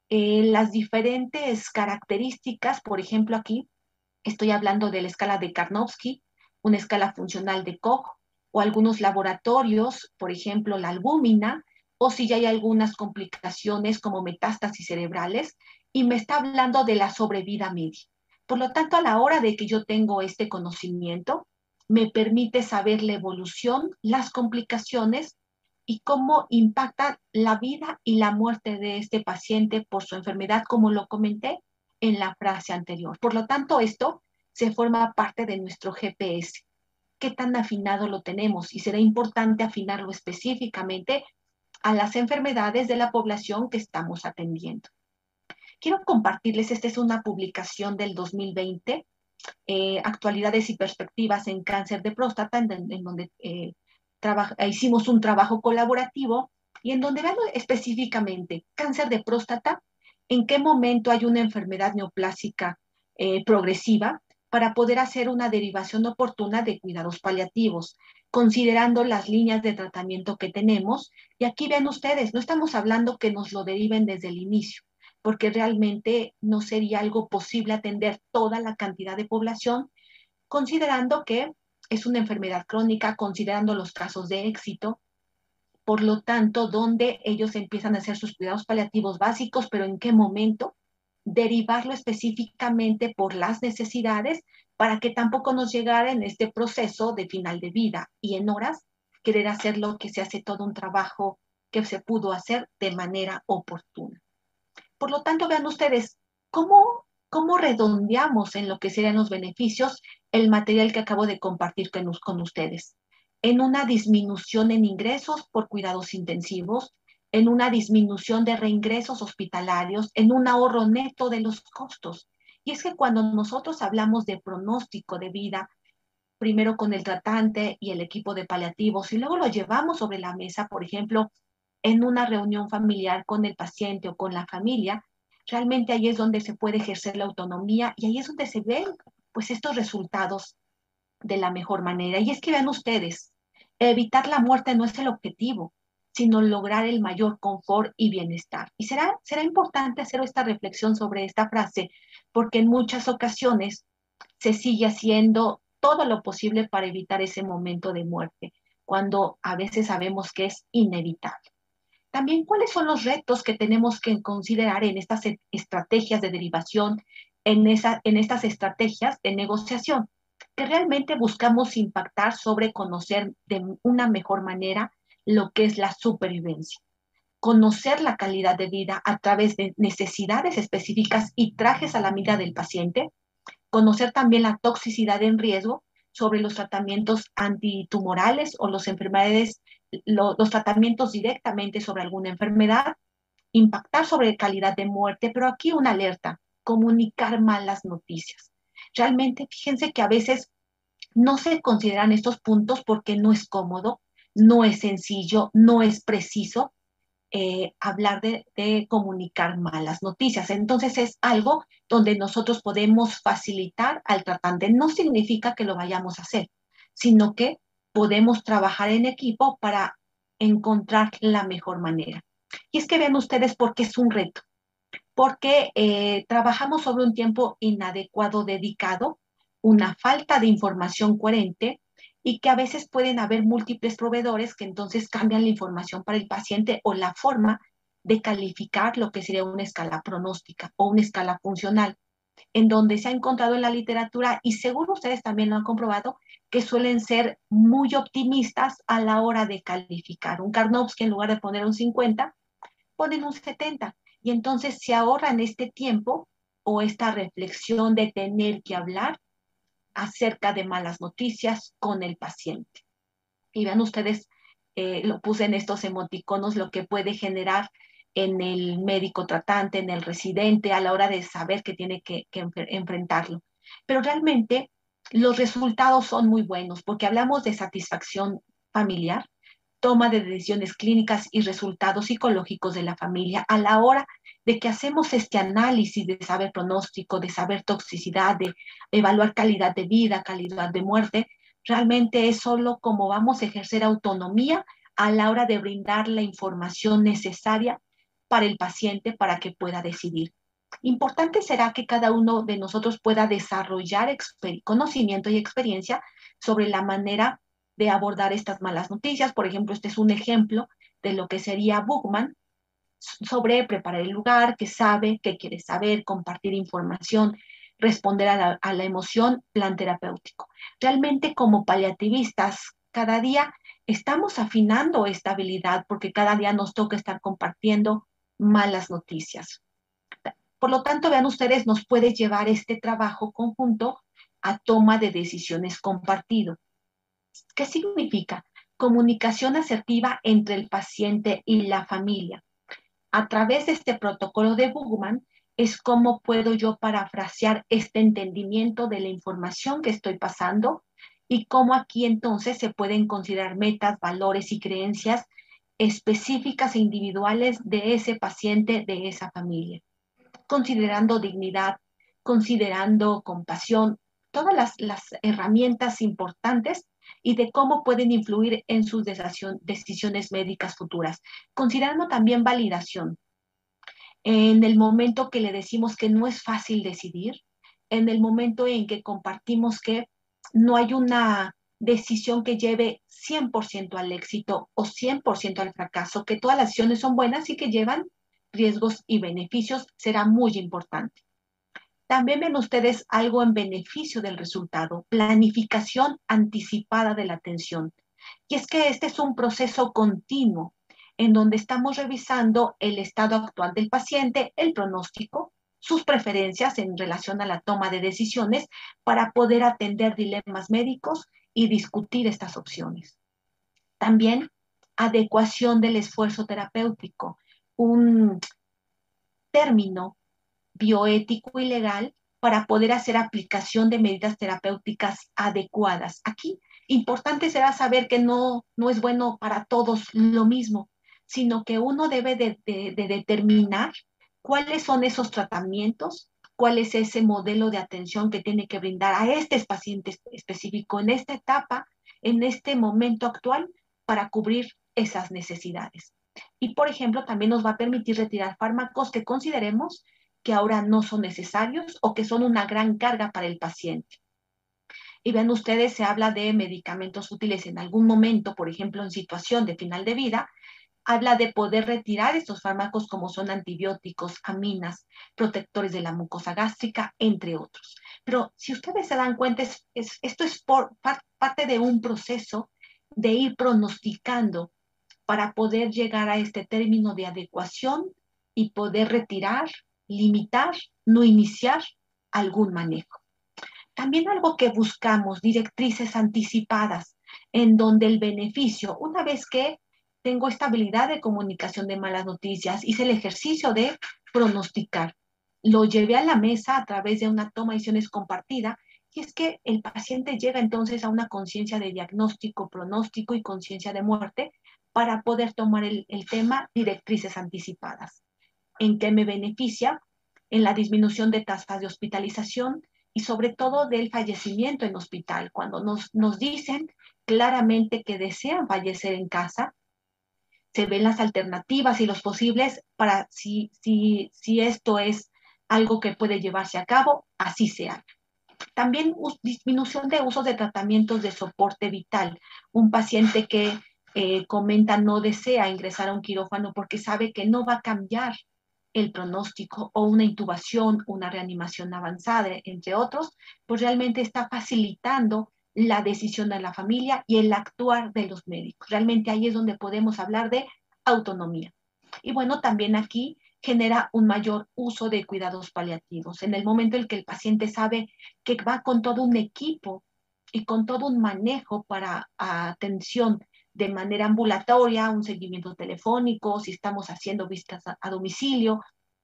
eh, las diferentes características, por ejemplo aquí estoy hablando de la escala de Karnofsky, una escala funcional de Koch, o algunos laboratorios, por ejemplo la albúmina, o si ya hay algunas complicaciones como metástasis cerebrales, y me está hablando de la sobrevida media. Por lo tanto, a la hora de que yo tengo este conocimiento, me permite saber la evolución, las complicaciones y cómo impacta la vida y la muerte de este paciente por su enfermedad, como lo comenté en la frase anterior. Por lo tanto, esto se forma parte de nuestro G P S. ¿Qué tan afinado lo tenemos? Y será importante afinarlo específicamente a las enfermedades de la población que estamos atendiendo. Quiero compartirles, esta es una publicación del dos mil veinte, eh, actualidades y perspectivas en cáncer de próstata, en, en donde eh, hicimos un trabajo colaborativo y en donde vean específicamente cáncer de próstata, en qué momento hay una enfermedad neoplásica eh, progresiva para poder hacer una derivación oportuna de cuidados paliativos, considerando las líneas de tratamiento que tenemos. Y aquí ven ustedes, no estamos hablando que nos lo deriven desde el inicio, porque realmente no sería algo posible atender toda la cantidad de población, considerando que es una enfermedad crónica, considerando los casos de éxito, por lo tanto, donde ellos empiezan a hacer sus cuidados paliativos básicos, pero en qué momento derivarlo específicamente por las necesidades para que tampoco nos llegara en este proceso de final de vida y en horas querer hacer lo que se hace todo un trabajo que se pudo hacer de manera oportuna. Por lo tanto, vean ustedes cómo, cómo redondeamos en lo que serían los beneficios el material que acabo de compartir con, con ustedes. En una disminución en ingresos por cuidados intensivos, en una disminución de reingresos hospitalarios, en un ahorro neto de los costos. Y es que cuando nosotros hablamos de pronóstico de vida, primero con el tratante y el equipo de paliativos, y luego lo llevamos sobre la mesa, por ejemplo, en una reunión familiar con el paciente o con la familia, realmente ahí es donde se puede ejercer la autonomía y ahí es donde se ven pues estos resultados de la mejor manera. Y es que vean ustedes, evitar la muerte no es el objetivo, sino lograr el mayor confort y bienestar. Y será, será importante hacer esta reflexión sobre esta frase, porque en muchas ocasiones se sigue haciendo todo lo posible para evitar ese momento de muerte, cuando a veces sabemos que es inevitable. También, ¿cuáles son los retos que tenemos que considerar en estas estrategias de derivación, en, esa, en estas estrategias de negociación? Que realmente buscamos impactar sobre conocer de una mejor manera lo que es la supervivencia. Conocer la calidad de vida a través de necesidades específicas y trajes a la medida del paciente. Conocer también la toxicidad en riesgo sobre los tratamientos antitumorales o las enfermedades, lo, los tratamientos directamente sobre alguna enfermedad, impactar sobre calidad de muerte, pero aquí una alerta, comunicar malas noticias. Realmente, fíjense que a veces no se consideran estos puntos porque no es cómodo, no es sencillo, no es preciso eh, hablar de, de comunicar malas noticias. Entonces es algo donde nosotros podemos facilitar al tratante. No significa que lo vayamos a hacer, sino que podemos trabajar en equipo para encontrar la mejor manera. Y es que vean ustedes por qué es un reto. Porque eh, trabajamos sobre un tiempo inadecuado dedicado, una falta de información coherente y que a veces pueden haber múltiples proveedores que entonces cambian la información para el paciente o la forma de calificar lo que sería una escala pronóstica o una escala funcional, en donde se ha encontrado en la literatura, y seguro ustedes también lo han comprobado, que suelen ser muy optimistas a la hora de calificar. Un Karnofsky, en lugar de poner un cincuenta, ponen un setenta. Y entonces se ahorran este tiempo o esta reflexión de tener que hablar acerca de malas noticias con el paciente. Y vean ustedes, eh, lo puse en estos emoticonos, lo que puede generar en el médico tratante, en el residente, a la hora de saber que tiene que, que enfrentarlo. Pero realmente los resultados son muy buenos, porque hablamos de satisfacción familiar, toma de decisiones clínicas y resultados psicológicos de la familia a la hora de que hacemos este análisis de saber pronóstico, de saber toxicidad, de evaluar calidad de vida, calidad de muerte. Realmente es solo como vamos a ejercer autonomía a la hora de brindar la información necesaria para el paciente para que pueda decidir. Importante será que cada uno de nosotros pueda desarrollar conocimiento y experiencia sobre la manera de abordar estas malas noticias. Por ejemplo, este es un ejemplo de lo que sería Bookman, sobre preparar el lugar, qué sabe, qué quiere saber, compartir información, responder a la, a la emoción, plan terapéutico. Realmente como paliativistas, cada día estamos afinando esta habilidad porque cada día nos toca estar compartiendo malas noticias. Por lo tanto, vean ustedes, nos puede llevar este trabajo conjunto a toma de decisiones compartido. ¿Qué significa? Comunicación asertiva entre el paciente y la familia. A través de este protocolo de Bookman es cómo puedo yo parafrasear este entendimiento de la información que estoy pasando y cómo aquí entonces se pueden considerar metas, valores y creencias específicas e individuales de ese paciente, de esa familia, considerando dignidad, considerando compasión, todas las, las herramientas importantes y de cómo pueden influir en sus decisiones médicas futuras, considerando también validación. En el momento que le decimos que no es fácil decidir, en el momento en que compartimos que no hay una decisión que lleve cien por ciento al éxito o cien por ciento al fracaso, que todas las decisiones son buenas y que llevan riesgos y beneficios, será muy importante. También ven ustedes algo en beneficio del resultado, planificación anticipada de la atención. Y es que este es un proceso continuo en donde estamos revisando el estado actual del paciente, el pronóstico, sus preferencias en relación a la toma de decisiones para poder atender dilemas médicos y discutir estas opciones. También adecuación del esfuerzo terapéutico, un término bioético y legal para poder hacer aplicación de medidas terapéuticas adecuadas. Aquí, importante será saber que no, no es bueno para todos lo mismo, sino que uno debe de, de, de determinar cuáles son esos tratamientos, cuál es ese modelo de atención que tiene que brindar a este paciente específico en esta etapa, en este momento actual, para cubrir esas necesidades. Y, por ejemplo, también nos va a permitir retirar fármacos que consideremos que ahora no son necesarios o que son una gran carga para el paciente. Y ven ustedes, se habla de medicamentos útiles en algún momento, por ejemplo, en situación de final de vida, habla de poder retirar estos fármacos como son antibióticos, aminas, protectores de la mucosa gástrica, entre otros. Pero si ustedes se dan cuenta, es, es, esto es por, par, parte de un proceso de ir pronosticando para poder llegar a este término de adecuación y poder retirar, limitar, no iniciar algún manejo. También algo que buscamos, directrices anticipadas, en donde el beneficio, una vez que tengo esta habilidad de comunicación de malas noticias, hice el ejercicio de pronosticar, lo llevé a la mesa a través de una toma de decisiones compartida, y es que el paciente llega entonces a una conciencia de diagnóstico, pronóstico y conciencia de muerte para poder tomar el, el tema directrices anticipadas. ¿En qué me beneficia? En la disminución de tasas de hospitalización y sobre todo del fallecimiento en hospital. Cuando nos, nos dicen claramente que desean fallecer en casa, se ven las alternativas y los posibles para si, si, si esto es algo que puede llevarse a cabo, así sea. También disminución de usos de tratamientos de soporte vital. Un paciente que eh, comenta no desea ingresar a un quirófano porque sabe que no va a cambiar el pronóstico o una intubación, una reanimación avanzada, entre otros, pues realmente está facilitando la decisión de la familia y el actuar de los médicos. Realmente ahí es donde podemos hablar de autonomía. Y bueno, también aquí genera un mayor uso de cuidados paliativos. En el momento en que el paciente sabe que va con todo un equipo y con todo un manejo para atención de manera ambulatoria, un seguimiento telefónico, si estamos haciendo visitas a, a domicilio,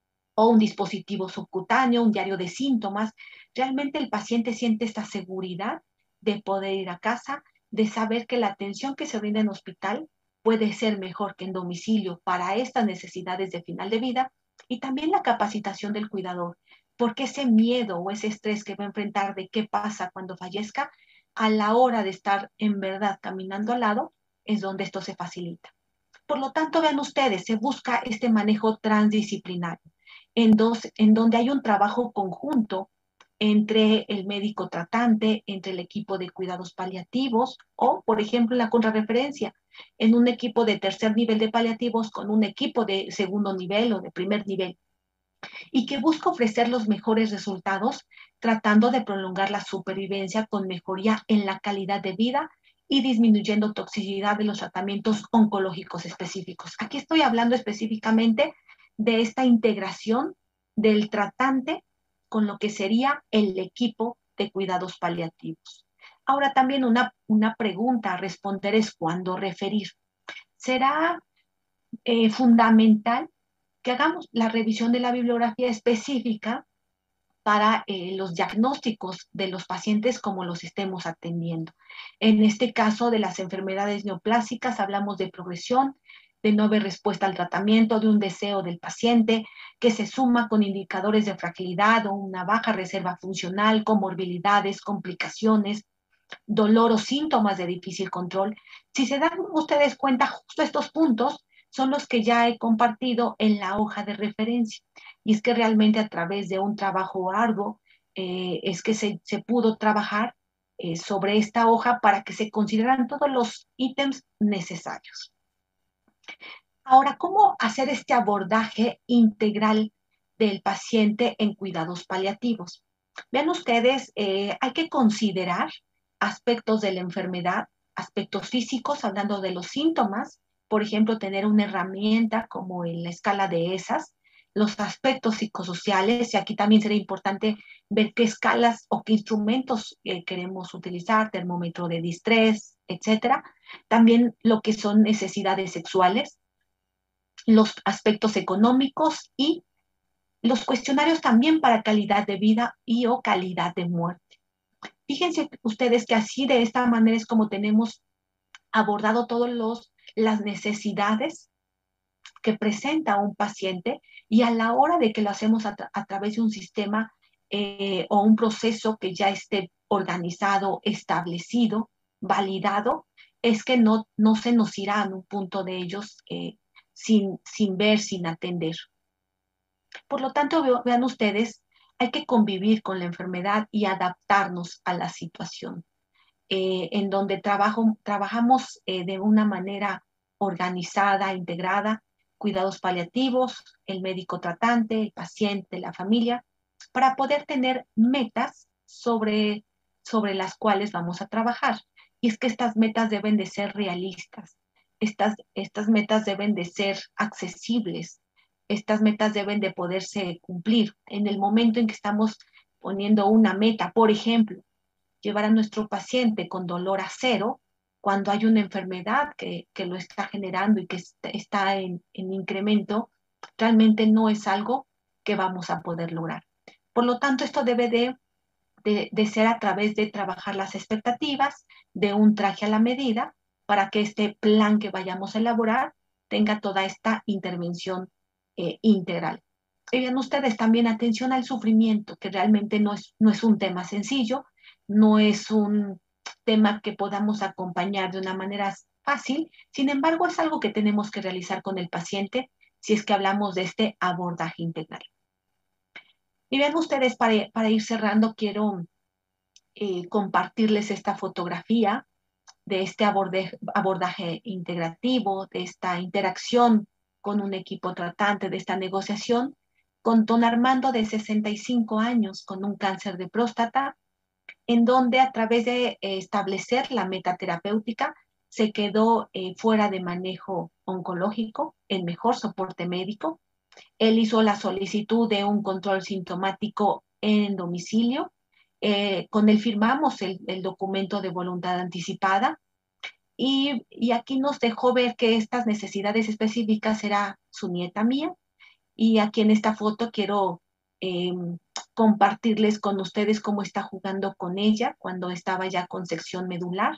o un dispositivo subcutáneo, un diario de síntomas, realmente el paciente siente esta seguridad de poder ir a casa, de saber que la atención que se brinda en hospital puede ser mejor que en domicilio para estas necesidades de final de vida, y también la capacitación del cuidador, porque ese miedo o ese estrés que va a enfrentar de qué pasa cuando fallezca, a la hora de estar en verdad caminando al lado, es donde esto se facilita. Por lo tanto, vean ustedes, se busca este manejo transdisciplinario, en, dos, en donde hay un trabajo conjunto entre el médico tratante, entre el equipo de cuidados paliativos o, por ejemplo, la contrarreferencia, en un equipo de tercer nivel de paliativos con un equipo de segundo nivel o de primer nivel, y que busca ofrecer los mejores resultados tratando de prolongar la supervivencia con mejoría en la calidad de vida y disminuyendo toxicidad de los tratamientos oncológicos específicos. Aquí estoy hablando específicamente de esta integración del tratante con lo que sería el equipo de cuidados paliativos. Ahora también una, una pregunta a responder es ¿cuándo referir? Será eh, fundamental que hagamos la revisión de la bibliografía específica para eh, los diagnósticos de los pacientes como los estemos atendiendo. En este caso de las enfermedades neoplásicas hablamos de progresión, de no haber respuesta al tratamiento, de un deseo del paciente que se suma con indicadores de fragilidad o una baja reserva funcional, comorbilidades, complicaciones, dolor o síntomas de difícil control. Si se dan ustedes cuenta, justo estos puntos son los que ya he compartido en la hoja de referencia. Y es que realmente a través de un trabajo arduo eh, es que se, se pudo trabajar eh, sobre esta hoja para que se consideraran todos los ítems necesarios. Ahora, ¿cómo hacer este abordaje integral del paciente en cuidados paliativos? Vean ustedes, eh, hay que considerar aspectos de la enfermedad, aspectos físicos, hablando de los síntomas, por ejemplo, tener una herramienta como en la escala de E S A S, los aspectos psicosociales, y aquí también sería importante ver qué escalas o qué instrumentos eh, queremos utilizar, termómetro de distrés, etcétera. También lo que son necesidades sexuales, los aspectos económicos y los cuestionarios también para calidad de vida y o calidad de muerte. Fíjense ustedes que así de esta manera es como tenemos abordado todas las necesidades que presenta un paciente y a la hora de que lo hacemos a, tra a través de un sistema eh, o un proceso que ya esté organizado, establecido, validado, es que no, no se nos irá a un punto de ellos eh, sin, sin ver, sin atender. Por lo tanto, vean ustedes, hay que convivir con la enfermedad y adaptarnos a la situación, eh, en donde trabajo, trabajamos eh, de una manera organizada, integrada, cuidados paliativos, el médico tratante, el paciente, la familia, para poder tener metas sobre, sobre las cuales vamos a trabajar. Y es que estas metas deben de ser realistas, estas, estas metas deben de ser accesibles, estas metas deben de poderse cumplir. En el momento en que estamos poniendo una meta, por ejemplo, llevar a nuestro paciente con dolor a cero, cuando hay una enfermedad que, que lo está generando y que está en, en incremento, realmente no es algo que vamos a poder lograr. Por lo tanto, esto debe de, de, de ser a través de trabajar las expectativas, de un traje a la medida, para que este plan que vayamos a elaborar tenga toda esta intervención eh, integral. Y vean ustedes también atención al sufrimiento, que realmente no es, no es un tema sencillo, no es un tema que podamos acompañar de una manera fácil, sin embargo es algo que tenemos que realizar con el paciente si es que hablamos de este abordaje integral. Y vean ustedes, para, para ir cerrando, quiero eh, compartirles esta fotografía de este abordaje, abordaje integrativo, de esta interacción con un equipo tratante, de esta negociación, con don Armando de sesenta y cinco años, con un cáncer de próstata, en donde a través de eh, establecer la meta terapéutica se quedó eh, fuera de manejo oncológico, el mejor soporte médico. Él hizo la solicitud de un control sintomático en domicilio. Eh, con él firmamos el, el documento de voluntad anticipada y, y aquí nos dejó ver que estas necesidades específicas era su nieta mía. Y aquí en esta foto quiero eh, compartirles con ustedes cómo está jugando con ella cuando estaba ya con sección medular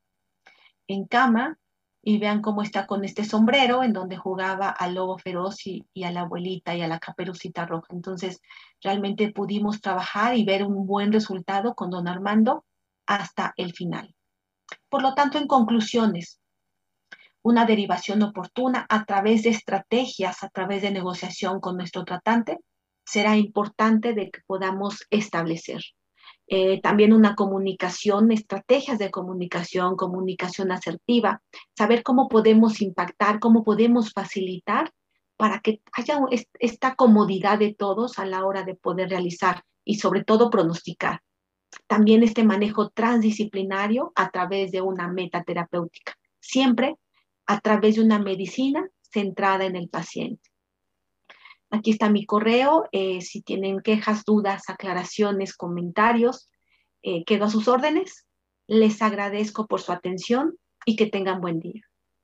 en cama, y vean cómo está con este sombrero en donde jugaba al lobo feroz y, y a la abuelita y a la Caperucita Roja. Entonces realmente pudimos trabajar y ver un buen resultado con don Armando hasta el final. Por lo tanto, en conclusiones, una derivación oportuna a través de estrategias, a través de negociación con nuestro tratante, será importante de que podamos establecer. Eh, también una comunicación, estrategias de comunicación, comunicación asertiva, saber cómo podemos impactar, cómo podemos facilitar para que haya esta comodidad de todos a la hora de poder realizar y sobre todo pronosticar. También este manejo transdisciplinario a través de una meta terapéutica, siempre a través de una medicina centrada en el paciente. Aquí está mi correo, eh, si tienen quejas, dudas, aclaraciones, comentarios, eh, quedo a sus órdenes. Les agradezco por su atención y que tengan buen día.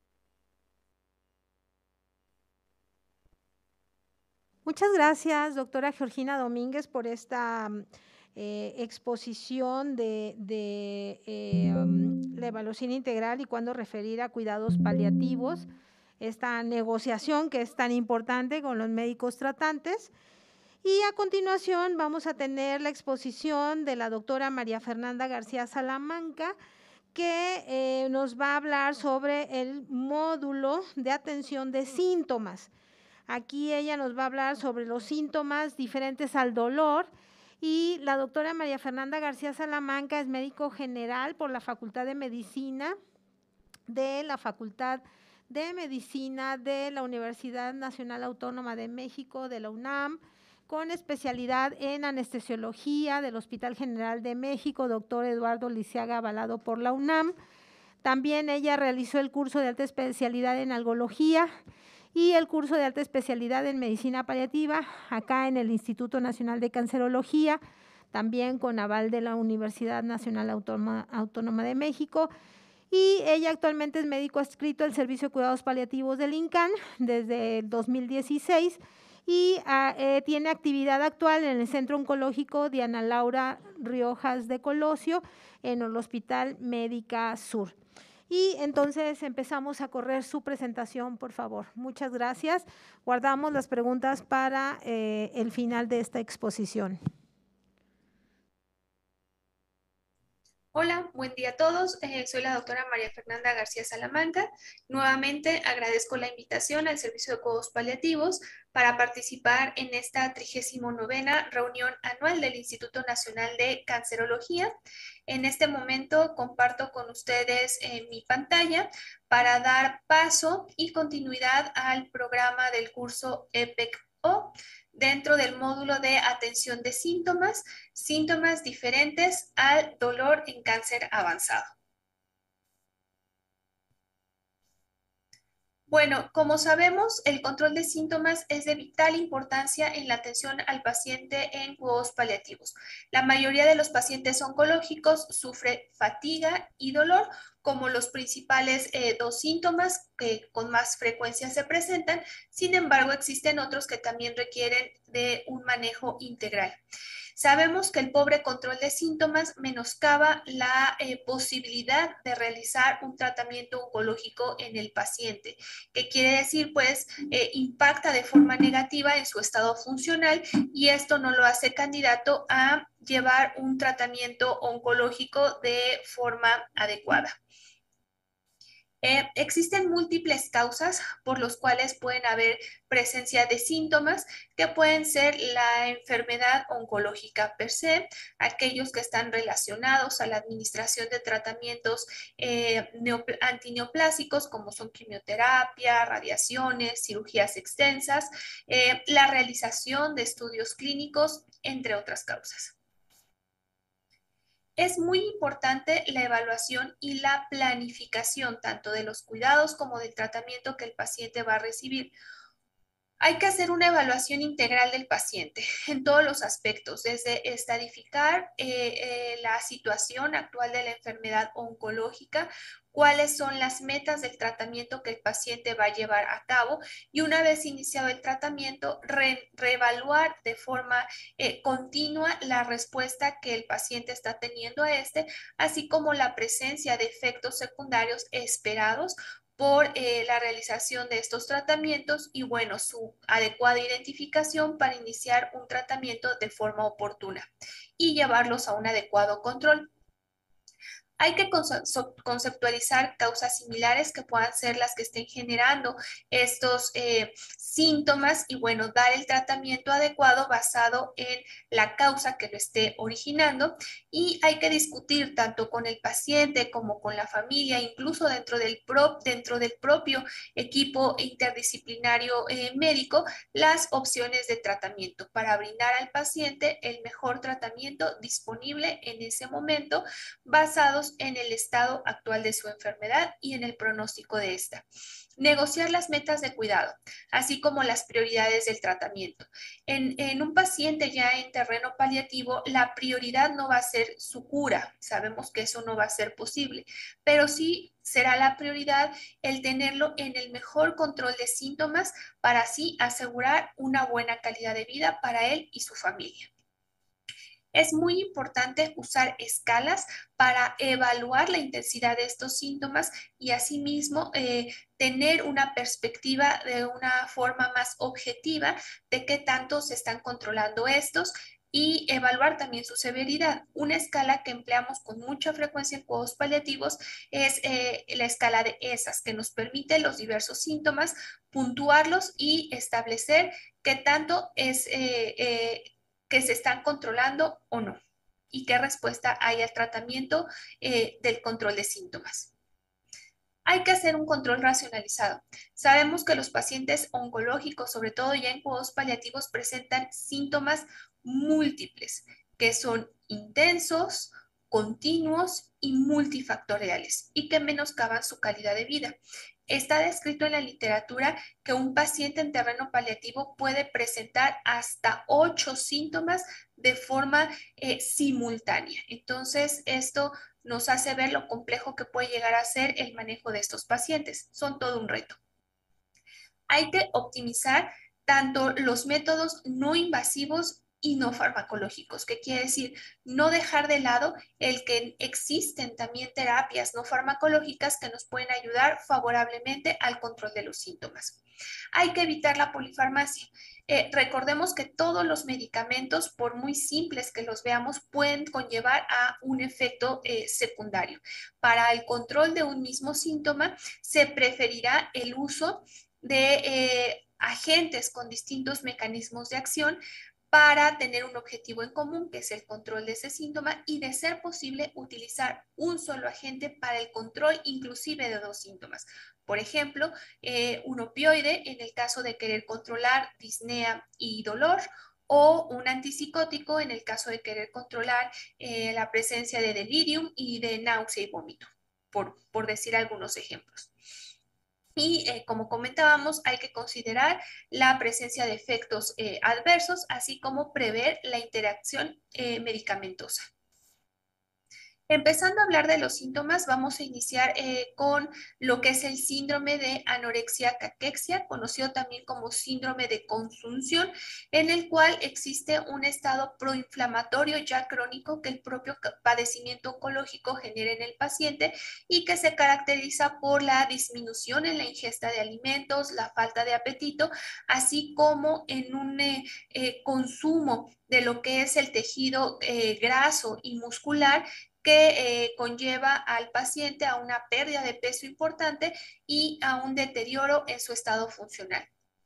Muchas gracias, doctora Georgina Domínguez, por esta eh, exposición de, de eh, um, la evaluación integral y cuándo referir a cuidados paliativos, esta negociación que es tan importante con los médicos tratantes. Y a continuación vamos a tener la exposición de la doctora María Fernanda García Salamanca, que eh, nos va a hablar sobre el módulo de atención de síntomas. Aquí ella nos va a hablar sobre los síntomas diferentes al dolor, y la doctora María Fernanda García Salamanca es médico general por la Facultad de Medicina de la Facultad de Medicina de la Universidad Nacional Autónoma de México, de la UNAM, con especialidad en anestesiología del Hospital General de México, doctor Eduardo Lisiaga, avalado por la UNAM. También ella realizó el curso de alta especialidad en algología y el curso de alta especialidad en medicina paliativa, acá en el Instituto Nacional de Cancerología, también con aval de la Universidad Nacional Autónoma, Autónoma de México. Y ella actualmente es médico adscrito al Servicio de Cuidados Paliativos del INCAN desde el dos mil dieciséis y uh, eh, tiene actividad actual en el Centro Oncológico Diana Laura Riojas de Colosio en el Hospital Médica Sur. Y entonces empezamos a correr su presentación, por favor. Muchas gracias. Guardamos las preguntas para eh, el final de esta exposición. Hola, buen día a todos. Eh, soy la doctora María Fernanda García Salamanca. Nuevamente agradezco la invitación al Servicio de Cuidados Paliativos para participar en esta trigésima novena reunión anual del Instituto Nacional de Cancerología. En este momento comparto con ustedes eh, mi pantalla para dar paso y continuidad al programa del curso E P E C O dentro del módulo de atención de síntomas, síntomas diferentes al dolor en cáncer avanzado. Bueno, como sabemos, el control de síntomas es de vital importancia en la atención al paciente en cuidados paliativos. La mayoría de los pacientes oncológicos sufren fatiga y dolor como los principales eh, dos síntomas que con más frecuencia se presentan. Sin embargo, existen otros que también requieren de un manejo integral. Sabemos que el pobre control de síntomas menoscaba la eh, posibilidad de realizar un tratamiento oncológico en el paciente, que quiere decir, pues, eh, impacta de forma negativa en su estado funcional y esto no lo hace candidato a llevar un tratamiento oncológico de forma adecuada. Eh, existen múltiples causas por las cuales pueden haber presencia de síntomas que pueden ser la enfermedad oncológica per se, aquellos que están relacionados a la administración de tratamientos eh, antineoplásicos como son quimioterapia, radiaciones, cirugías extensas, eh, la realización de estudios clínicos, entre otras causas. Es muy importante la evaluación y la planificación tanto de los cuidados como del tratamiento que el paciente va a recibir. Hay que hacer una evaluación integral del paciente en todos los aspectos, desde estadificar eh, eh, la situación actual de la enfermedad oncológica, cuáles son las metas del tratamiento que el paciente va a llevar a cabo y una vez iniciado el tratamiento, re, reevaluar de forma eh, continua la respuesta que el paciente está teniendo a este, así como la presencia de efectos secundarios esperados por eh, la realización de estos tratamientos y, bueno, su adecuada identificación para iniciar un tratamiento de forma oportuna y llevarlos a un adecuado control. Hay que conceptualizar causas similares que puedan ser las que estén generando estos eh, síntomas y, bueno, dar el tratamiento adecuado basado en la causa que lo esté originando. Y hay que discutir tanto con el paciente como con la familia, incluso dentro del, pro, dentro del propio equipo interdisciplinario eh, médico, las opciones de tratamiento para brindar al paciente el mejor tratamiento disponible en ese momento, basados en el estado actual de su enfermedad y en el pronóstico de esta. Negociar las metas de cuidado, así como las prioridades del tratamiento. En, en un paciente ya en terreno paliativo, la prioridad no va a ser su cura, sabemos que eso no va a ser posible, pero sí será la prioridad el tenerlo en el mejor control de síntomas para así asegurar una buena calidad de vida para él y su familia. Es muy importante usar escalas para evaluar la intensidad de estos síntomas y asimismo eh, tener una perspectiva de una forma más objetiva de qué tanto se están controlando estos y evaluar también su severidad. Una escala que empleamos con mucha frecuencia en cuidados paliativos es eh, la escala de E S A S, que nos permite los diversos síntomas, puntuarlos y establecer qué tanto es... Eh, eh, que se están controlando o no y qué respuesta hay al tratamiento eh, del control de síntomas. Hay que hacer un control racionalizado. Sabemos que los pacientes oncológicos, sobre todo ya en cuidados paliativos, presentan síntomas múltiples, que son intensos, continuos y multifactoriales y que menoscaban su calidad de vida. Está descrito en la literatura que un paciente en terreno paliativo puede presentar hasta ocho síntomas de forma eh, simultánea. Entonces, esto nos hace ver lo complejo que puede llegar a ser el manejo de estos pacientes. Son todo un reto. Hay que optimizar tanto los métodos no invasivos y no farmacológicos, que quiere decir no dejar de lado el que existen también terapias no farmacológicas que nos pueden ayudar favorablemente al control de los síntomas. Hay que evitar la polifarmacia. Eh, recordemos que todos los medicamentos, por muy simples que los veamos, pueden conllevar a un efecto eh, secundario. Para el control de un mismo síntoma, se preferirá el uso de eh, agentes con distintos mecanismos de acción para tener un objetivo en común, que es el control de ese síntoma, y de ser posible utilizar un solo agente para el control inclusive de dos síntomas. Por ejemplo, eh, un opioide en el caso de querer controlar disnea y dolor, o un antipsicótico en el caso de querer controlar eh, la presencia de delirium y de náusea y vómito, por, por decir algunos ejemplos. Y eh, como comentábamos, hay que considerar la presencia de efectos eh, adversos, así como prever la interacción eh, medicamentosa. Empezando a hablar de los síntomas, vamos a iniciar eh, con lo que es el síndrome de anorexia-caquexia, conocido también como síndrome de consunción, en el cual existe un estado proinflamatorio ya crónico que el propio padecimiento oncológico genera en el paciente y que se caracteriza por la disminución en la ingesta de alimentos, la falta de apetito, así como en un eh, eh, consumo de lo que es el tejido eh, graso y muscular, que eh, conlleva al paciente a una pérdida de peso importante y a un deterioro en su estado funcional.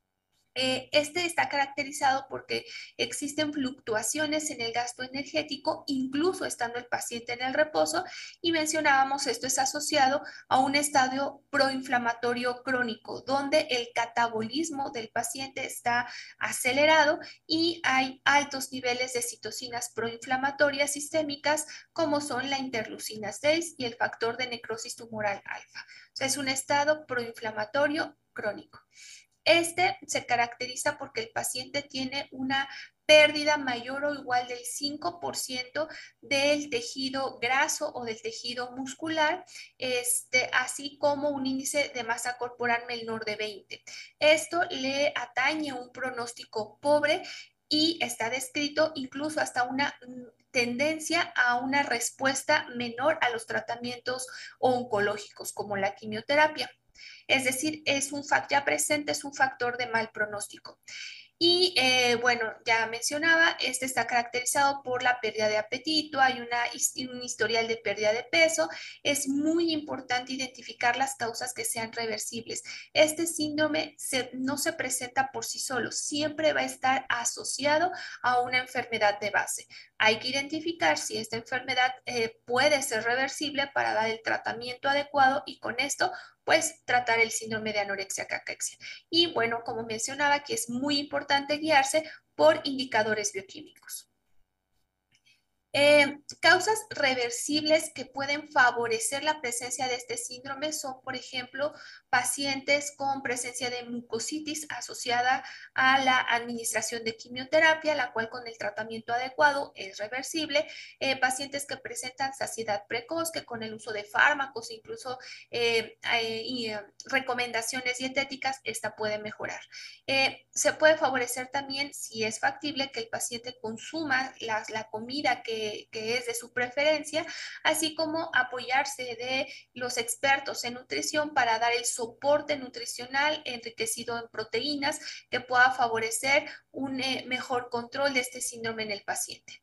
Eh, este está caracterizado porque existen fluctuaciones en el gasto energético, incluso estando el paciente en el reposo, y mencionábamos esto es asociado a un estadio proinflamatorio crónico, donde el catabolismo del paciente está acelerado y hay altos niveles de citocinas proinflamatorias sistémicas, como son la interleucina seis y el factor de necrosis tumoral alfa. O sea, es un estado proinflamatorio crónico. Este se caracteriza porque el paciente tiene una pérdida mayor o igual del cinco por ciento del tejido graso o del tejido muscular, este, así como un índice de masa corporal menor de veinte. Esto le atañe un pronóstico pobre y está descrito incluso hasta una tendencia a una respuesta menor a los tratamientos oncológicos como la quimioterapia. Es decir, es un factor ya presente, es un factor de mal pronóstico. Y eh, bueno, ya mencionaba, este está caracterizado por la pérdida de apetito, hay una, un historial de pérdida de peso. Es muy importante identificar las causas que sean reversibles. Este síndrome se, no se presenta por sí solo, siempre va a estar asociado a una enfermedad de base. Hay que identificar si esta enfermedad eh, puede ser reversible para dar el tratamiento adecuado y con esto pues tratar el síndrome de anorexia caquexia. Y bueno, como mencionaba, que es muy importante guiarse por indicadores bioquímicos. Eh, causas reversibles que pueden favorecer la presencia de este síndrome son, por ejemplo, pacientes con presencia de mucositis asociada a la administración de quimioterapia, la cual con el tratamiento adecuado es reversible, eh, pacientes que presentan saciedad precoz, que con el uso de fármacos, incluso eh, eh, y, eh, recomendaciones dietéticas, esta puede mejorar. Eh, se puede favorecer también, si es factible, que el paciente consuma la, la comida que que es de su preferencia, así como apoyarse de los expertos en nutrición para dar el soporte nutricional enriquecido en proteínas que pueda favorecer un eh, mejor control de este síndrome en el paciente.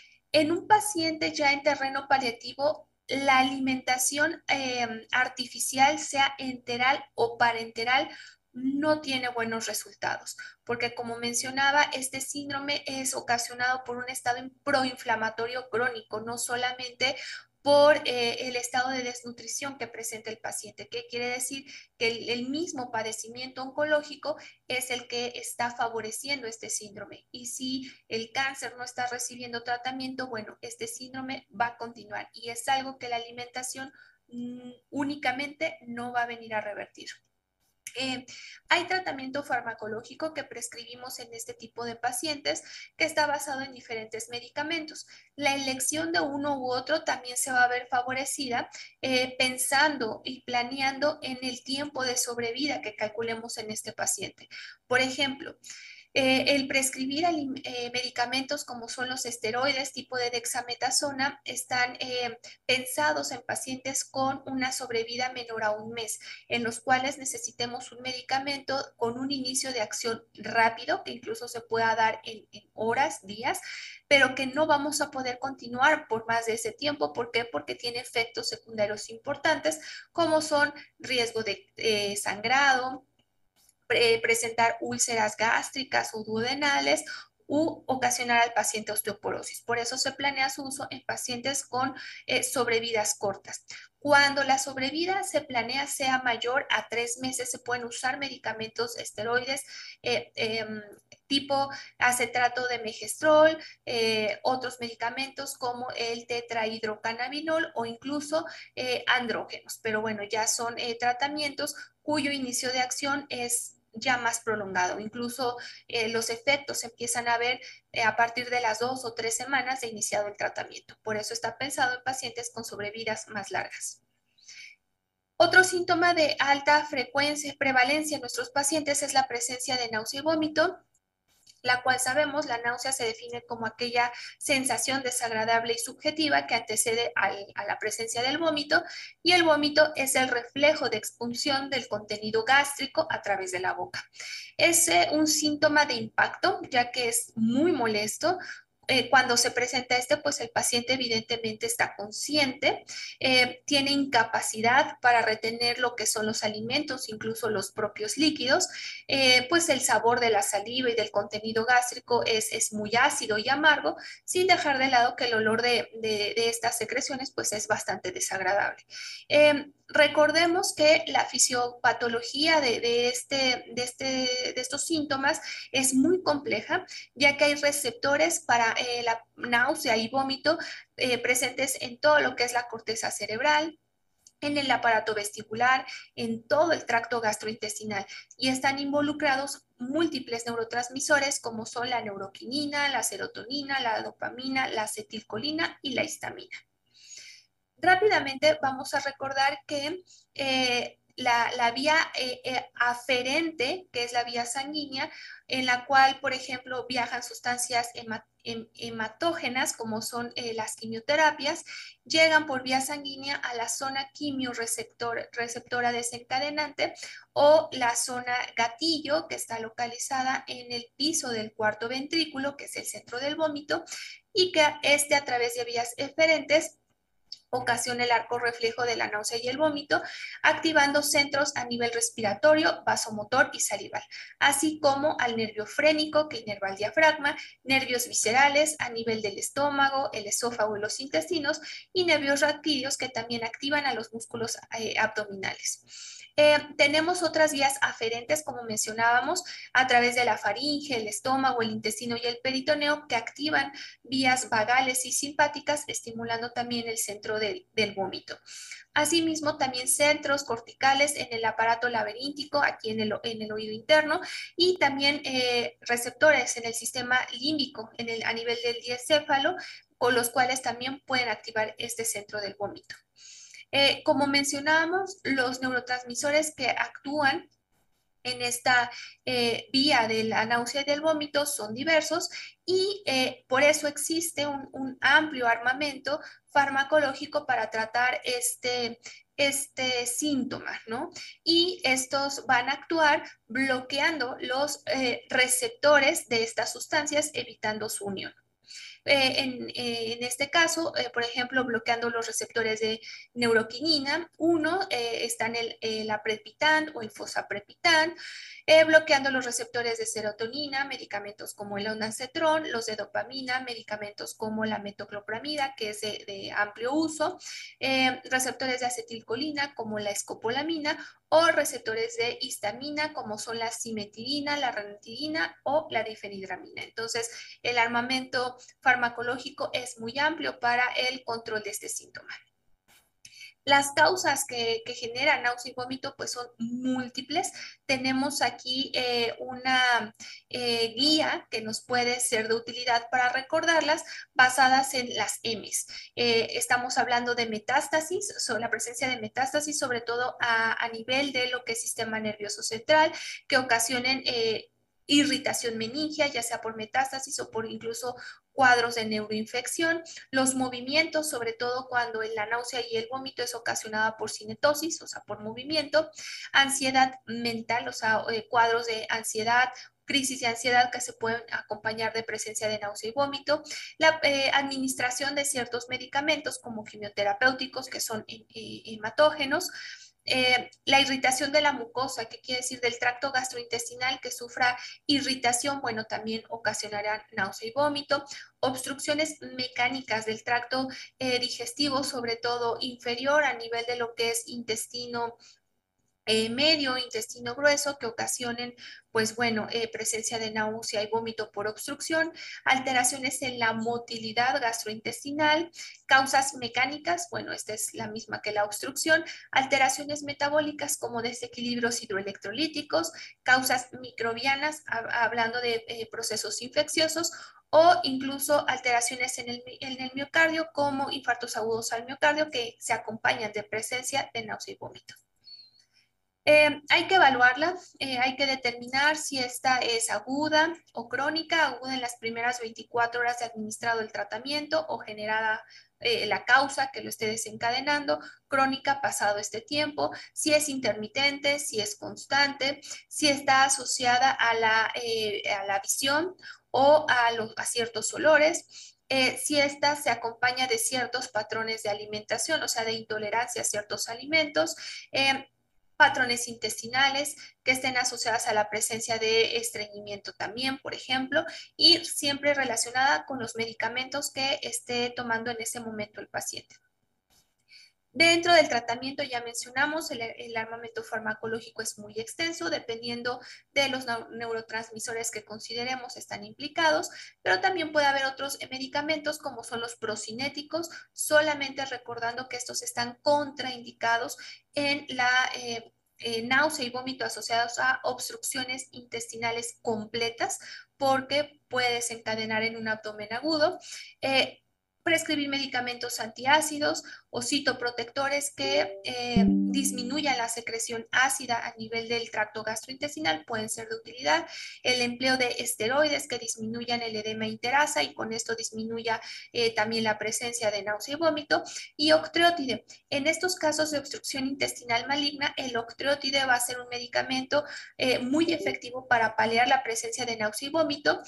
En un paciente ya en terreno paliativo, la alimentación eh, artificial, sea enteral o parenteral, no tiene buenos resultados, porque como mencionaba, este síndrome es ocasionado por un estado proinflamatorio crónico, no solamente por eh, el estado de desnutrición que presenta el paciente, que quiere decir que el, el mismo padecimiento oncológico es el que está favoreciendo este síndrome. Y si el cáncer no está recibiendo tratamiento, bueno, este síndrome va a continuar y es algo que la alimentación mmm, únicamente no va a venir a revertir. Eh, hay tratamiento farmacológico que prescribimos en este tipo de pacientes que está basado en diferentes medicamentos. La elección de uno u otro también se va a ver favorecida eh, pensando y planeando en el tiempo de sobrevida que calculemos en este paciente. Por ejemplo, Eh, el prescribir eh, medicamentos como son los esteroides tipo de dexametasona están eh, pensados en pacientes con una sobrevida menor a un mes, en los cuales necesitemos un medicamento con un inicio de acción rápido, que incluso se pueda dar en, en horas, días, pero que no vamos a poder continuar por más de ese tiempo. ¿Por qué? Porque tiene efectos secundarios importantes, como son riesgo de eh, sangrado, Pre presentar úlceras gástricas o duodenales u ocasionar al paciente osteoporosis. Por eso se planea su uso en pacientes con eh, sobrevidas cortas. Cuando la sobrevida se planea sea mayor a tres meses, se pueden usar medicamentos esteroides eh, eh, tipo acetato de megestrol, eh, otros medicamentos como el tetrahidrocannabinol o incluso eh, andrógenos. Pero bueno, ya son eh, tratamientos cuyo inicio de acción es ya más prolongado. Incluso eh, los efectos se empiezan a ver eh, a partir de las dos o tres semanas de iniciado el tratamiento. Por eso está pensado en pacientes con sobrevidas más largas. Otro síntoma de alta frecuencia, prevalencia en nuestros pacientes es la presencia de náusea y vómito, la cual sabemos, la náusea se define como aquella sensación desagradable y subjetiva que antecede al, a la presencia del vómito, y el vómito es el reflejo de expulsión del contenido gástrico a través de la boca. Es eh, un síntoma de impacto, ya que es muy molesto. Eh, cuando se presenta este, pues el paciente evidentemente está consciente, eh, tiene incapacidad para retener lo que son los alimentos, incluso los propios líquidos, eh, pues el sabor de la saliva y del contenido gástrico es, es muy ácido y amargo, sin dejar de lado que el olor de, de, de estas secreciones pues es bastante desagradable. Eh, recordemos que la fisiopatología de, de, este, de, este, de estos síntomas es muy compleja, ya que hay receptores para eh, la náusea y vómito eh, presentes en todo lo que es la corteza cerebral, en el aparato vestibular, en todo el tracto gastrointestinal, y están involucrados múltiples neurotransmisores como son la neuroquinina, la serotonina, la dopamina, la acetilcolina y la histamina. Rápidamente vamos a recordar que eh, la, la vía eh, eh, aferente, que es la vía sanguínea, en la cual, por ejemplo, viajan sustancias hematógenas, como son eh, las quimioterapias, llegan por vía sanguínea a la zona quimioreceptora receptora desencadenante o la zona gatillo, que está localizada en el piso del cuarto ventrículo, que es el centro del vómito, y que este, a través de vías eferentes, ocasiona el arco reflejo de la náusea y el vómito, activando centros a nivel respiratorio, vasomotor y salival, así como al nervio frénico que inerva el diafragma, nervios viscerales a nivel del estómago, el esófago y los intestinos, y nervios raquídeos que también activan a los músculos eh, abdominales. Eh, tenemos otras vías aferentes, como mencionábamos, a través de la faringe, el estómago, el intestino y el peritoneo, que activan vías vagales y simpáticas, estimulando también el centro del, del vómito. Asimismo, también centros corticales en el aparato laberíntico, aquí en el, en el oído interno, y también eh, receptores en el sistema límbico, en el, a nivel del diencéfalo, con los cuales también pueden activar este centro del vómito. Eh, como mencionábamos, los neurotransmisores que actúan en esta eh, vía de la náusea y del vómito son diversos y eh, por eso existe un, un amplio armamento farmacológico para tratar este, este síntoma, ¿no? Y estos van a actuar bloqueando los eh, receptores de estas sustancias, evitando su unión. Eh, en, eh, en este caso, eh, por ejemplo, bloqueando los receptores de neuroquinina, uno eh, están el, el aprepitant o el fosaprepitant, eh, bloqueando los receptores de serotonina, medicamentos como el ondansetron, los de dopamina, medicamentos como la metoclopramida, que es de, de amplio uso, eh, receptores de acetilcolina como la escopolamina, o receptores de histamina como son la cimetidina, la ranitidina o la difenhidramina. Entonces, el armamento farmacológico es muy amplio para el control de este síntoma. Las causas que, que generan náusea y vómito pues son múltiples. Tenemos aquí eh, una eh, guía que nos puede ser de utilidad para recordarlas, basadas en las M's. Eh, estamos hablando de metástasis, sobre la presencia de metástasis, sobre todo a, a nivel de lo que es sistema nervioso central, que ocasionen eh, irritación meningia, ya sea por metástasis o por incluso cuadros de neuroinfección, los movimientos, sobre todo cuando la náusea y el vómito es ocasionada por cinetosis, o sea, por movimiento, ansiedad mental, o sea, eh, cuadros de ansiedad, crisis de ansiedad que se pueden acompañar de presencia de náusea y vómito, la eh, administración de ciertos medicamentos como quimioterapéuticos que son eh, hematógenos, Eh, la irritación de la mucosa, que quiere decir del tracto gastrointestinal que sufra irritación, bueno, también ocasionará náusea y vómito, obstrucciones mecánicas del tracto eh, digestivo, sobre todo inferior a nivel de lo que es intestino Eh, medio, intestino grueso, que ocasionen, pues bueno, eh, presencia de náusea y vómito por obstrucción, alteraciones en la motilidad gastrointestinal, causas mecánicas, bueno, esta es la misma que la obstrucción, alteraciones metabólicas como desequilibrios hidroelectrolíticos, causas microbianas, hab hablando de eh, procesos infecciosos, o incluso alteraciones en el, en el miocardio como infartos agudos al miocardio que se acompañan de presencia de náusea y vómito. Eh, hay que evaluarla, eh, hay que determinar si esta es aguda o crónica, aguda en las primeras veinticuatro horas de administrado el tratamiento o generada eh, la causa que lo esté desencadenando, crónica pasado este tiempo, si es intermitente, si es constante, si está asociada a la, eh, a la visión o a, los, a ciertos olores. Eh, si esta se acompaña de ciertos patrones de alimentación, o sea, de intolerancia a ciertos alimentos, eh, patrones intestinales que estén asociadas a la presencia de estreñimiento también, por ejemplo, y siempre relacionada con los medicamentos que esté tomando en ese momento el paciente. Dentro del tratamiento ya mencionamos, el, el armamento farmacológico es muy extenso, dependiendo de los neurotransmisores que consideremos están implicados, pero también puede haber otros medicamentos como son los procinéticos, solamente recordando que estos están contraindicados en la eh, eh, náusea y vómito asociados a obstrucciones intestinales completas, porque puede desencadenar en un abdomen agudo. Eh, prescribir medicamentos antiácidos o citoprotectores que eh, disminuyan la secreción ácida a nivel del tracto gastrointestinal pueden ser de utilidad. El empleo de esteroides que disminuyan el edema interasa y con esto disminuya eh, también la presencia de náusea y vómito. Y octreotide. En estos casos de obstrucción intestinal maligna, el octreotide va a ser un medicamento eh, muy efectivo para paliar la presencia de náusea y vómito,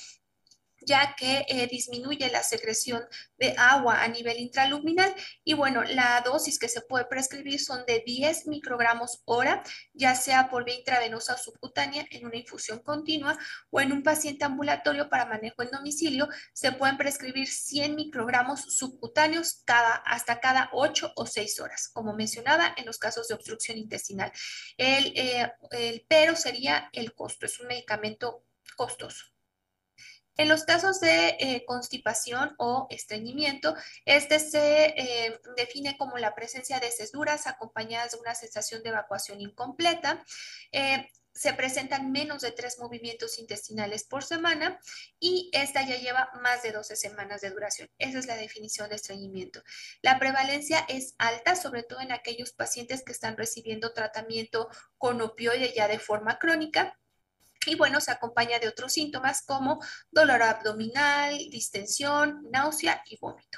ya que eh, disminuye la secreción de agua a nivel intraluminal. Y bueno, la dosis que se puede prescribir son de diez microgramos hora, ya sea por vía intravenosa o subcutánea en una infusión continua, o en un paciente ambulatorio para manejo en domicilio se pueden prescribir cien microgramos subcutáneos cada, hasta cada ocho o seis horas, como mencionaba en los casos de obstrucción intestinal. El, eh, el pero sería el costo, es un medicamento costoso. En los casos de eh, constipación o estreñimiento, este se eh, define como la presencia de heces duras acompañadas de una sensación de evacuación incompleta. Eh, se presentan menos de tres movimientos intestinales por semana y esta ya lleva más de doce semanas de duración. Esa es la definición de estreñimiento. La prevalencia es alta, sobre todo en aquellos pacientes que están recibiendo tratamiento con opioide ya de forma crónica. Y bueno, se acompaña de otros síntomas como dolor abdominal, distensión, náusea y vómito.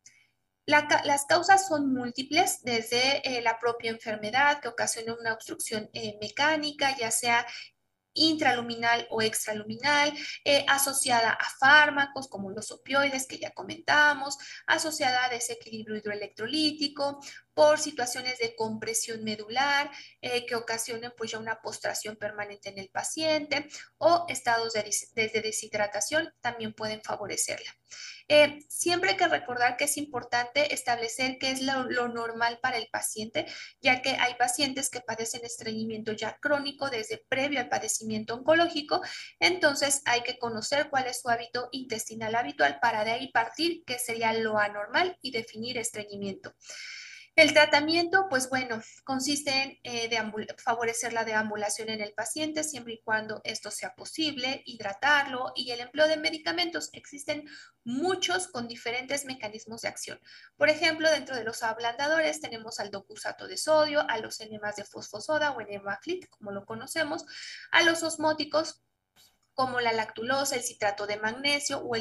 La, las causas son múltiples, desde eh, la propia enfermedad que ocasiona una obstrucción eh, mecánica, ya sea intraluminal o extraluminal, eh, asociada a fármacos como los opioides que ya comentábamos, asociada a desequilibrio hidroelectrolítico, por situaciones de compresión medular eh, que ocasionen pues ya una postración permanente en el paciente, o estados de, de deshidratación también pueden favorecerla. Eh, siempre hay que recordar que es importante establecer qué es lo, lo normal para el paciente, ya que hay pacientes que padecen estreñimiento ya crónico desde previo al padecimiento oncológico. Entonces hay que conocer cuál es su hábito intestinal habitual para de ahí partir qué sería lo anormal y definir estreñimiento. El tratamiento, pues bueno, consiste en eh, favorecer la deambulación en el paciente siempre y cuando esto sea posible, hidratarlo y el empleo de medicamentos. Existen muchos con diferentes mecanismos de acción. Por ejemplo, dentro de los ablandadores tenemos al docusato de sodio, a los enemas de fosfosoda o enemaflit, como lo conocemos, a los osmóticos, como la lactulosa, el citrato de magnesio o el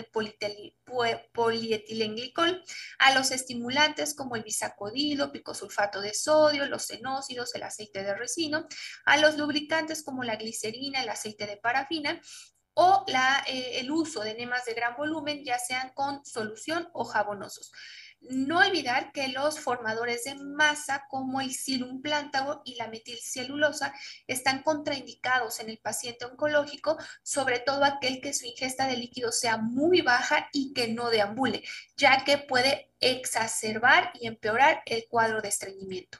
polietilenglicol, a los estimulantes como el bisacodilo, picosulfato de sodio, los xenócidos, el aceite de resino, a los lubricantes como la glicerina, el aceite de parafina, o la, eh, el uso de enemas de gran volumen, ya sean con solución o jabonosos. No olvidar que los formadores de masa como el Psyllium plantago y la metilcelulosa están contraindicados en el paciente oncológico, sobre todo aquel que su ingesta de líquido sea muy baja y que no deambule, ya que puede exacerbar y empeorar el cuadro de estreñimiento.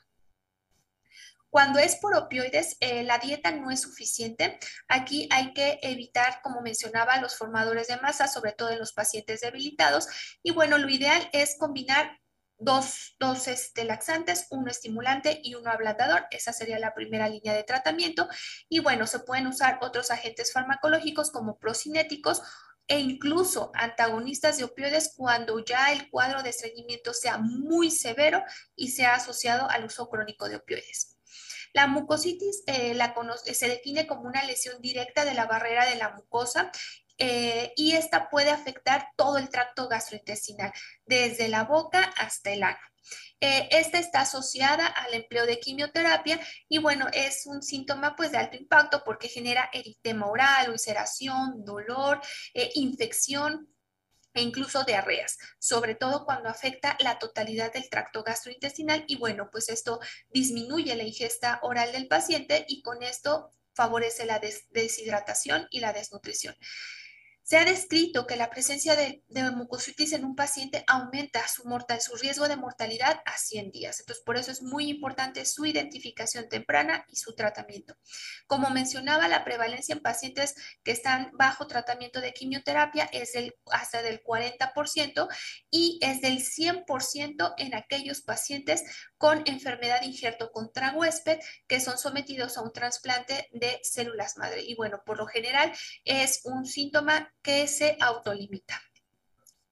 Cuando es por opioides, eh, la dieta no es suficiente. Aquí hay que evitar, como mencionaba, los formadores de masa, sobre todo en los pacientes debilitados. Y bueno, lo ideal es combinar dos, dos este, laxantes, uno estimulante y uno ablandador. Esa sería la primera línea de tratamiento. Y bueno, se pueden usar otros agentes farmacológicos como procinéticos e incluso antagonistas de opioides cuando ya el cuadro de estreñimiento sea muy severo y sea asociado al uso crónico de opioides. La mucositis eh, la se define como una lesión directa de la barrera de la mucosa eh, y esta puede afectar todo el tracto gastrointestinal, desde la boca hasta el ano. Eh, esta está asociada al empleo de quimioterapia y bueno, es un síntoma pues de alto impacto porque genera eritema oral, ulceración, dolor, eh, infección e incluso diarreas, sobre todo cuando afecta la totalidad del tracto gastrointestinal y bueno, pues esto disminuye la ingesta oral del paciente y con esto favorece la des deshidratación y la desnutrición. Se ha descrito que la presencia de, de mucositis en un paciente aumenta su, mortal, su riesgo de mortalidad a cien días. Entonces, por eso es muy importante su identificación temprana y su tratamiento. Como mencionaba, la prevalencia en pacientes que están bajo tratamiento de quimioterapia es del, hasta del cuarenta por ciento y es del cien por ciento en aquellos pacientes con enfermedad de injerto contra huésped que son sometidos a un trasplante de células madre. Y bueno, por lo general es un síntoma que se autolimita.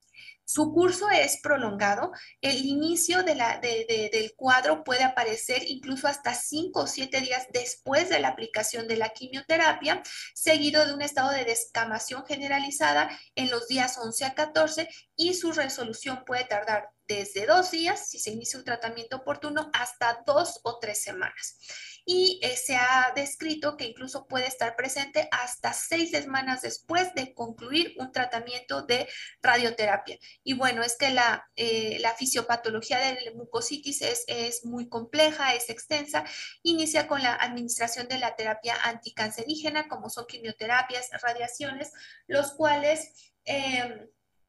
Su curso es prolongado. El inicio de la, de, de, del cuadro puede aparecer incluso hasta cinco o siete días después de la aplicación de la quimioterapia, seguido de un estado de descamación generalizada en los días once a catorce, y su resolución puede tardar desde dos días, si se inicia un tratamiento oportuno, hasta dos o tres semanas. Y eh, se ha descrito que incluso puede estar presente hasta seis semanas después de concluir un tratamiento de radioterapia. Y bueno, es que la, eh, la fisiopatología de la mucositis es, es muy compleja, es extensa. Inicia con la administración de la terapia anticancerígena, como son quimioterapias, radiaciones, los cuales eh,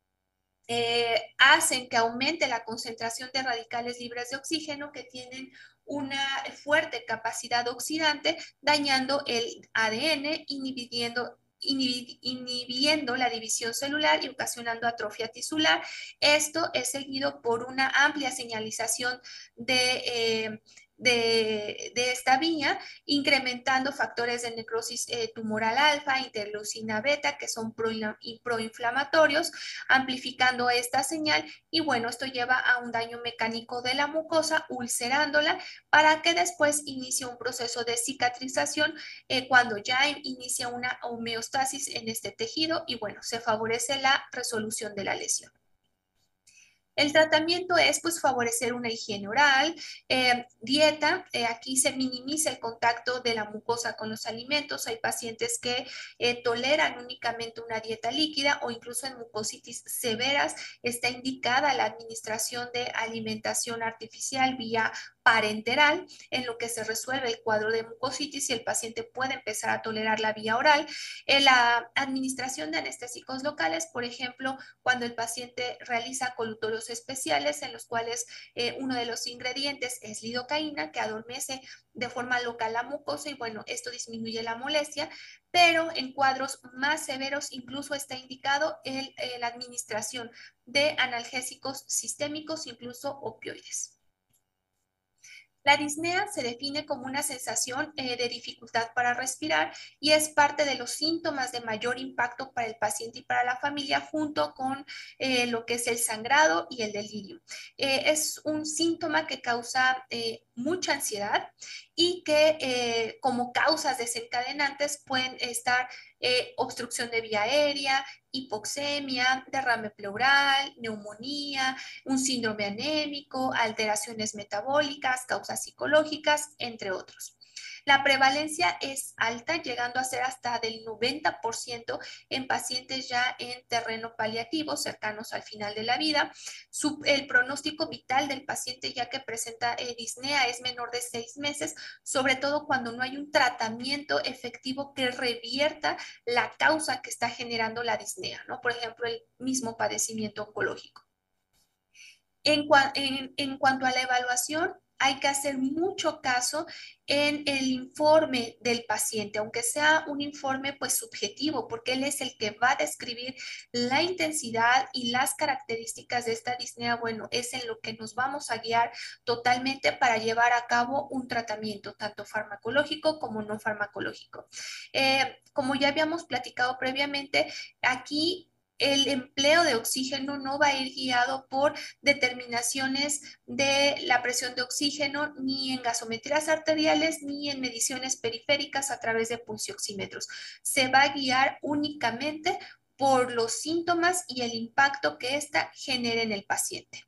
eh, hacen que aumente la concentración de radicales libres de oxígeno, que tienen una fuerte capacidad oxidante, dañando el A D N, inhibiendo inhibiendo la división celular y ocasionando atrofia tisular. Esto es seguido por una amplia señalización de, eh, de, de esta vía, incrementando factores de necrosis eh, tumoral alfa, interleucina beta, que son proinflamatorios, amplificando esta señal, y bueno, esto lleva a un daño mecánico de la mucosa, ulcerándola, para que después inicie un proceso de cicatrización eh, cuando ya inicia una homeostasis en este tejido, y bueno, se favorece la resolución de la lesión. El tratamiento es pues favorecer una higiene oral, eh, dieta, eh, aquí se minimiza el contacto de la mucosa con los alimentos. Hay pacientes que eh, toleran únicamente una dieta líquida, o incluso en mucositis severas está indicada la administración de alimentación artificial vía parenteral, en lo que se resuelve el cuadro de mucositis y el paciente puede empezar a tolerar la vía oral. Eh, la administración de anestésicos locales, por ejemplo, cuando el paciente realiza colutorios especiales, en los cuales eh, uno de los ingredientes es lidocaína, que adormece de forma local la mucosa, y bueno, esto disminuye la molestia, pero en cuadros más severos incluso está indicado el, eh, la administración de analgésicos sistémicos, incluso opioides. La disnea se define como una sensación eh, de dificultad para respirar, y es parte de los síntomas de mayor impacto para el paciente y para la familia, junto con eh, lo que es el sangrado y el delirio. Eh, es un síntoma que causa eh, mucha ansiedad, y que eh, como causas desencadenantes pueden estar eh, obstrucción de vía aérea, hipoxemia, derrame pleural, neumonía, un síndrome anémico, alteraciones metabólicas, causas psicológicas, entre otros. La prevalencia es alta, llegando a ser hasta del noventa por ciento en pacientes ya en terreno paliativo, cercanos al final de la vida. Su, el pronóstico vital del paciente, ya que presenta eh, disnea, es menor de seis meses, sobre todo cuando no hay un tratamiento efectivo que revierta la causa que está generando la disnea, ¿no? Por ejemplo, el mismo padecimiento oncológico. En, en, en cuanto a la evaluación, hay que hacer mucho caso en el informe del paciente, aunque sea un informe pues subjetivo, porque él es el que va a describir la intensidad y las características de esta disnea. Bueno, es en lo que nos vamos a guiar totalmente para llevar a cabo un tratamiento, tanto farmacológico como no farmacológico. Eh, como ya habíamos platicado previamente, aquí el empleo de oxígeno no va a ir guiado por determinaciones de la presión de oxígeno, ni en gasometrías arteriales, ni en mediciones periféricas a través de pulsioxímetros. Se va a guiar únicamente por los síntomas y el impacto que ésta genere en el paciente.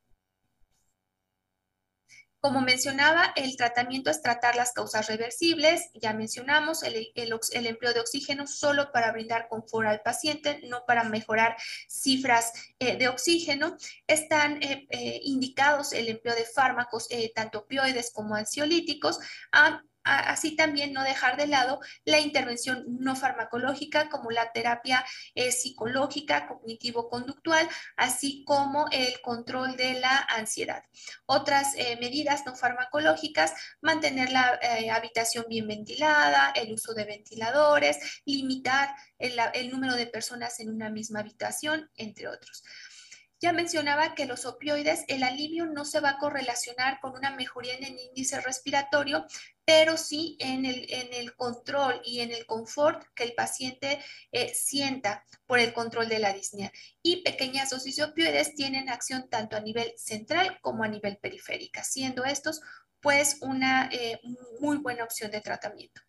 Como mencionaba, el tratamiento es tratar las causas reversibles. Ya mencionamos el, el, el empleo de oxígeno solo para brindar confort al paciente, no para mejorar cifras eh, de oxígeno. Están eh, eh, indicados el empleo de fármacos, eh, tanto opioides como ansiolíticos, a, así también no dejar de lado la intervención no farmacológica, como la terapia eh, psicológica, cognitivo-conductual, así como el control de la ansiedad. Otras eh, medidas no farmacológicas: mantener la eh, habitación bien ventilada, el uso de ventiladores, limitar el, el número de personas en una misma habitación, entre otros. Ya mencionaba que los opioides, el alivio no se va a correlacionar con una mejoría en el índice respiratorio, pero sí en el, en el control y en el confort que el paciente eh, sienta por el control de la disnea. Y pequeñas dosis de opioides tienen acción tanto a nivel central como a nivel periférica, siendo estos pues una eh, muy buena opción de tratamiento.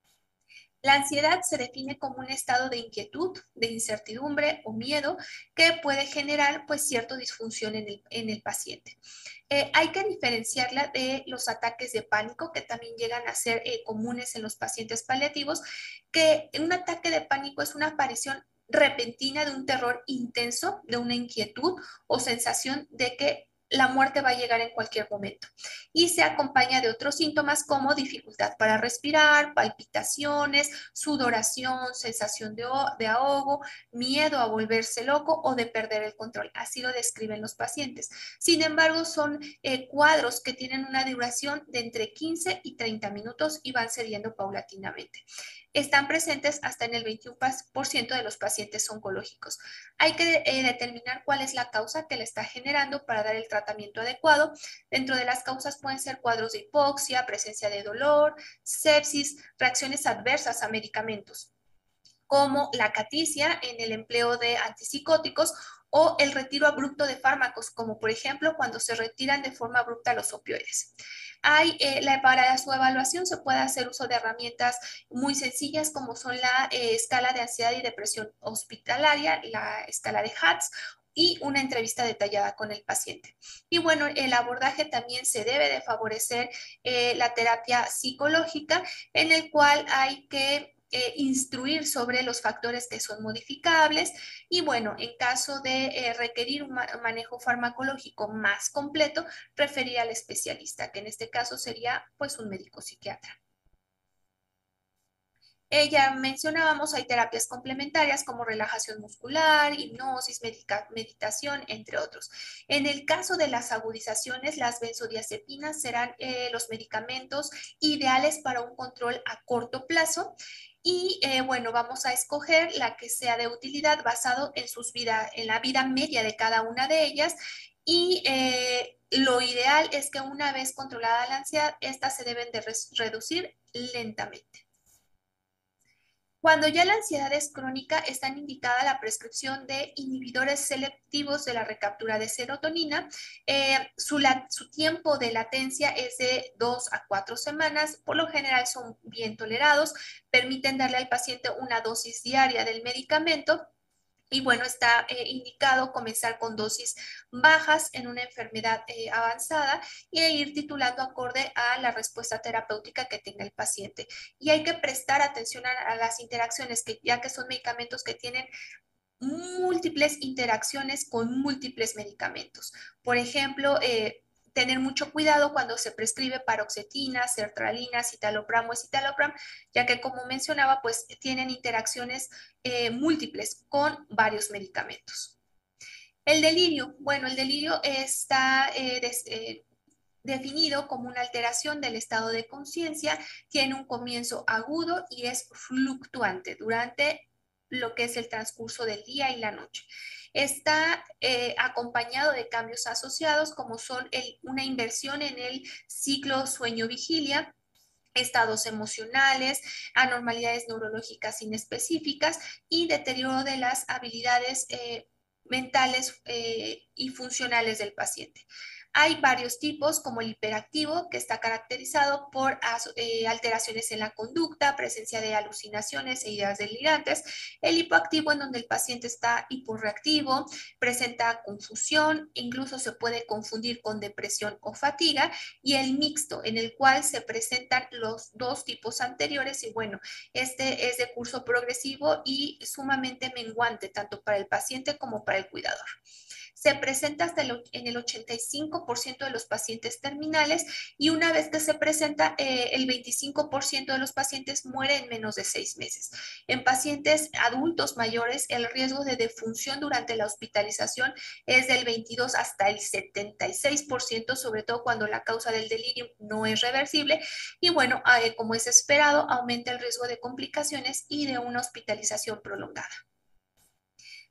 La ansiedad se define como un estado de inquietud, de incertidumbre o miedo que puede generar pues cierta disfunción en el, en el paciente. Eh, hay que diferenciarla de los ataques de pánico que también llegan a ser eh, comunes en los pacientes paliativos, que un ataque de pánico es una aparición repentina de un terror intenso, de una inquietud o sensación de que la muerte va a llegar en cualquier momento y se acompaña de otros síntomas como dificultad para respirar, palpitaciones, sudoración, sensación de, de ahogo, miedo a volverse loco o de perder el control. Así lo describen los pacientes. Sin embargo, son eh, cuadros que tienen una duración de entre quince y treinta minutos y van cediendo paulatinamente. Están presentes hasta en el veintiuno por ciento de los pacientes oncológicos. Hay que eh, determinar cuál es la causa que le está generando para dar el tratamiento adecuado. Dentro de las causas pueden ser cuadros de hipoxia, presencia de dolor, sepsis, reacciones adversas a medicamentos, como la caticia en el empleo de antipsicóticos o el retiro abrupto de fármacos, como por ejemplo cuando se retiran de forma abrupta los opioides. Hay, eh, la, para su evaluación se puede hacer uso de herramientas muy sencillas como son la eh, escala de ansiedad y depresión hospitalaria, la escala de Hatz, y una entrevista detallada con el paciente. Y bueno, el abordaje también se debe de favorecer eh, la terapia psicológica, en el cual hay que Eh, instruir sobre los factores que son modificables y bueno, en caso de eh, requerir un ma manejo farmacológico más completo, referir al especialista, que en este caso sería pues un médico psiquiatra. Eh, ya mencionábamos, hay terapias complementarias como relajación muscular, hipnosis, meditación, entre otros. En el caso de las agudizaciones, las benzodiazepinas serán eh, los medicamentos ideales para un control a corto plazo. Y eh, bueno, vamos a escoger la que sea de utilidad basado en, sus vida, en la vida media de cada una de ellas. Y eh, lo ideal es que una vez controlada la ansiedad, estas se deben de reducir lentamente. Cuando ya la ansiedad es crónica, está indicada la prescripción de inhibidores selectivos de la recaptura de serotonina. Eh, su, la, su tiempo de latencia es de dos a cuatro semanas. Por lo general son bien tolerados, permiten darle al paciente una dosis diaria del medicamento. Y bueno, está eh, indicado comenzar con dosis bajas en una enfermedad eh, avanzada y ir titulando acorde a la respuesta terapéutica que tenga el paciente. Y hay que prestar atención a, a las interacciones, que, ya que son medicamentos que tienen múltiples interacciones con múltiples medicamentos. Por ejemplo, eh, tener mucho cuidado cuando se prescribe paroxetina, sertralina, citalopram o escitalopram, ya que como mencionaba, pues tienen interacciones eh, múltiples con varios medicamentos. El delirio, bueno, el delirio está eh, des, eh, definido como una alteración del estado de conciencia, tiene un comienzo agudo y es fluctuante durante lo que es el transcurso del día y la noche. Está eh, acompañado de cambios asociados como son el, una inversión en el ciclo sueño-vigilia, estados emocionales, anormalidades neurológicas inespecíficas y deterioro de las habilidades eh, mentales eh, y funcionales del paciente. Hay varios tipos, como el hiperactivo, que está caracterizado por eh, alteraciones en la conducta, presencia de alucinaciones e ideas delirantes. El hipoactivo, en donde el paciente está hiporreactivo, presenta confusión, incluso se puede confundir con depresión o fatiga. Y el mixto, en el cual se presentan los dos tipos anteriores. Y bueno, este es de curso progresivo y sumamente menguante, tanto para el paciente como para el cuidador. Se presenta hasta el, en el ochenta y cinco por ciento de los pacientes terminales y una vez que se presenta, eh, el veinticinco por ciento de los pacientes muere en menos de seis meses. En pacientes adultos mayores, el riesgo de defunción durante la hospitalización es del veintidós hasta el setenta y seis por ciento, sobre todo cuando la causa del delirio no es reversible. Y bueno, eh, como es esperado, aumenta el riesgo de complicaciones y de una hospitalización prolongada.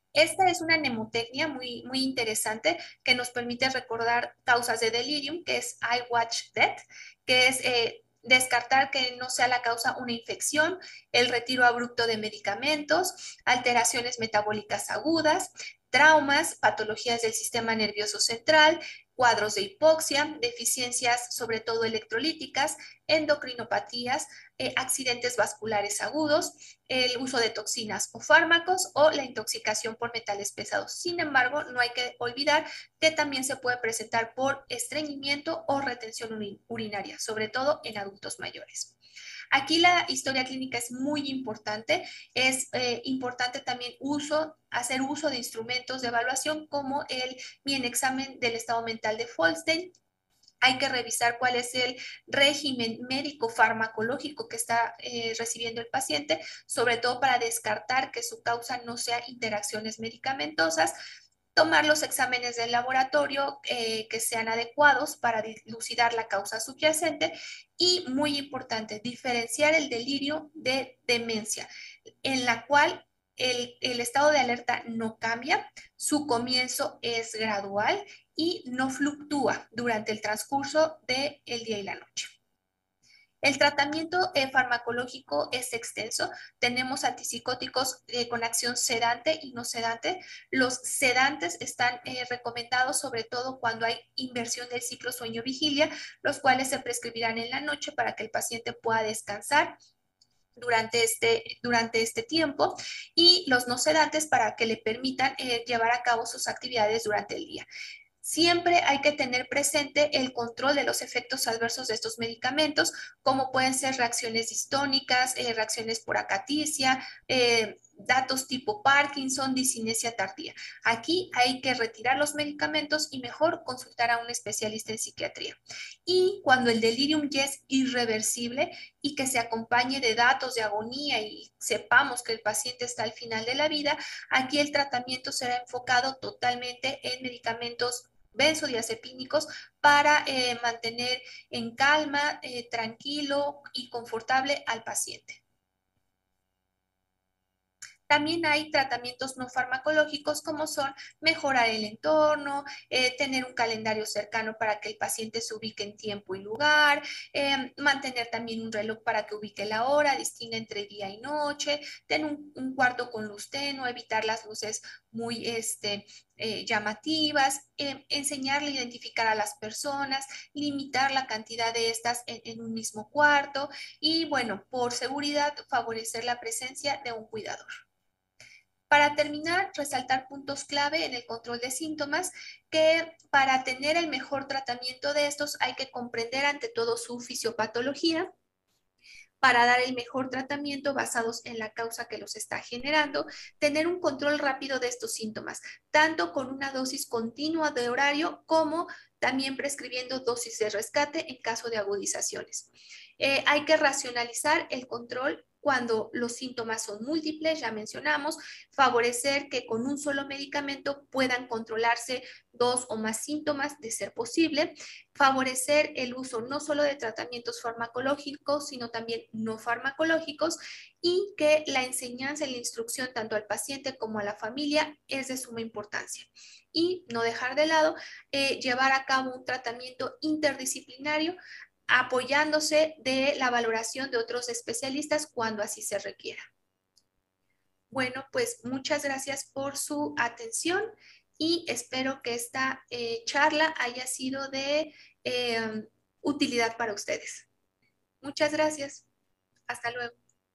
Esta es una mnemotecnia muy, muy interesante que nos permite recordar causas de delirium, que es I watch death, que es eh, descartar que no sea la causa una infección, el retiro abrupto de medicamentos, alteraciones metabólicas agudas, traumas, patologías del sistema nervioso central, cuadros de hipoxia, deficiencias sobre todo electrolíticas, endocrinopatías, eh, accidentes vasculares agudos, el uso de toxinas o fármacos o la intoxicación por metales pesados. Sin embargo, no hay que olvidar que también se puede presentar por estreñimiento o retención urinaria, sobre todo en adultos mayores. Aquí la historia clínica es muy importante. Es eh, importante también uso, hacer uso de instrumentos de evaluación como el bien examen del estado mental de Folstein. Hay que revisar cuál es el régimen médico farmacológico que está eh, recibiendo el paciente, sobre todo para descartar que su causa no sea interacciones medicamentosas. Tomar los exámenes del laboratorio eh, que sean adecuados para dilucidar la causa subyacente y, muy importante, diferenciar el delirio de demencia, en la cual el, el estado de alerta no cambia, su comienzo es gradual y no fluctúa durante el transcurso del día y la noche. El tratamiento eh, farmacológico es extenso. Tenemos antipsicóticos eh, con acción sedante y no sedante. Los sedantes están eh, recomendados sobre todo cuando hay inversión del ciclo sueño-vigilia, los cuales se prescribirán en la noche para que el paciente pueda descansar durante este, durante este tiempo, y los no sedantes para que le permitan eh, llevar a cabo sus actividades durante el día. Siempre hay que tener presente el control de los efectos adversos de estos medicamentos, como pueden ser reacciones distónicas, eh, reacciones por acaticia, eh, datos tipo Parkinson, discinesia tardía. Aquí hay que retirar los medicamentos y mejor consultar a un especialista en psiquiatría. Y cuando el delirium ya es irreversible y que se acompañe de datos de agonía y sepamos que el paciente está al final de la vida, aquí el tratamiento será enfocado totalmente en medicamentos benzodiazepínicos para eh, mantener en calma, eh, tranquilo y confortable al paciente. También hay tratamientos no farmacológicos como son mejorar el entorno, eh, tener un calendario cercano para que el paciente se ubique en tiempo y lugar, eh, mantener también un reloj para que ubique la hora, distinga entre día y noche, tener un, un cuarto con luz tenue, evitar las luces muy este, eh, llamativas, eh, enseñarle a identificar a las personas, limitar la cantidad de estas en, en un mismo cuarto y, bueno, por seguridad, favorecer la presencia de un cuidador. Para terminar, resaltar puntos clave en el control de síntomas, que para tener el mejor tratamiento de estos hay que comprender ante todo su fisiopatología, para dar el mejor tratamiento basados en la causa que los está generando, tener un control rápido de estos síntomas, tanto con una dosis continua de horario como también prescribiendo dosis de rescate en caso de agudizaciones. Eh, hay que racionalizar el control cuando los síntomas son múltiples, ya mencionamos, favorecer que con un solo medicamento puedan controlarse dos o más síntomas de ser posible, favorecer el uso no solo de tratamientos farmacológicos, sino también no farmacológicos, y que la enseñanza y la instrucción tanto al paciente como a la familia es de suma importancia. Y no dejar de lado, eh, llevar a cabo un tratamiento interdisciplinario apoyándose de la valoración de otros especialistas cuando así se requiera. Bueno, pues muchas gracias por su atención y espero que esta eh, charla haya sido de eh, utilidad para ustedes. Muchas gracias. Hasta luego.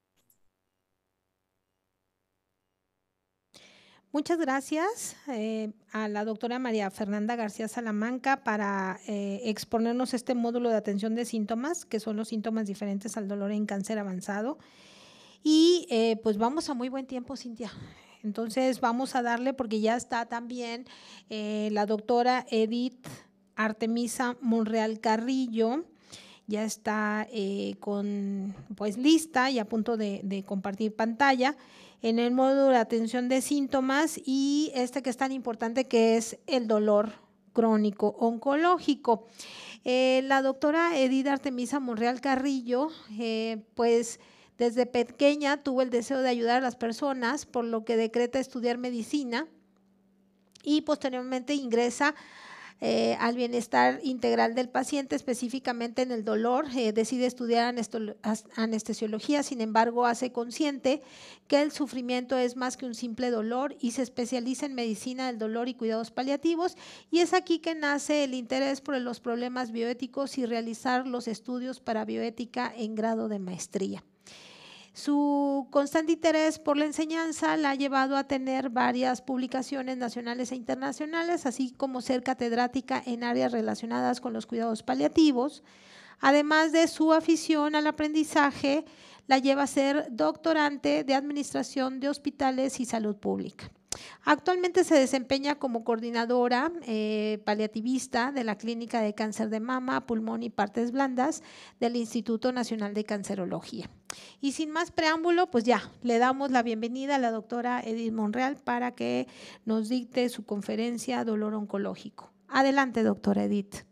Muchas gracias eh, a la doctora María Fernanda García Salamanca para eh, exponernos este módulo de atención de síntomas, que son los síntomas diferentes al dolor en cáncer avanzado. Y eh, pues vamos a muy buen tiempo, Cintia. Entonces vamos a darle, porque ya está también eh, la doctora Edith Artemisa Monreal Carrillo, ya está eh, con, pues lista y a punto de, de compartir pantalla en el módulo de atención de síntomas, y este que es tan importante, que es el dolor crónico oncológico. Eh, la doctora Edith Artemisa Monreal Carrillo, eh, pues Desde pequeña tuvo el deseo de ayudar a las personas, por lo que decreta estudiar medicina y posteriormente ingresa Eh, al bienestar integral del paciente, específicamente en el dolor. Eh, decide estudiar anestesiología, sin embargo, hace consciente que el sufrimiento es más que un simple dolor y se especializa en medicina del dolor y cuidados paliativos, y es aquí que nace el interés por los problemas bioéticos y realizar los estudios para bioética en grado de maestría. Su constante interés por la enseñanza la ha llevado a tener varias publicaciones nacionales e internacionales, así como ser catedrática en áreas relacionadas con los cuidados paliativos. Además de su afición al aprendizaje, la lleva a ser doctorante de Administración de Hospitales y Salud Pública. Actualmente se desempeña como coordinadora eh, paliativista de la Clínica de Cáncer de Mama, Pulmón y Partes Blandas del Instituto Nacional de Cancerología. Y sin más preámbulo, pues ya, le damos la bienvenida a la doctora Edith Monreal para que nos dicte su conferencia Dolor Oncológico. Adelante, doctora Edith.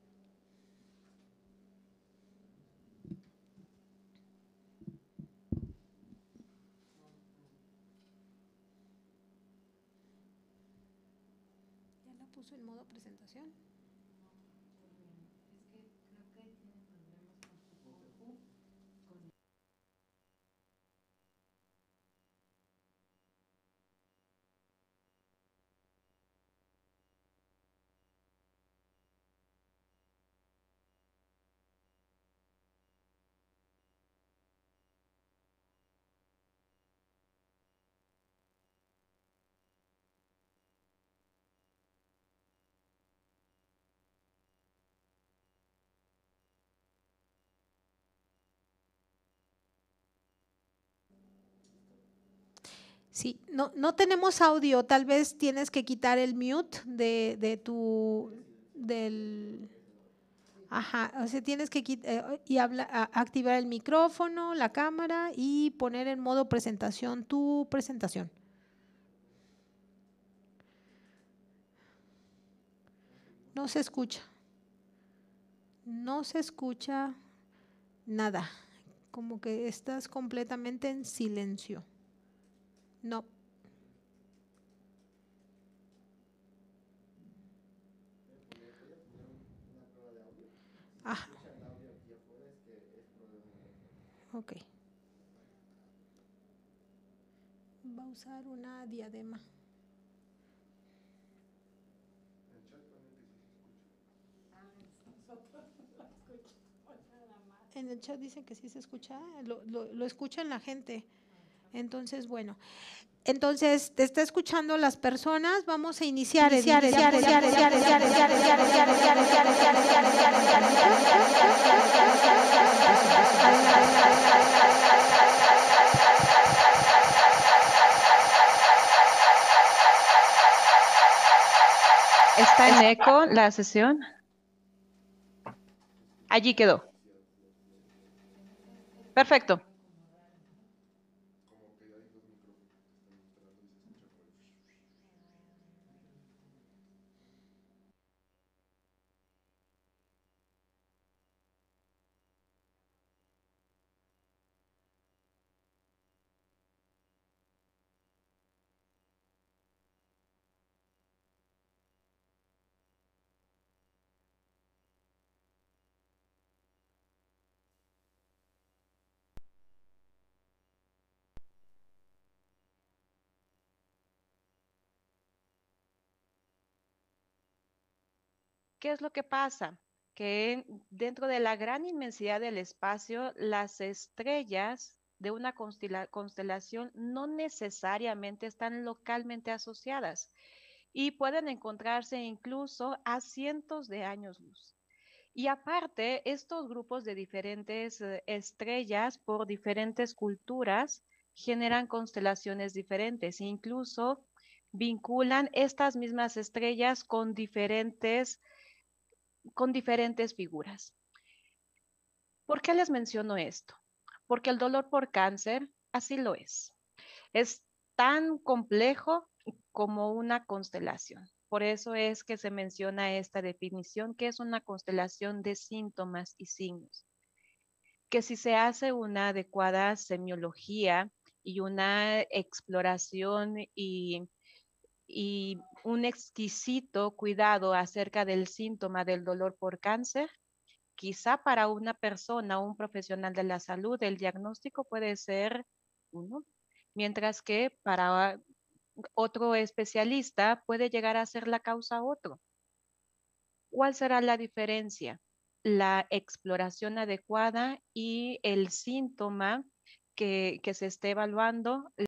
¿Puso en modo presentación? Sí, no, no tenemos audio, tal vez tienes que quitar el mute de, de tu, del, ajá, o sea, tienes que quitar y habla, activar el micrófono, la cámara y poner en modo presentación tu presentación. No se escucha, no se escucha nada, como que estás completamente en silencio. No. Ajá. Ok. Va a usar una diadema. En el chat dicen que sí se escucha, lo, lo, lo escuchan la gente. Entonces, bueno. Entonces, te está escuchando las personas, vamos a iniciar, iniciar, iniciar, iniciar, iniciar, iniciar, iniciar, iniciar, iniciar, iniciar, iniciar, iniciar, ¿Está en eco la sesión? Allí quedó. Perfecto. ¿Qué es lo que pasa? Que dentro de la gran inmensidad del espacio, las estrellas de una constelación no necesariamente están localmente asociadas y pueden encontrarse incluso a cientos de años luz. Y aparte, estos grupos de diferentes eh, estrellas por diferentes culturas generan constelaciones diferentes, incluso vinculan estas mismas estrellas con diferentes con diferentes figuras. ¿Por qué les menciono esto? Porque el dolor por cáncer así lo es. Es tan complejo como una constelación. Por eso es que se menciona esta definición, que es una constelación de síntomas y signos. que si se hace una adecuada semiología y una exploración y, y un exquisito cuidado acerca del síntoma del dolor por cáncer, quizá para una persona o un profesional de la salud el diagnóstico puede ser uno, mientras que para otro especialista puede llegar a ser la causa otro. ¿Cuál será la diferencia? La exploración adecuada y el síntoma que, que se esté evaluando,